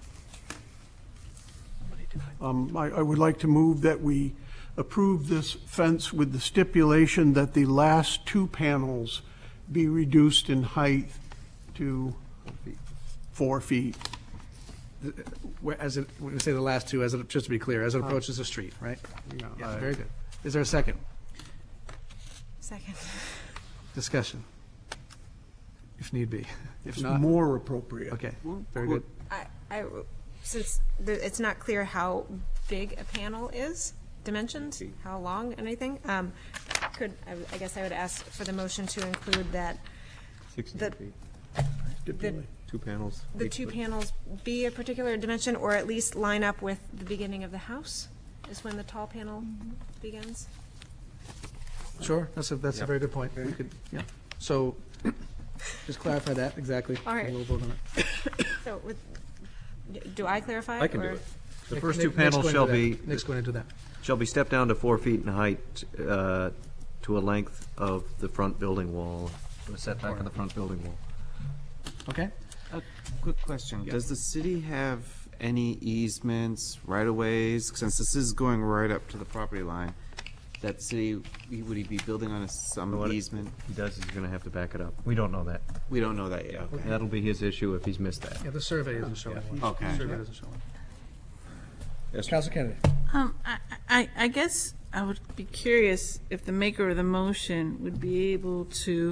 I would like to move that we approve this fence with the stipulation that the last 2 panels be reduced in height to 4 feet. When we say the last 2, just to be clear, as it approaches the street, right? Yeah, very good. Is there a second? Second. Discussion, if need be. If It's not, more appropriate. okay, very good. Since it's not clear how big a panel is, dimensions, how long, anything, I guess I would ask for the motion to include that 16 feet. the 2 panels. the 8 2 foot. panels be a particular dimension, or at least line up with the beginning of the house, is when the tall panel begins? Sure, that's a very good point. We could, yeah. So, just clarify that, exactly. All right. And we'll vote on it. So, do I clarify? I can do or- it. The Nick- first Nick- 2 panels Nick's shall going to be, do that. Nick's going to do that. shall be stepped down to 4 feet in height to a length of the front building wall, a setback of the front building wall. Okay? Quick question. Does the city have any easements, right-of-ways, since this is going right up to the property line, that city, would he be building on some easement? He does, he's going to have to back it up. We don't know that. We don't know that yet, okay. That'll be his issue if he's missed that. Yeah, the survey doesn't show it. Okay. The survey doesn't show it. Yes, sir. Council Kennedy. I guess I would be curious if the maker of the motion would be able to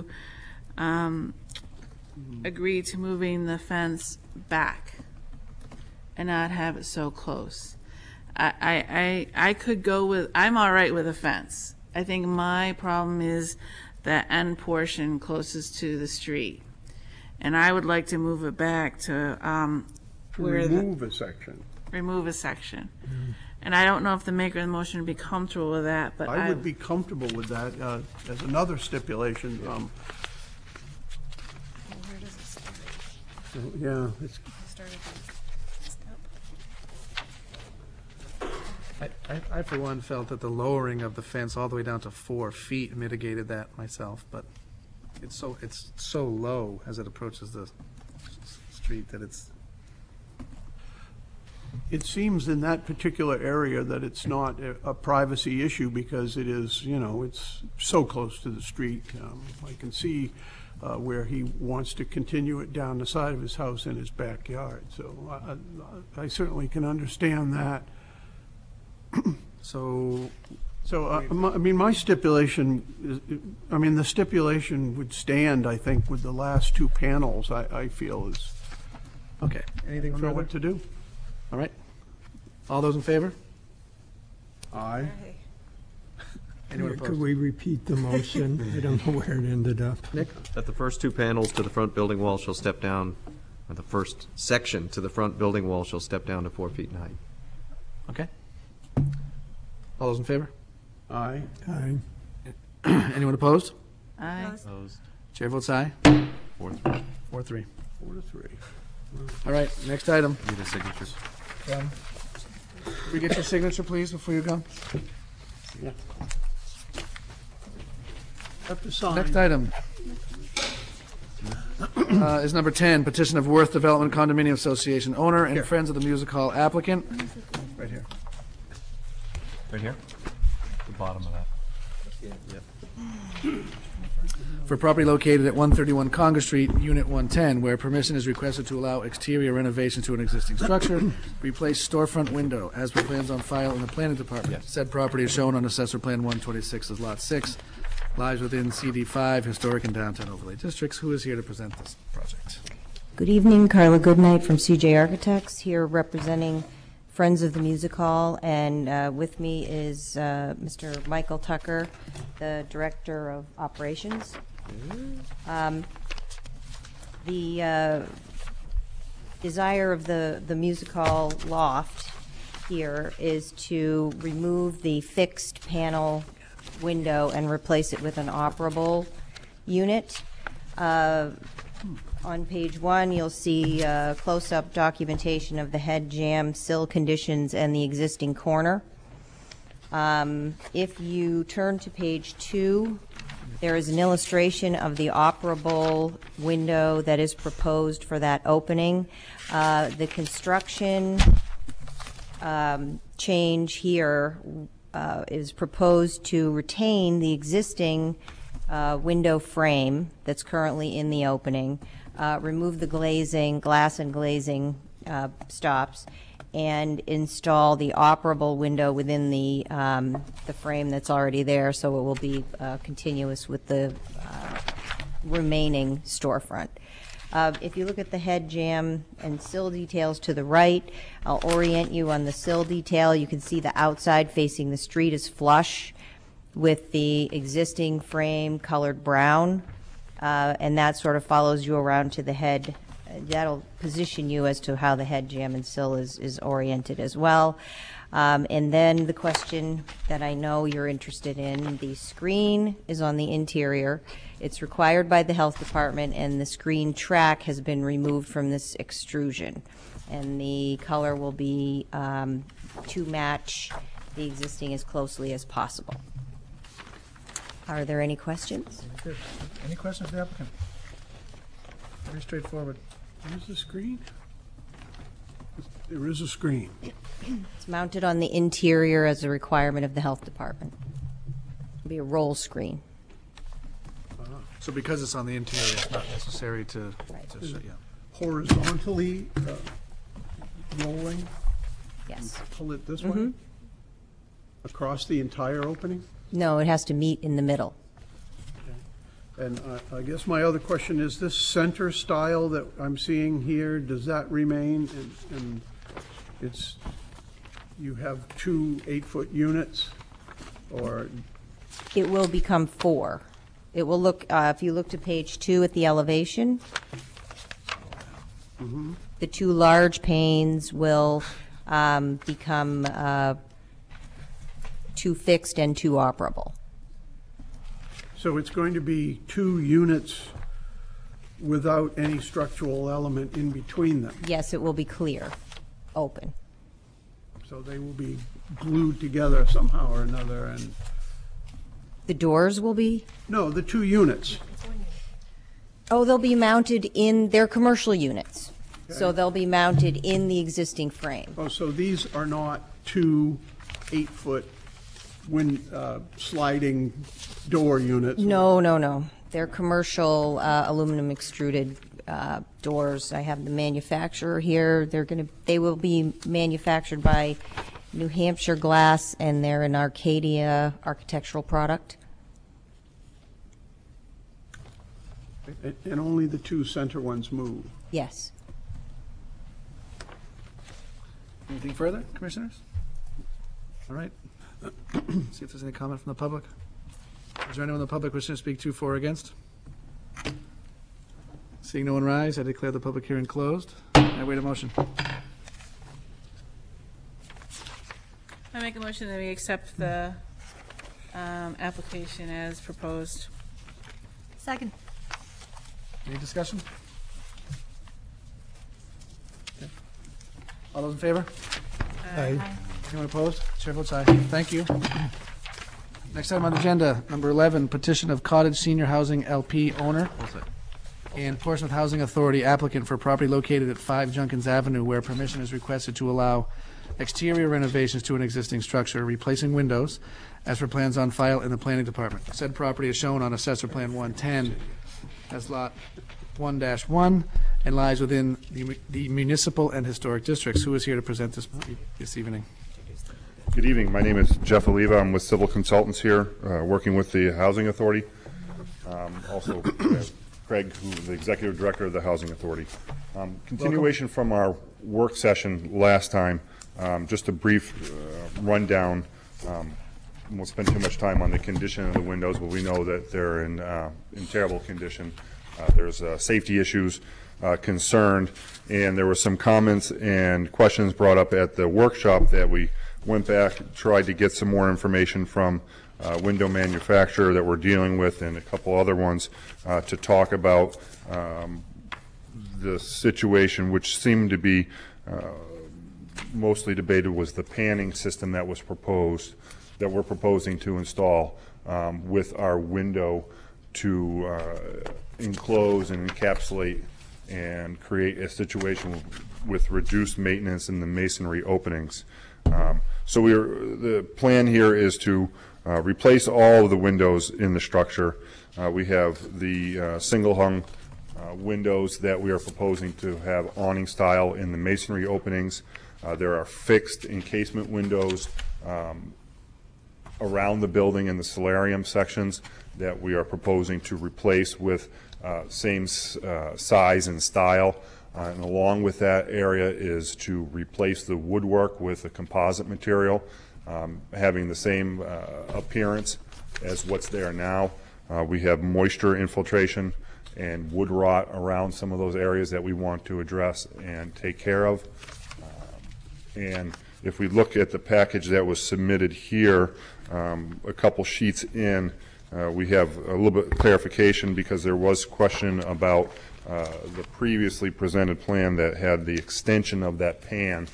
agree to moving the fence back and not have it so close. I could go with, I'm all right with a fence. I think my problem is the end portion closest to the street. And I would like to move it back to where the. Remove a section. Remove a section. And I don't know if the maker of the motion would be comfortable with that, but I would be comfortable with that as another stipulation. Where does it start? Yeah, it's, It started I, for one, felt that the lowering of the fence all the way down to 4 feet mitigated that myself, but it's so low as it approaches the street that it's. it seems in that particular area that it's not a privacy issue because it is, it's so close to the street. I can see where he wants to continue it down the side of his house in his backyard. So I certainly can understand that. So, my stipulation the stipulation would stand, I think, with the last 2 panels, I feel is. okay, anything I don't know further? what to do. All right. All those in favor? Aye. Anyone Could opposed? we repeat the motion? I don't know where it ended up. Nick? That the first 2 panels to the front building wall shall step down, or the first section to the front building wall shall step down to 4 feet in height. Okay. All those in favor? Aye. Aye. Anyone opposed? Aye. Opposed? Chair votes aye. 4-3. 4-3. 4-3. All right, next item. Need a signature. Can we get your signature, please, before you go? Yeah. Have to sign. Next item is number 10, petition of Worth Development Condominium Association, owner and Friends of the Music Hall applicant. Right here. Right here? The bottom of that. Yep. For property located at 131 Congress Street, Unit 110, where permission is requested to allow exterior renovation to an existing structure, replace storefront window, as per plans on file in the planning department. Yes. Said property is shown on Assessor Plan 126 as Lot 6. lies within CD5 Historic and Downtown Overlay Districts. Who is here to present this project? Good evening, Carla Goodnight from CJ Architects, here representing Friends of the Music Hall, and with me is Mr. Michael Tucker, the Director of Operations. The desire of the Music Hall loft here is to remove the fixed panel window and replace it with an operable unit. On page 1, you'll see close-up documentation of the head jamb, sill conditions, and the existing corner. If you turn to page 2, there is an illustration of the operable window that is proposed for that opening. The construction change here is proposed to retain the existing window frame that's currently in the opening, remove the glazing, glass and glazing stops, and install the operable window within the frame that's already there, so it will be continuous with the remaining storefront. If you look at the head jamb and sill details to the right, I'll orient you on the sill detail. You can see the outside facing the street is flush with the existing frame colored brown, and that sort of follows you around to the head. That'll position you as to how the head jamb and sill is oriented as well. And then the question that I know you're interested in, the screen is on the interior. It's required by the health department, and the screen track has been removed from this extrusion. And the color will be to match the existing as closely as possible. Are there any questions? Good. Any questions for the applicant? Very straightforward. Where's the screen? There is a screen. It's mounted on the interior as a requirement of the health department. It'll be a roll screen. So because it's on the interior, it's not necessary to Is show, it yeah. horizontally rolling? Yes. Pull it this way? Across the entire opening? No, it has to meet in the middle. And I guess my other question is, this center style that I'm seeing here, does that remain? And it's, you have 2 8-foot units, or? It will become 4. It will look, if you look to page 2 at the elevation, the 2 large panes will become 2 fixed and 2 operable. So it's going to be 2 units without any structural element in between them? Yes, it will be clear, open. So they will be glued together somehow or another, and? The doors will be? No, the 2 units. Oh, they'll be mounted in their commercial units. So they'll be mounted in the existing frame. Oh, so these are not 2 8-foot sliding door units? No, no, no. They're commercial aluminum extruded doors. I have the manufacturer here. They will be manufactured by New Hampshire Glass, and they're an Arcadia architectural product. And only the 2 center ones move? Yes. Anything further, commissioners? All right. See if there's any comment from the public. Is there anyone in the public wishing to speak to, for, or against? Seeing no one rise, I declare the public hearing closed. I wait a motion. I make a motion that we accept the application as proposed. Second. Any discussion? Okay. All those in favor? Aye. Anyone opposed? Chair votes aye. Thank you. Next item on the agenda, number 11, petition of Cottage Senior Housing LP owner and Portsmouth Housing Authority applicant for property located at 5 Junkins Avenue, where permission is requested to allow exterior renovations to an existing structure, replacing windows, as per plans on file in the planning department. Said property is shown on Assessor Plan 110 as Lot 1-1 and lies within the municipal and historic districts. Who is here to present this evening? Good evening. My name is Jeff Oliva. I'm with Civil Consultants here, working with the Housing Authority. Also, Craig, who's the Executive Director of the Housing Authority. Continuation from our work session last time, just a brief rundown. Won't spend too much time on the condition of the windows, but we know that they're in terrible condition. There's safety issues concerned, and there were some comments and questions brought up at the workshop that we went back, tried to get some more information from window manufacturer that we're dealing with and a couple other ones to talk about the situation, which seemed to be mostly debated was the panning system that was proposed, that we're proposing to install with our window to enclose and encapsulate and create a situation with reduced maintenance in the masonry openings. So the plan here is to replace all of the windows in the structure. We have the single hung windows that we are proposing to have awning style in the masonry openings. There are fixed encasement windows around the building in the solarium sections that we are proposing to replace with same size and style. And along with that area is to replace the woodwork with a composite material, having the same appearance as what's there now. We have moisture infiltration and wood rot around some of those areas that we want to address and take care of. And if we look at the package that was submitted here, a couple sheets in, we have a little bit of clarification because there was question about the previously presented plan that had the extension of that pan.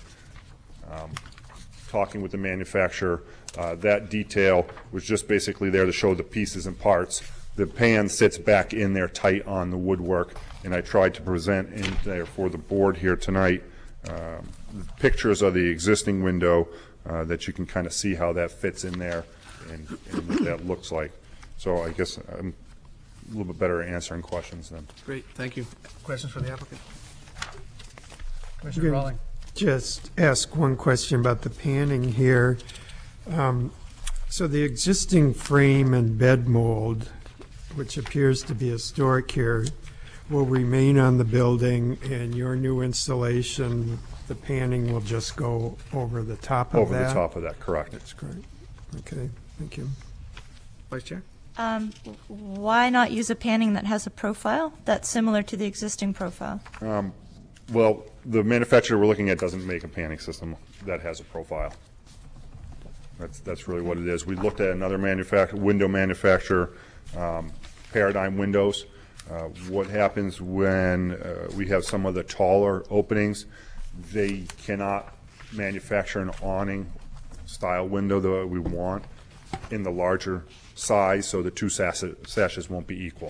Talking with the manufacturer, that detail was just basically there to show the pieces and parts. The pan sits back in there tight on the woodwork, and I tried to present in there for the board here tonight pictures of the existing window that you can kind of see how that fits in there and what that looks like. So I guess I'm a little bit better at answering questions then. Great, thank you. Questions for the applicant? Commissioner Rawling. Just ask one question about the panning here. So the existing frame and bed mold, which appears to be historic here, will remain on the building, and your new installation, the panning will just go over the top of that? Over the top of that, correct. That's correct. Okay, thank you. Vice Chair? Why not use a panning that has a profile that's similar to the existing profile? Well, the manufacturer we're looking at doesn't make a panning system that has a profile. That's really what it is. We looked at another window manufacturer, Paradigm Windows. What happens when we have some of the taller openings, they cannot manufacture an awning style window that we want in the larger size, so the two sashes won't be equal.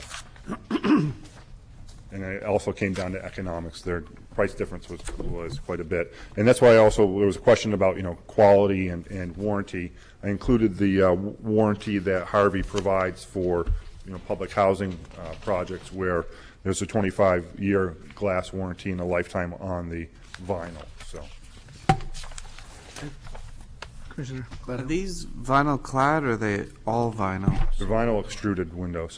And it also came down to economics. Their price difference was quite a bit. And that's why also there was a question about, quality and warranty. I included the warranty that Harvey provides for, public housing projects where there's a 25-year glass warranty and a lifetime on the vinyl, so. Commissioner Are Claddo. these vinyl clad or are they all vinyl? The vinyl extruded windows.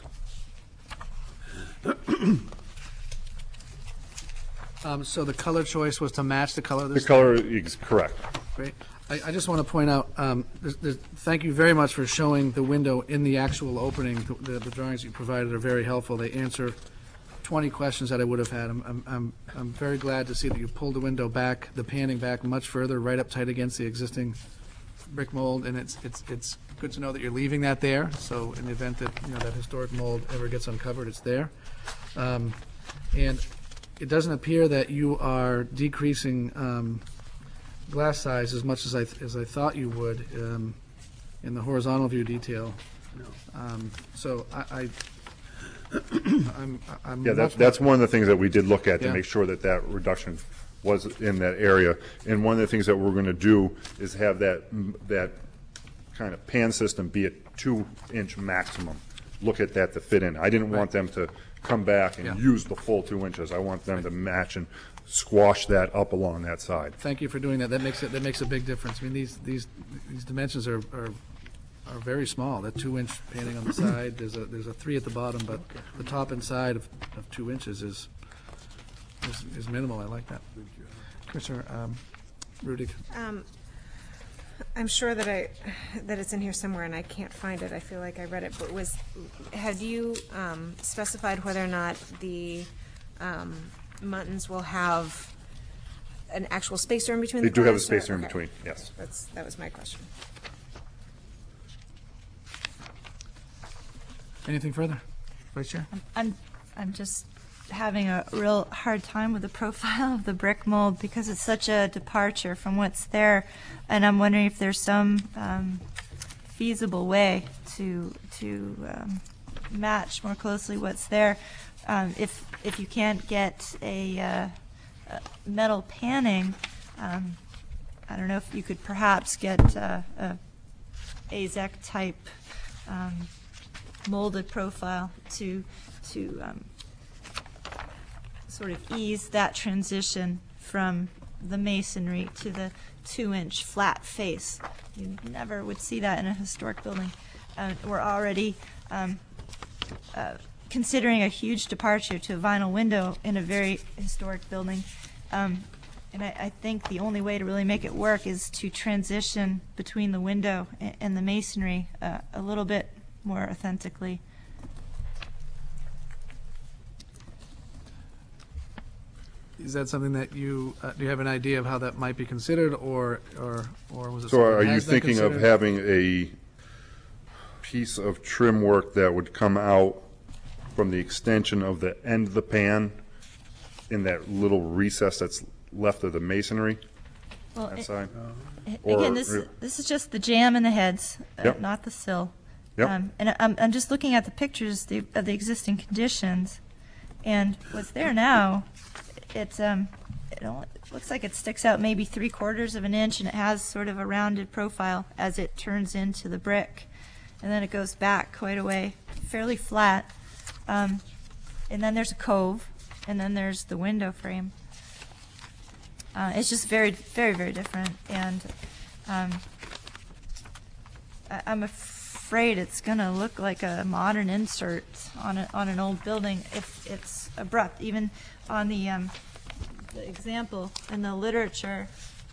So the color choice was to match the color of The this? color is correct. Great. I just want to point out, thank you very much for showing the window in the actual opening. The drawings you provided are very helpful. They answer 20 questions that I would have had. I'm very glad to see that you pulled the window back, the panning back much further, right up tight against the existing brick mold, and it's good to know that you're leaving that there. So in the event that that historic mold ever gets uncovered, it's there. And it doesn't appear that you are decreasing glass size as much as I thought you would in the horizontal view detail. So I'm that's one of the things that we did look at to Yeah. make sure that reduction was in that area. And one of the things that we're going to do is have that kind of pan system be a 2-inch maximum. Look at that to fit in. I didn't want them to come back and use the full 2 inches. I want them to match and squash that up along that side. Thank you for doing that. That makes a big difference. I mean, these dimensions are very small. That 2-inch painting on the side, there's a 3 at the bottom, but the top and side of 2 inches is minimal. I like that. Commissioner Rudig. I'm sure that it's in here somewhere and I can't find it. I feel like I read it, but have you specified whether or not the Muntins will have an actual spacer in between? They do have a glass, spacer in okay. between, yes. That was my question. Anything further? Vice Chair? I'm just having a real hard time with the profile of the brick mold because it's such a departure from what's there, and I'm wondering if there's some feasible way to match more closely what's there. If you can't get a metal panning, I don't know if you could perhaps get a AZEK type molded profile to sort of ease that transition from the masonry to the 2-inch flat face. You never would see that in a historic building. We're already considering a huge departure to a vinyl window in a very historic building. And I think the only way to really make it work is to transition between the window and the masonry a little bit more authentically. Is that something that do you have an idea of how that might be considered, or was it? So something are that you has been thinking of considered? having a piece of trim work that would come out from the extension of the end of the pan in that little recess that's left of the masonry? Well, that side? Again, this is just the jamb and the heads, Yep. not the sill. Yep. And I'm just looking at the pictures of the existing conditions, and what's there now, it looks like it sticks out maybe 3/4 of an inch, and it has sort of a rounded profile as it turns into the brick, and then it goes back quite a way, fairly flat, and then there's a cove, and then there's the window frame. It's just very, very, very different, and I'm afraid it's going to look like a modern insert on an old building if it's abrupt. Even on the example in the literature,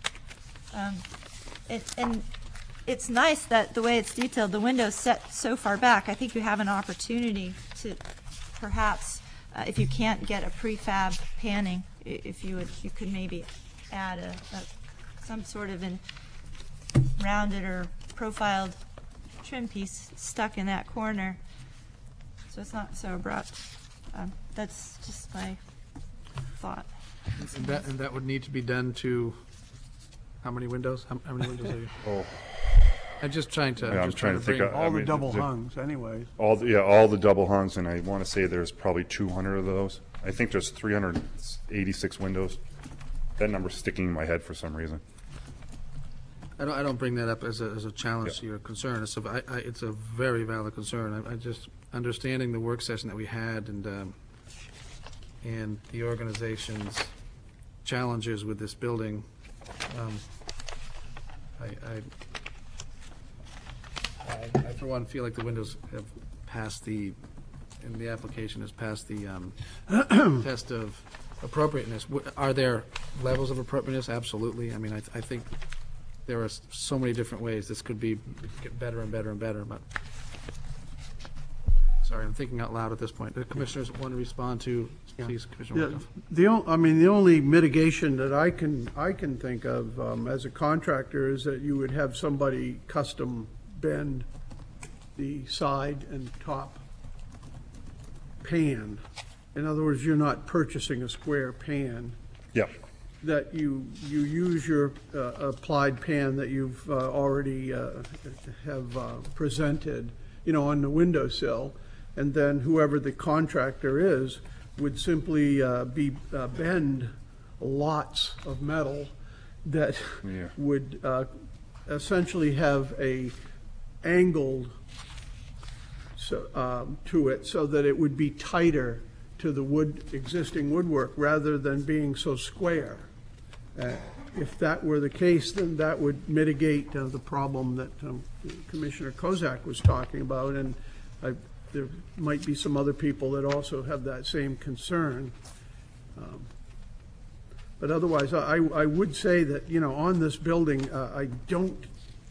and it's nice that the way it's detailed, the window's set so far back. I think you have an opportunity to perhaps, if you can't get a prefab panning, if you could maybe add some sort of rounded or profiled trim piece stuck in that corner, so it's not so abrupt. That's just my thought. And that would need to be done to how many windows? How many windows are you? Oh. I'm just trying to. I'm trying to think bring of All the double hungs, anyways. All the double hungs, and I want to say there's probably 200 of those. I think there's 386 windows. That number's sticking in my head for some reason. I don't bring that up as a challenge to your concern. It's a very valid concern. I just understanding the work session that we had and the organization's challenges with this building. I for one feel like the windows have passed and the application has passed the test of appropriateness. Are there levels of appropriateness? Absolutely. I mean, I think there are so many different ways this could get better and better and better, but sorry, I'm thinking out loud at this point. The commissioners want to respond to, please, Commissioner Wyckoff. The only mitigation that I can think of as a contractor is that you would have somebody custom bend the side and top pan. In other words, you're not purchasing a square pan. Yep. That you use your applied pan that you've already have presented, on the windowsill, and then whoever the contractor is would simply bend lots of metal that would essentially have a angled to it so that it would be tighter to the existing woodwork, rather than being so square. If that were the case, then that would mitigate the problem that Commissioner Kozak was talking about, and there might be some other people that also have that same concern. But otherwise, I would say that, on this building, I don't,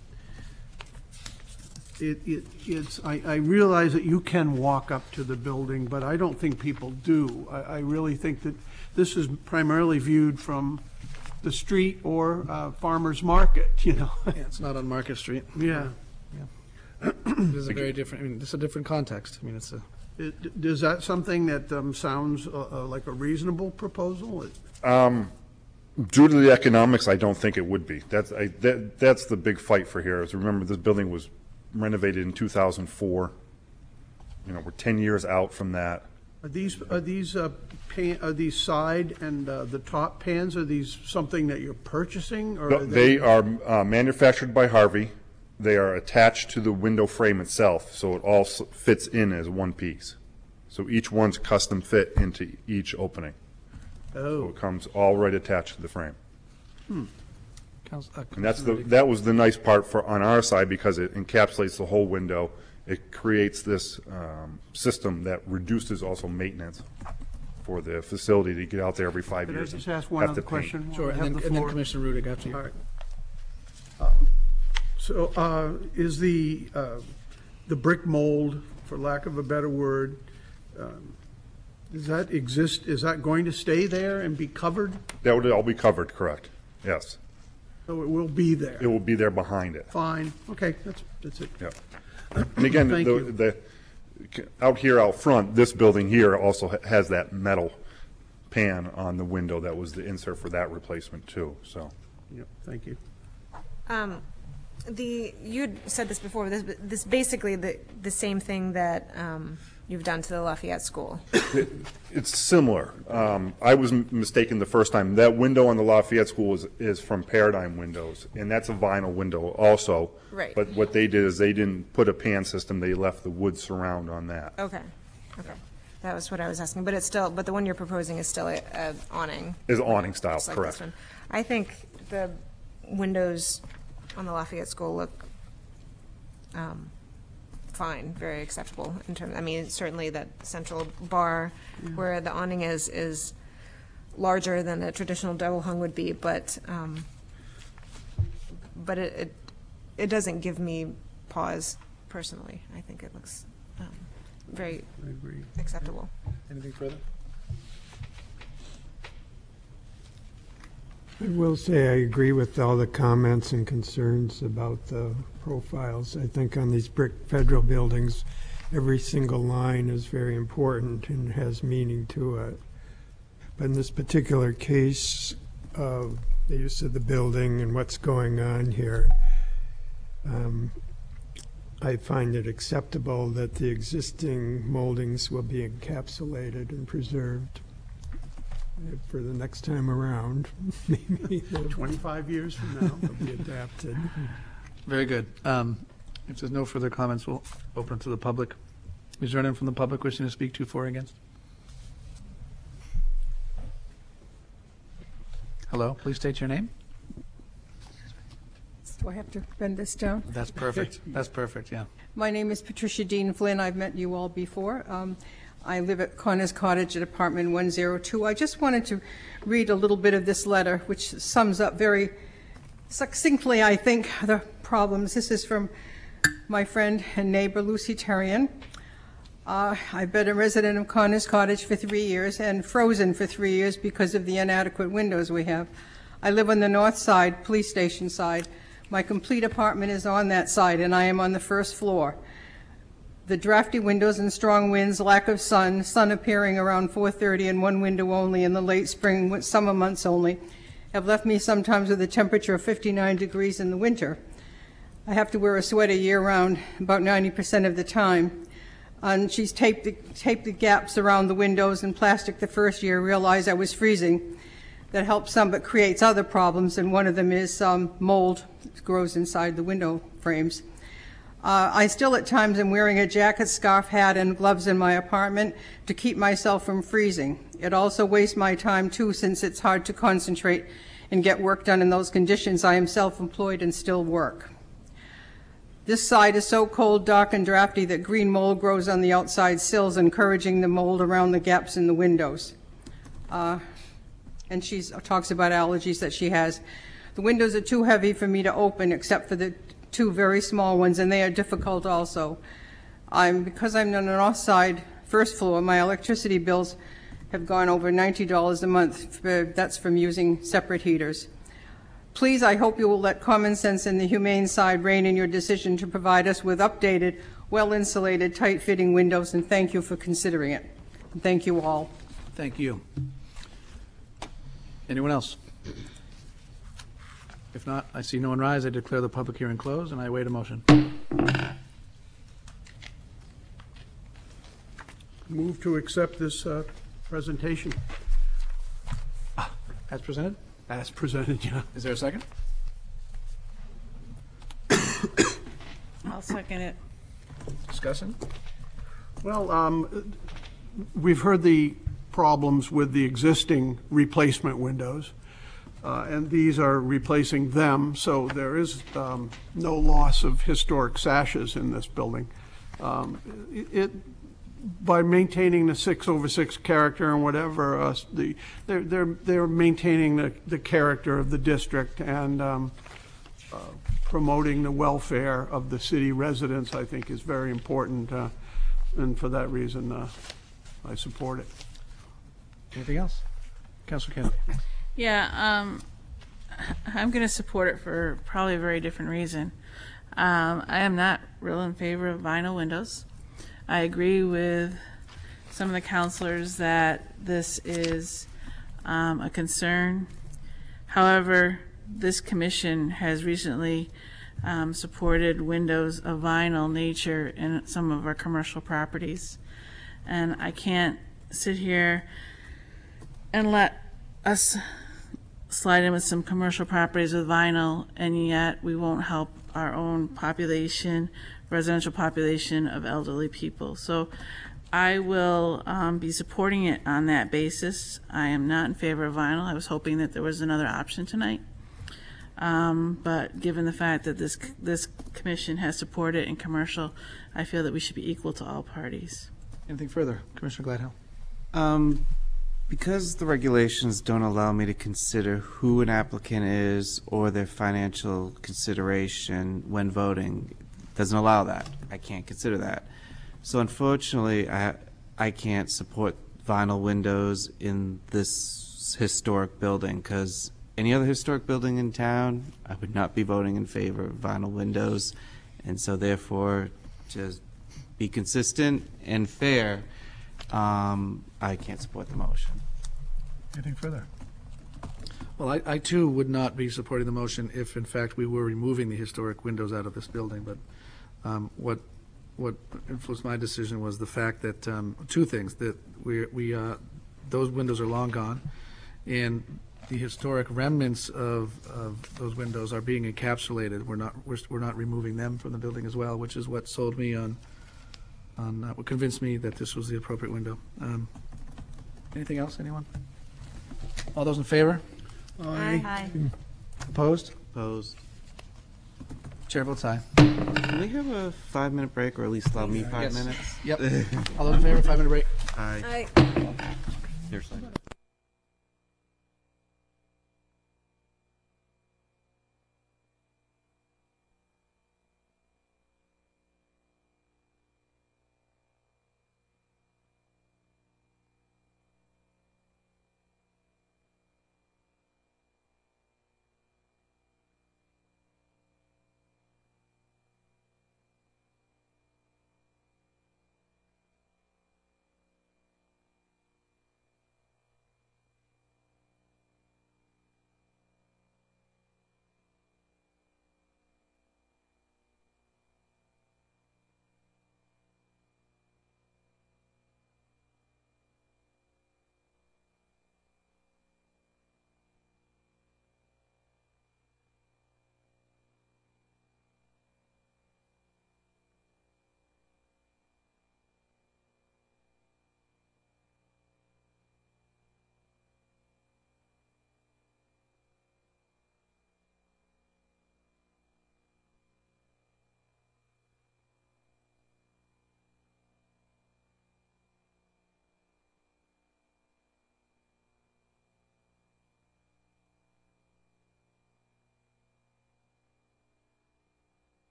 I realize that you can walk up to the building, but I don't think people do. I really think that this is primarily viewed from the street or farmer's market, Yeah, it's not on Market Street. Yeah. This is a very different, it's a different context. It's a. Is that something that sounds like a reasonable proposal? Due to the economics, I don't think it would be. That's the big fight for here. Is remember, this building was renovated in 2004. We're 10 years out from that. Are these side and the top pans, are these something that you're purchasing? Or No, they are manufactured by Harvey. They are attached to the window frame itself, so it all fits in as one piece. So each one's custom fit into each opening. Oh. So it comes all right attached to the frame. And that's that was the nice part on our side, because it encapsulates the whole window. It creates this system that reduces also maintenance for the facility to get out there every 5 years. Could I just ask one other question? Sure, and then Commissioner Rudick after you. All right. So is the brick mold, for lack of a better word, does that exist? Is that going to stay there and be covered? That would all be covered, correct? Yes. So it will be there? It will be there behind it. Fine. Okay, that's it. Yeah. And again, Thank you. the out here out front, this building here also has that metal pan on the window that was the insert for that replacement too. So. Yep. Thank you. You'd said this before, this basically the same thing that you've done to the Lafayette School. It's similar. I was mistaken the first time. That window on the Lafayette School is from Paradigm Windows, and that's a vinyl window also. Right. But what they did is they didn't put a pan system. They left the wood surround on that. Okay. That was what I was asking, but the one you're proposing is still a awning. Is awning style, Just like correct. this one. I think the windows on the Lafayette School look fine, very acceptable in terms. Certainly that central bar where the awning is larger than a traditional double hung would be, but it doesn't give me pause personally. I think it looks very acceptable. Anything further? I will say I agree with all the comments and concerns about the profiles. I think on these brick federal buildings, every single line is very important and has meaning to it. But in this particular case of the use of the building and what's going on here, I find it acceptable that the existing moldings will be encapsulated and preserved for the next time around. Maybe 25 years from now. they'll be adapted. Very good. If there's no further comments, we'll open to the public. Is there anyone from the public wishing to speak to, for, or against? Hello, please state your name. Do I have to bend this down? That's perfect. That's perfect, yeah. My name is Patricia Dean Flynn. I've met you all before. I live at Connors Cottage at apartment 102. I just wanted to read a little bit of this letter, which sums up very succinctly, I think, the problems. This is from my friend and neighbor, Lucy Terrian. I've been a resident of Connors Cottage for 3 years and frozen for 3 years because of the inadequate windows we have. I live on the north side, police station side. My complete apartment is on that side, and I am on the first floor. The drafty windows and strong winds, lack of sun appearing around 4:30 and one window only in the late spring, summer months only, have left me sometimes with a temperature of 59 degrees in the winter. I have to wear a sweater year-round about 90% of the time. And she's taped the gaps around the windows in plastic the first year, realized I was freezing. That helps some but creates other problems, and one of them is mold that grows inside the window frames. I still at times am wearing a jacket, scarf, hat, and gloves in my apartment to keep myself from freezing. It also wastes my time too, since it's hard to concentrate and get work done in those conditions. I am self-employed and still work. This side is so cold, dark, and drafty that green mold grows on the outside sills, encouraging the mold around the gaps in the windows. And she talks about allergies that she has. The windows are too heavy for me to open, except for the 2 very small ones, and they are difficult also. Because I'm on the north side, first floor, my electricity bills have gone over $90 a month. That's from using separate heaters. Please, I hope you will let common sense and the humane side reign in your decision to provide us with updated, well-insulated, tight-fitting windows, and thank you for considering it. And thank you all. Thank you. Anyone else? If not, I see no one rise. I declare the public hearing closed, and I await a motion. Move to accept this presentation. As presented? As presented, yeah. Is there a second? I'll second it. Discussion? Well, we've heard the problems with the existing replacement windows, and these are replacing them, so there is no loss of historic sashes in this building. By maintaining the 6/6 character and whatever, they're maintaining the character of the district and promoting the welfare of the city residents, I think, is very important, and for that reason, I support it. Anything else? Councilor Kennedy. Yeah, I'm going to support it for probably a very different reason. I am not real in favor of vinyl windows. I agree with some of the counselors that this is a concern. However, this commission has recently supported windows of vinyl nature in some of our commercial properties. And I can't sit here and let us slide in with some commercial properties with vinyl, and yet we won't help our own population, residential population of elderly people. So I will be supporting it on that basis. I am not in favor of vinyl. I was hoping that there was another option tonight. But given the fact that this commission has supported in commercial, I feel that we should be equal to all parties. Anything further? Commissioner Gladhill. Because the regulations don't allow me to consider who an applicant is or their financial consideration when voting, doesn't allow that. I can't consider that. So unfortunately, I can't support vinyl windows in this historic building, because any other historic building in town, I would not be voting in favor of vinyl windows. And so therefore, to be consistent and fair, I can't support the motion. Anything further? Well, I too would not be supporting the motion if, in fact, we were removing the historic windows out of this building. But what influenced my decision was the fact that 2 things: that those windows are long gone, and the historic remnants of those windows are being encapsulated. We're not removing them from the building as well, which is what sold me on what convinced me that this was the appropriate window. Anything else, anyone? All those in favor? Aye. Opposed? Opposed. Chair votes aye. Can we have a 5-minute break, or at least allow me 5 Yes. minutes? Yep. All those in favor, 5-minute break? Aye. Here's something.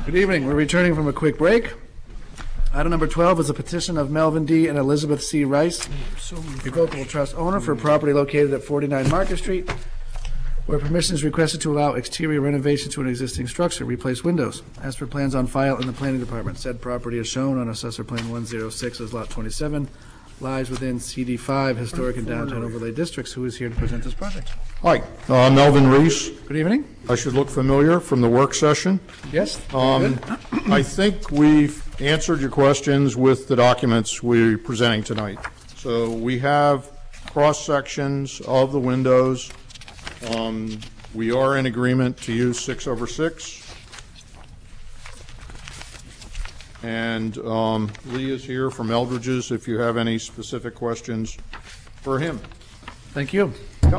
Good evening. We're returning from a quick break. Item number 12 is a petition of Melvin D. and Elizabeth C. Rice, Revocable Trust owner for property located at 49 Market Street, where permission is requested to allow exterior renovation to an existing structure, replace windows. As per plans on file in the planning department, said property is shown on Assessor Plan 106 as Lot 27, lies within CD5 Historic and Downtown Overlay Districts. Who is here to present this project? Hi, Melvin Reese. Good evening. I should look familiar from the work session. Yes. I think we've answered your questions with the documents we're presenting tonight. So we have cross-sections of the windows. We are in agreement to use 6/6. And Lee is here from Eldridge's if you have any specific questions for him. Thank you. Yep.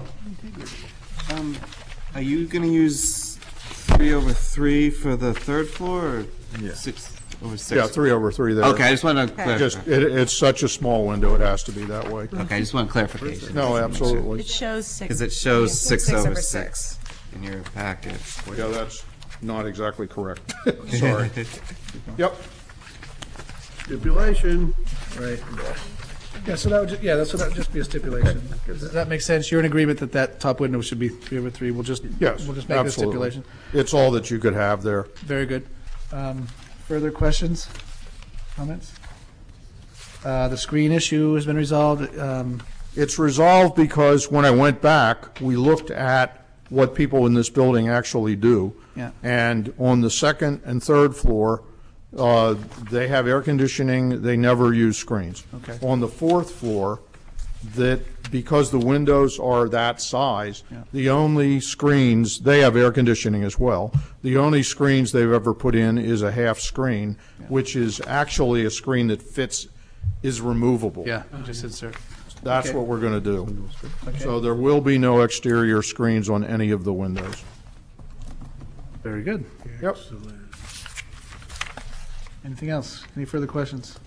Are you going to use 3/3 for the third floor, or 6/6? Yeah, 3/3 there. Okay, I just want to clarify. It's such a small window, it has to be that way. Okay, I just want clarification. No, absolutely. It shows 6. Because it shows 6/6 in your packet. Yeah, that's not exactly correct. Sorry. Yep. Stipulation. Right. Yeah, so that would, that would just be a stipulation. Does that make sense? You're in agreement that that top window should be 3/3. We'll just make Absolutely. the stipulation. It's all that you could have there. Very good. Further questions, comments? The screen issue has been resolved. It's resolved because when I went back, we looked at what people in this building actually do. Yeah. And on the second and third floor, they have air conditioning. They never use screens. Okay. On the fourth floor, because the windows are that size, the only screens, they have air conditioning as well. The only screens they've ever put in is a half screen, which is actually a screen that is removable. Yeah, just insert. That's Okay. what we're going to do. Okay. So there will be no exterior screens on any of the windows. Very good. Yep. Anything else? Any further questions?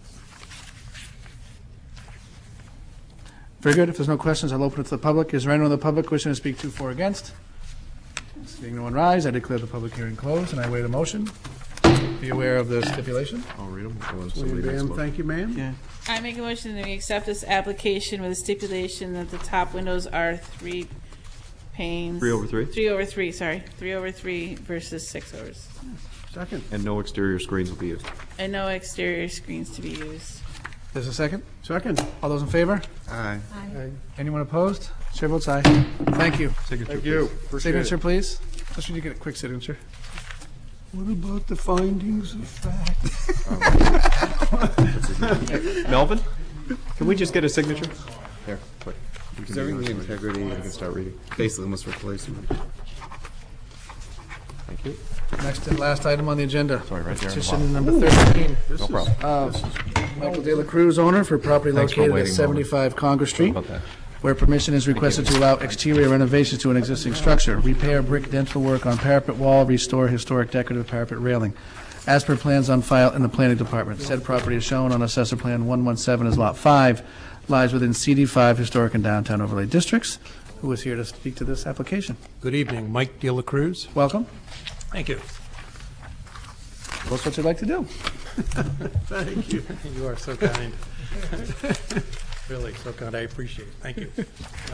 Very good. If there's no questions, I'll open it to the public. Is there anyone in the public wishing to speak to, for, or against? Seeing no one rise, I declare the public hearing closed, and I await a motion. Be aware of the stipulation. I'll read them. Ma'am, thank you, ma'am. Yeah. I make a motion that we accept this application with a stipulation that the top windows are 3 panes. 3/3? 3/3, sorry. 3/3 versus 6/3. Second. And no exterior screens will be used. And no exterior screens to be used. There's a second? Second. All those in favor? Aye. Anyone opposed? Chair votes aye. Thank you. Thank you. Appreciate Signature, it. please. Just need to get a quick signature. What about the findings of fact? Melvin, can we just get a signature? There, quick. Preserving the integrity, I can start reading. basically almost replacement. Thank you. Next and last item on the agenda. Sorry, right there in the Petition bottom. number 13. No problem. Michael De La Cruz, owner for property Thanks for located at waiting, 75 Congress Street, About that. where permission is requested to allow exterior renovations to an existing structure, repair brick dental work on parapet wall, restore historic decorative parapet railing. As per plans on file in the planning department, said property is shown on Assessor Plan 117 as Lot 5, lies within CD5 Historic and Downtown Overlay Districts. Who is here to speak to this application? Good evening, Mike De La Cruz. Welcome. Thank you. Tell us what you'd like to do. Thank you. You are so kind. Really, so kind. I appreciate it. Thank you.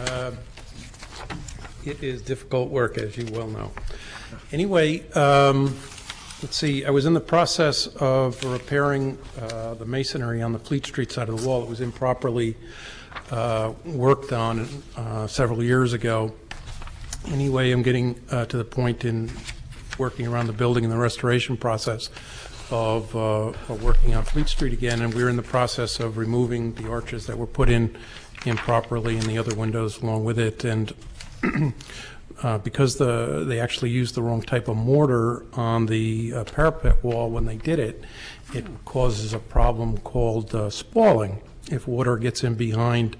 It is difficult work, as you well know. Anyway, let's see. I was in the process of repairing the masonry on the Fleet Street side of the wall. It was improperly worked on several years ago. Anyway, I'm getting to the point in working around the building in the restoration process of working on Fleet Street again, and we're in the process of removing the arches that were put in improperly and the other windows along with it. And because they actually used the wrong type of mortar on the parapet wall when they did it, it causes a problem called spalling. If water gets in behind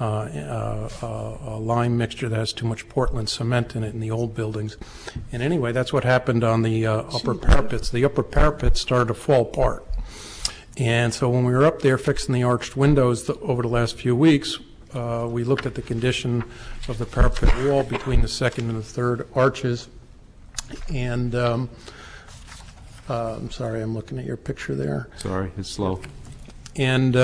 a lime mixture that has too much Portland cement in it in the old buildings. And anyway, that's what happened on the upper parapets. The upper parapets started to fall apart. And so when we were up there fixing the arched windows over the last few weeks, we looked at the condition of the parapet wall between the second and the third arches. And I'm sorry, I'm looking at your picture there. Sorry, it's slow. And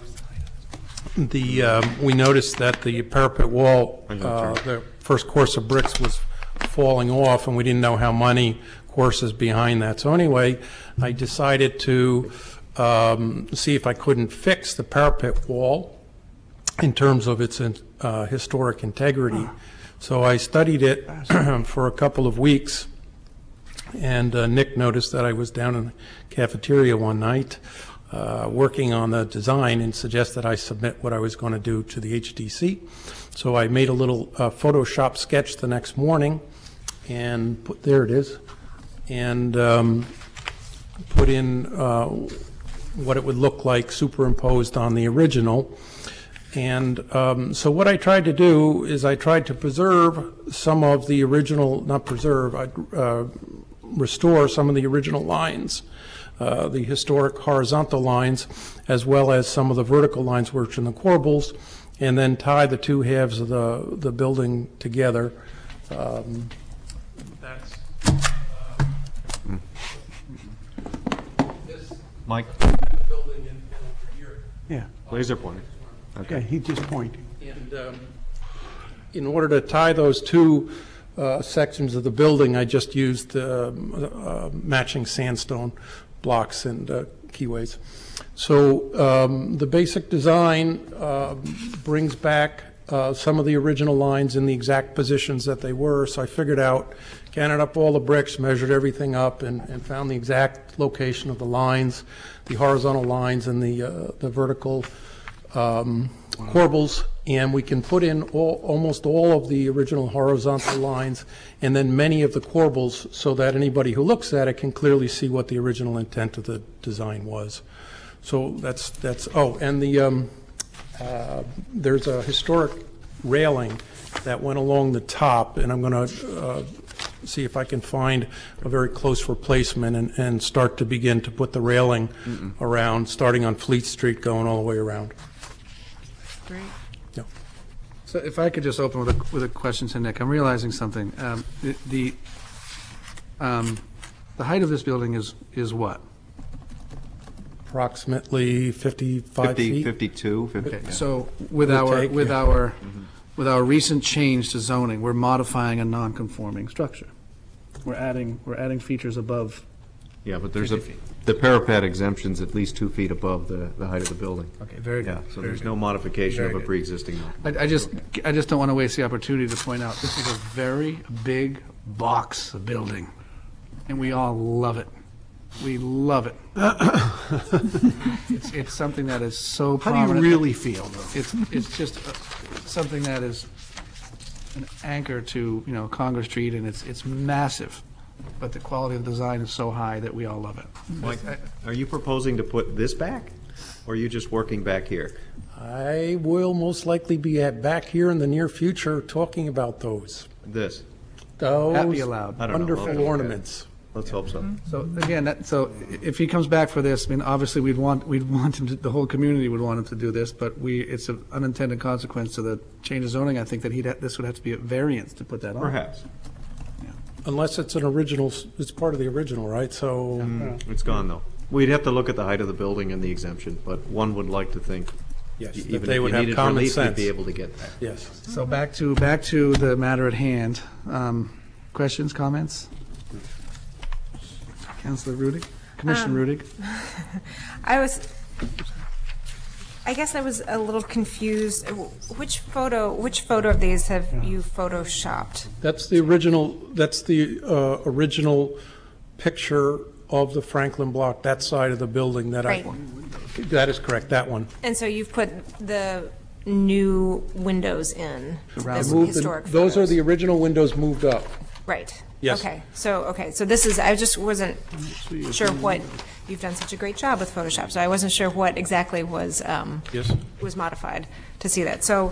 we noticed that the parapet wall, the first course of bricks was falling off, and we didn't know how many courses behind that. So anyway, I decided to see if I couldn't fix the parapet wall in terms of its historic integrity. So I studied it for a couple of weeks, and Nick noticed that I was down in the cafeteria one night working on the design and suggested I submit what I was going to do to the HDC. So I made a little Photoshop sketch the next morning and there it is, and put in what it would look like superimposed on the original. And so what I tried to do is I tried to preserve some of the original, not preserve, restore some of the original lines, the historic horizontal lines, as well as some of the vertical lines which are in the corbels, and then tie the two halves of the building together. That's this Mike? building in here. Yeah. Laser pointing. Okay, he's just pointing. And in order to tie those two sections of the building, I just used matching sandstone blocks and keyways. So the basic design brings back some of the original lines in the exact positions that they were. So I figured out, counted up all the bricks, measured everything up, and found the exact location of the lines, the horizontal lines and the vertical corbels, and we can put in almost all of the original horizontal lines and then many of the corbels so that anybody who looks at it can clearly see what the original intent of the design was. So that's and there's a historic railing that went along the top, and I'm going to see if I can find a very close replacement and start to begin to put the railing around, starting on Fleet Street, going all the way around. Great. Yeah. So if I could just open with a question to Nick, I'm realizing something. The height of this building is what? Approximately 55 feet. 52, 50. Okay, so with our recent change to zoning, we're modifying a non-conforming structure. We're adding features above. Yeah, but there's the parapet exemption's at least 2 feet above the height of the building. Okay, very good. Yeah, so there's no modification of a pre-existing. I just don't want to waste the opportunity to point out this is a very big box building, and we all love it. We love it. It's something that is so prominent. How do you really feel, though? It's just something that is an anchor to Congress Street, and it's massive. But the quality of the design is so high that we all love it. Mike, are you proposing to put this back, or are you just working back here? I will most likely be back here in the near future talking about those. This? Those That be allowed. I don't know. wonderful ornaments. Let's hope so. So again, so if he comes back for this, I mean, obviously we'd want him to, the whole community would want him to do this, but it's an unintended consequence to the change of zoning. I think that this would have to be a variance to put that on. Perhaps. Unless it's an original, it's part of the original, right? So It's gone, though. We'd have to look at the height of the building and the exemption, but one would like to think yes, that even they if would you have needed common relief, sense. you'd be able to get that. Yes. So back to the matter at hand. Questions, comments? Councilor Rudig? Commissioner Rudig? I guess I was a little confused. Which photo of these have you photoshopped? That's the original. That's the original picture of the Franklin block. That side of the building. Right. That is correct. That one. And so you've put the new windows in, this historic those are photos. the original windows moved up. Right. Yes. Okay. So this is, I just wasn't sure what, you've done such a great job with Photoshop, so I wasn't sure what exactly was, Yes. was modified to see that. So,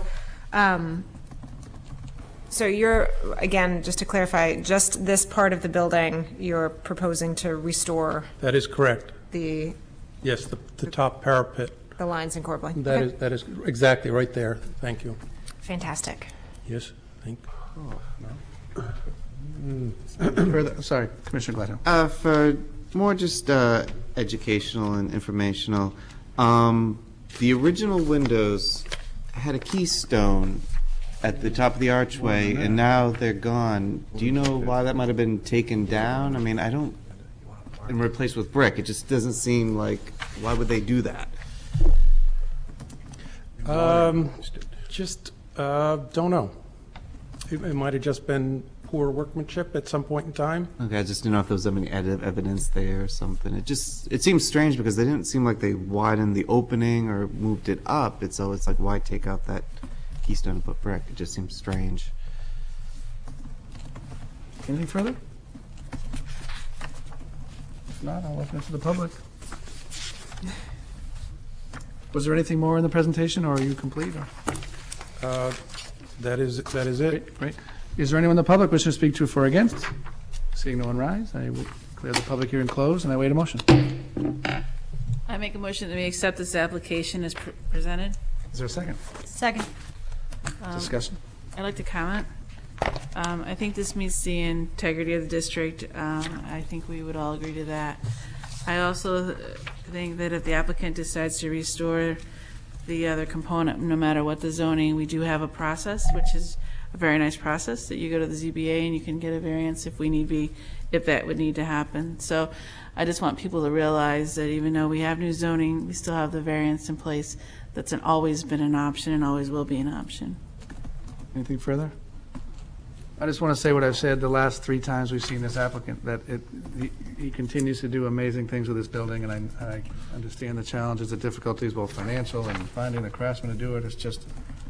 so you're, again, just to clarify, just this part of the building, you're proposing to restore That is correct. the Yes, the top parapet. lines and corbelling? That Okay. is that is exactly right there. Thank you. Fantastic. Yes. Thank. Further, sorry, Commissioner Gladhill. For more just educational and informational, the original windows had a keystone at the top of the archway, and now they're gone. Do you know why that might have been taken down? I mean, and replaced with brick. It just doesn't seem like, why would they do that? Don't know. It might have just been poor workmanship at some point in time. Okay, I just didn't know if there was any evidence there or something. It seems strange because they didn't seem like they widened the opening or moved it up. It's like, why take out that keystone and put brick? It just seems strange. Anything further? If not, I'll open it to the public. Was there anything more in the presentation, or are you complete? That is it. Great. Is there anyone in the public wishing to speak to or against? Seeing no one rise, I will declare the public hearing closed, and I wait a motion. I make a motion that we accept this application as presented. Is there a second? Second. Discussion? I'd like to comment. I think this meets the integrity of the district. I think we would all agree to that. I also think that if the applicant decides to restore the other component, no matter what the zoning, we do have a process, which is a very nice process, that you go to the ZBA and you can get a variance if we need be, if that would need to happen. So I just want people to realize that even though we have new zoning, we still have the variance in place. That's always been an option and always will be an option. Anything further? I just want to say what I've said the last 3 times we've seen this applicant, that he continues to do amazing things with this building, and I understand the challenges, the difficulties, both financial and finding the craftsmen to do it. It's just,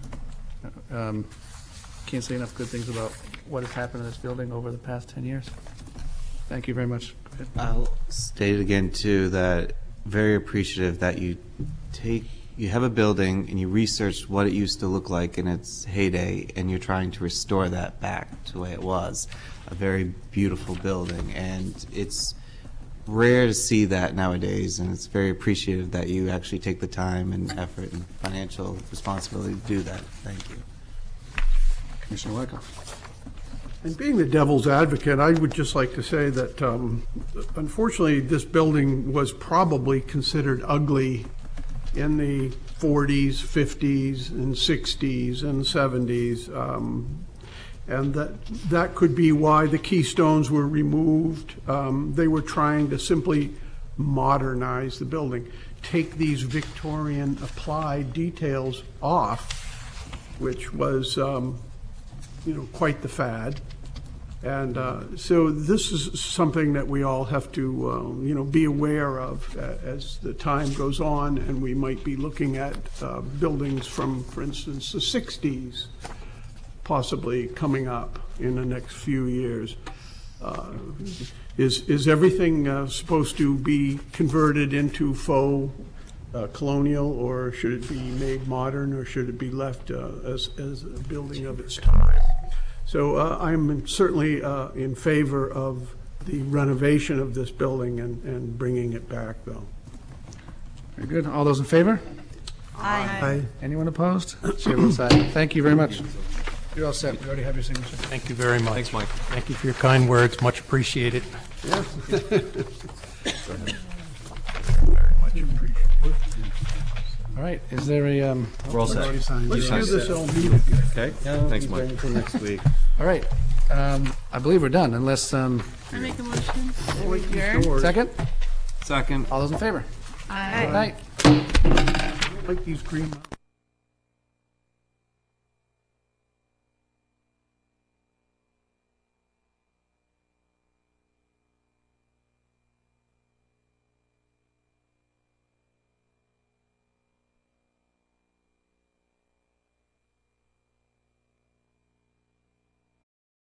can't say enough good things about what has happened in this building over the past 10 years. Thank you very much. I'll state it again, too, that very appreciative that you have a building and you researched what it used to look like in its heyday, and you're trying to restore that back to the way it was. A very beautiful building, and it's rare to see that nowadays, and it's very appreciative that you actually take the time and effort and financial responsibility to do that. Thank you. Commissioner Wyckoff. And being the devil's advocate, I would just like to say that unfortunately this building was probably considered ugly in the 40s, 50s, and 60s, and 70s. And that could be why the keystones were removed. They were trying to simply modernize the building, take these Victorian applied details off, which was quite the fad. And so this is something that we all have to, be aware of as the time goes on, and we might be looking at buildings from, for instance, the 60s, possibly coming up in the next few years. Is everything supposed to be converted into faux colonial, or should it be made modern, or should it be left as a building of its time? So I'm certainly in favor of the renovation of this building and bringing it back, though. Very good. All those in favor? Aye. Anyone opposed? Chair votes aye. Thank you very much. You're all set. We already have your signature. Thank you very much. Thanks, Mike. Thank you for your kind words. Much appreciated. Yeah. All right. Is there a? We're all set. Let's do this all meeting. Okay? Thanks, Mike. Until next week. All right. I believe we're done, unless. I make a motion. Second? Second. All those in favor? Aye. Good night. Like these green.